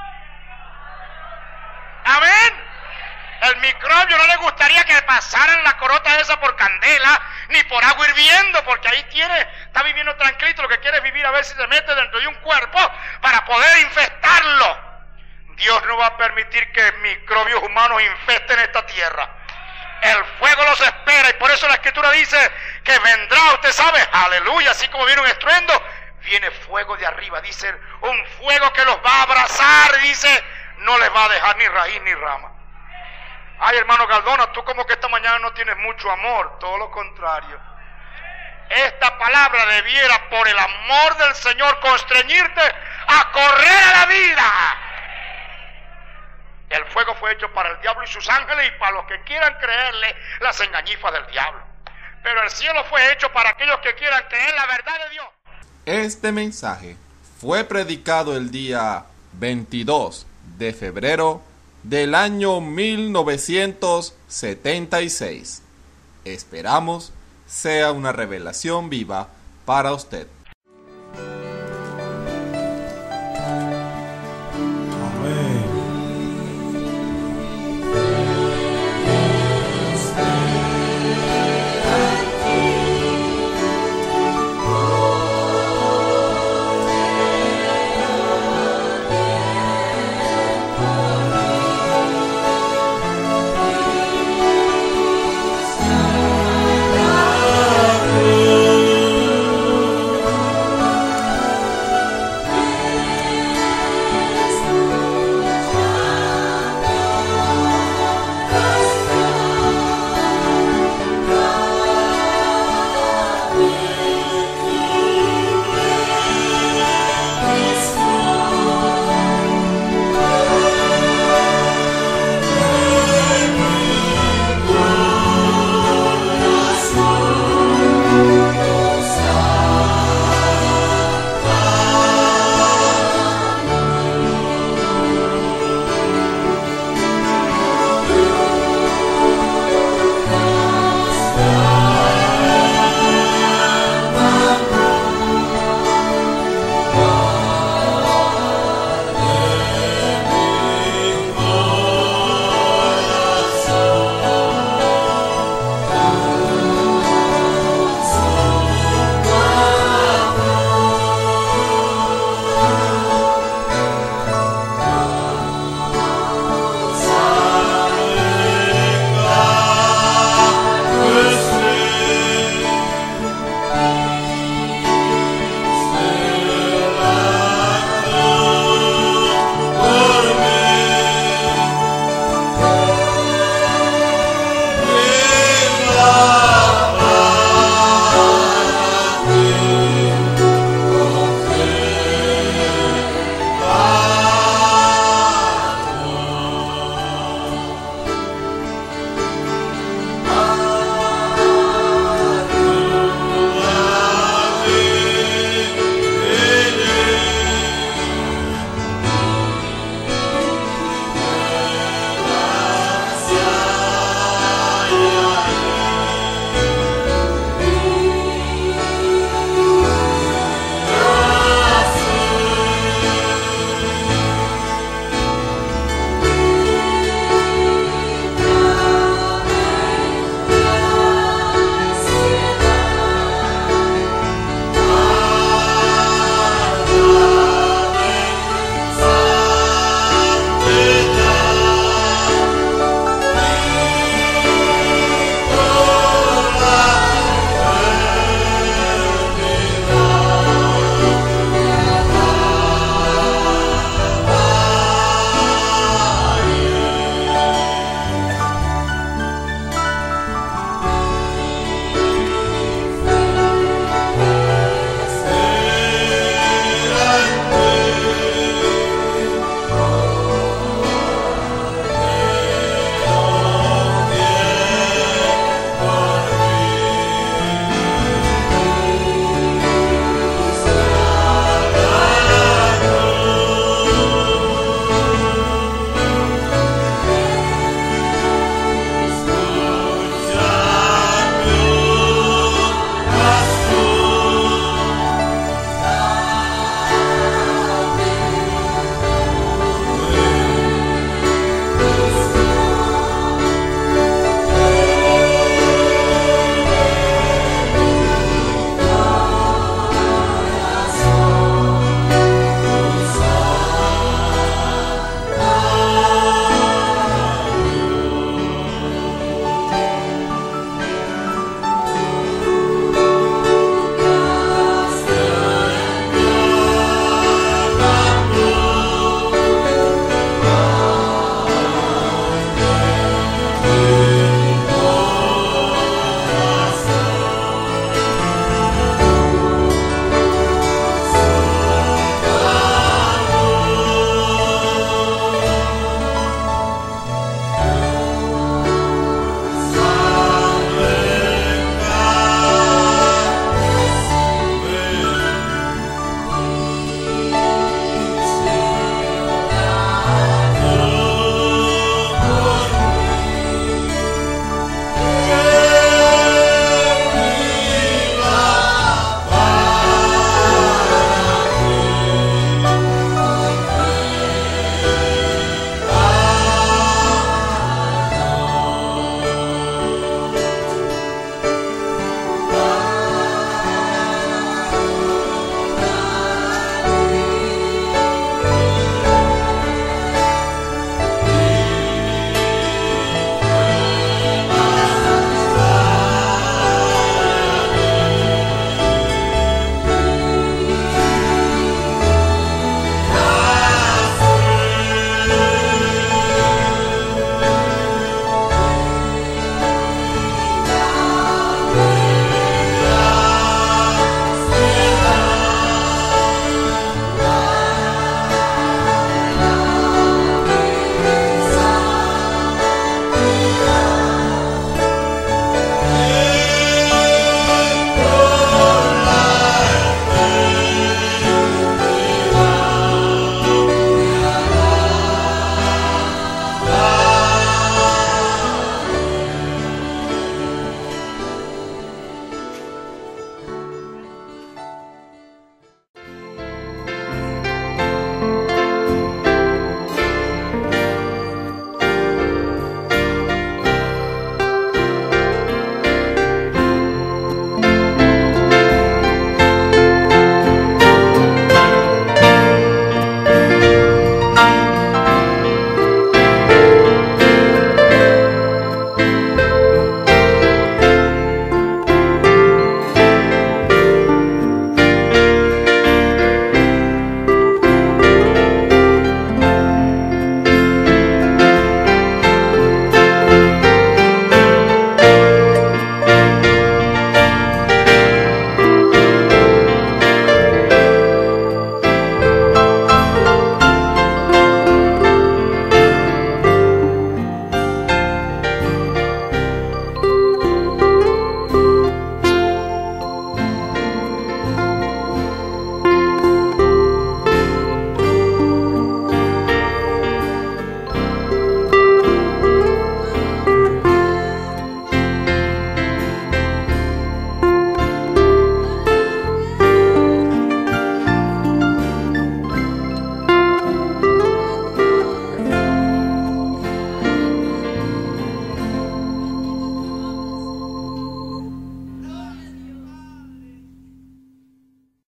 Amén. El microbio no le gustaría que pasaran la corota esa por candela, ni por agua hirviendo, porque ahí tiene, está viviendo tranquilito, lo que quiere es vivir a ver si se mete dentro de un cuerpo para poder infestarlo. Dios no va a permitir que microbios humanos infesten esta tierra. El fuego los espera y por eso la Escritura dice que vendrá, usted sabe, aleluya, así como viene un estruendo, viene fuego de arriba, dice, un fuego que los va a abrazar, dice, no les va a dejar ni raíz ni rama. Ay, hermano Galdona, tú como que esta mañana no tienes mucho amor, todo lo contrario. Esta palabra debiera, por el amor del Señor, constreñirte a correr a la vida. El fuego fue hecho para el diablo y sus ángeles y para los que quieran creerle las engañifas del diablo. Pero el cielo fue hecho para aquellos que quieran creer la verdad de Dios. Este mensaje fue predicado el día veintidós de febrero del año mil novecientos setenta y seis. Esperamos sea una revelación viva para usted.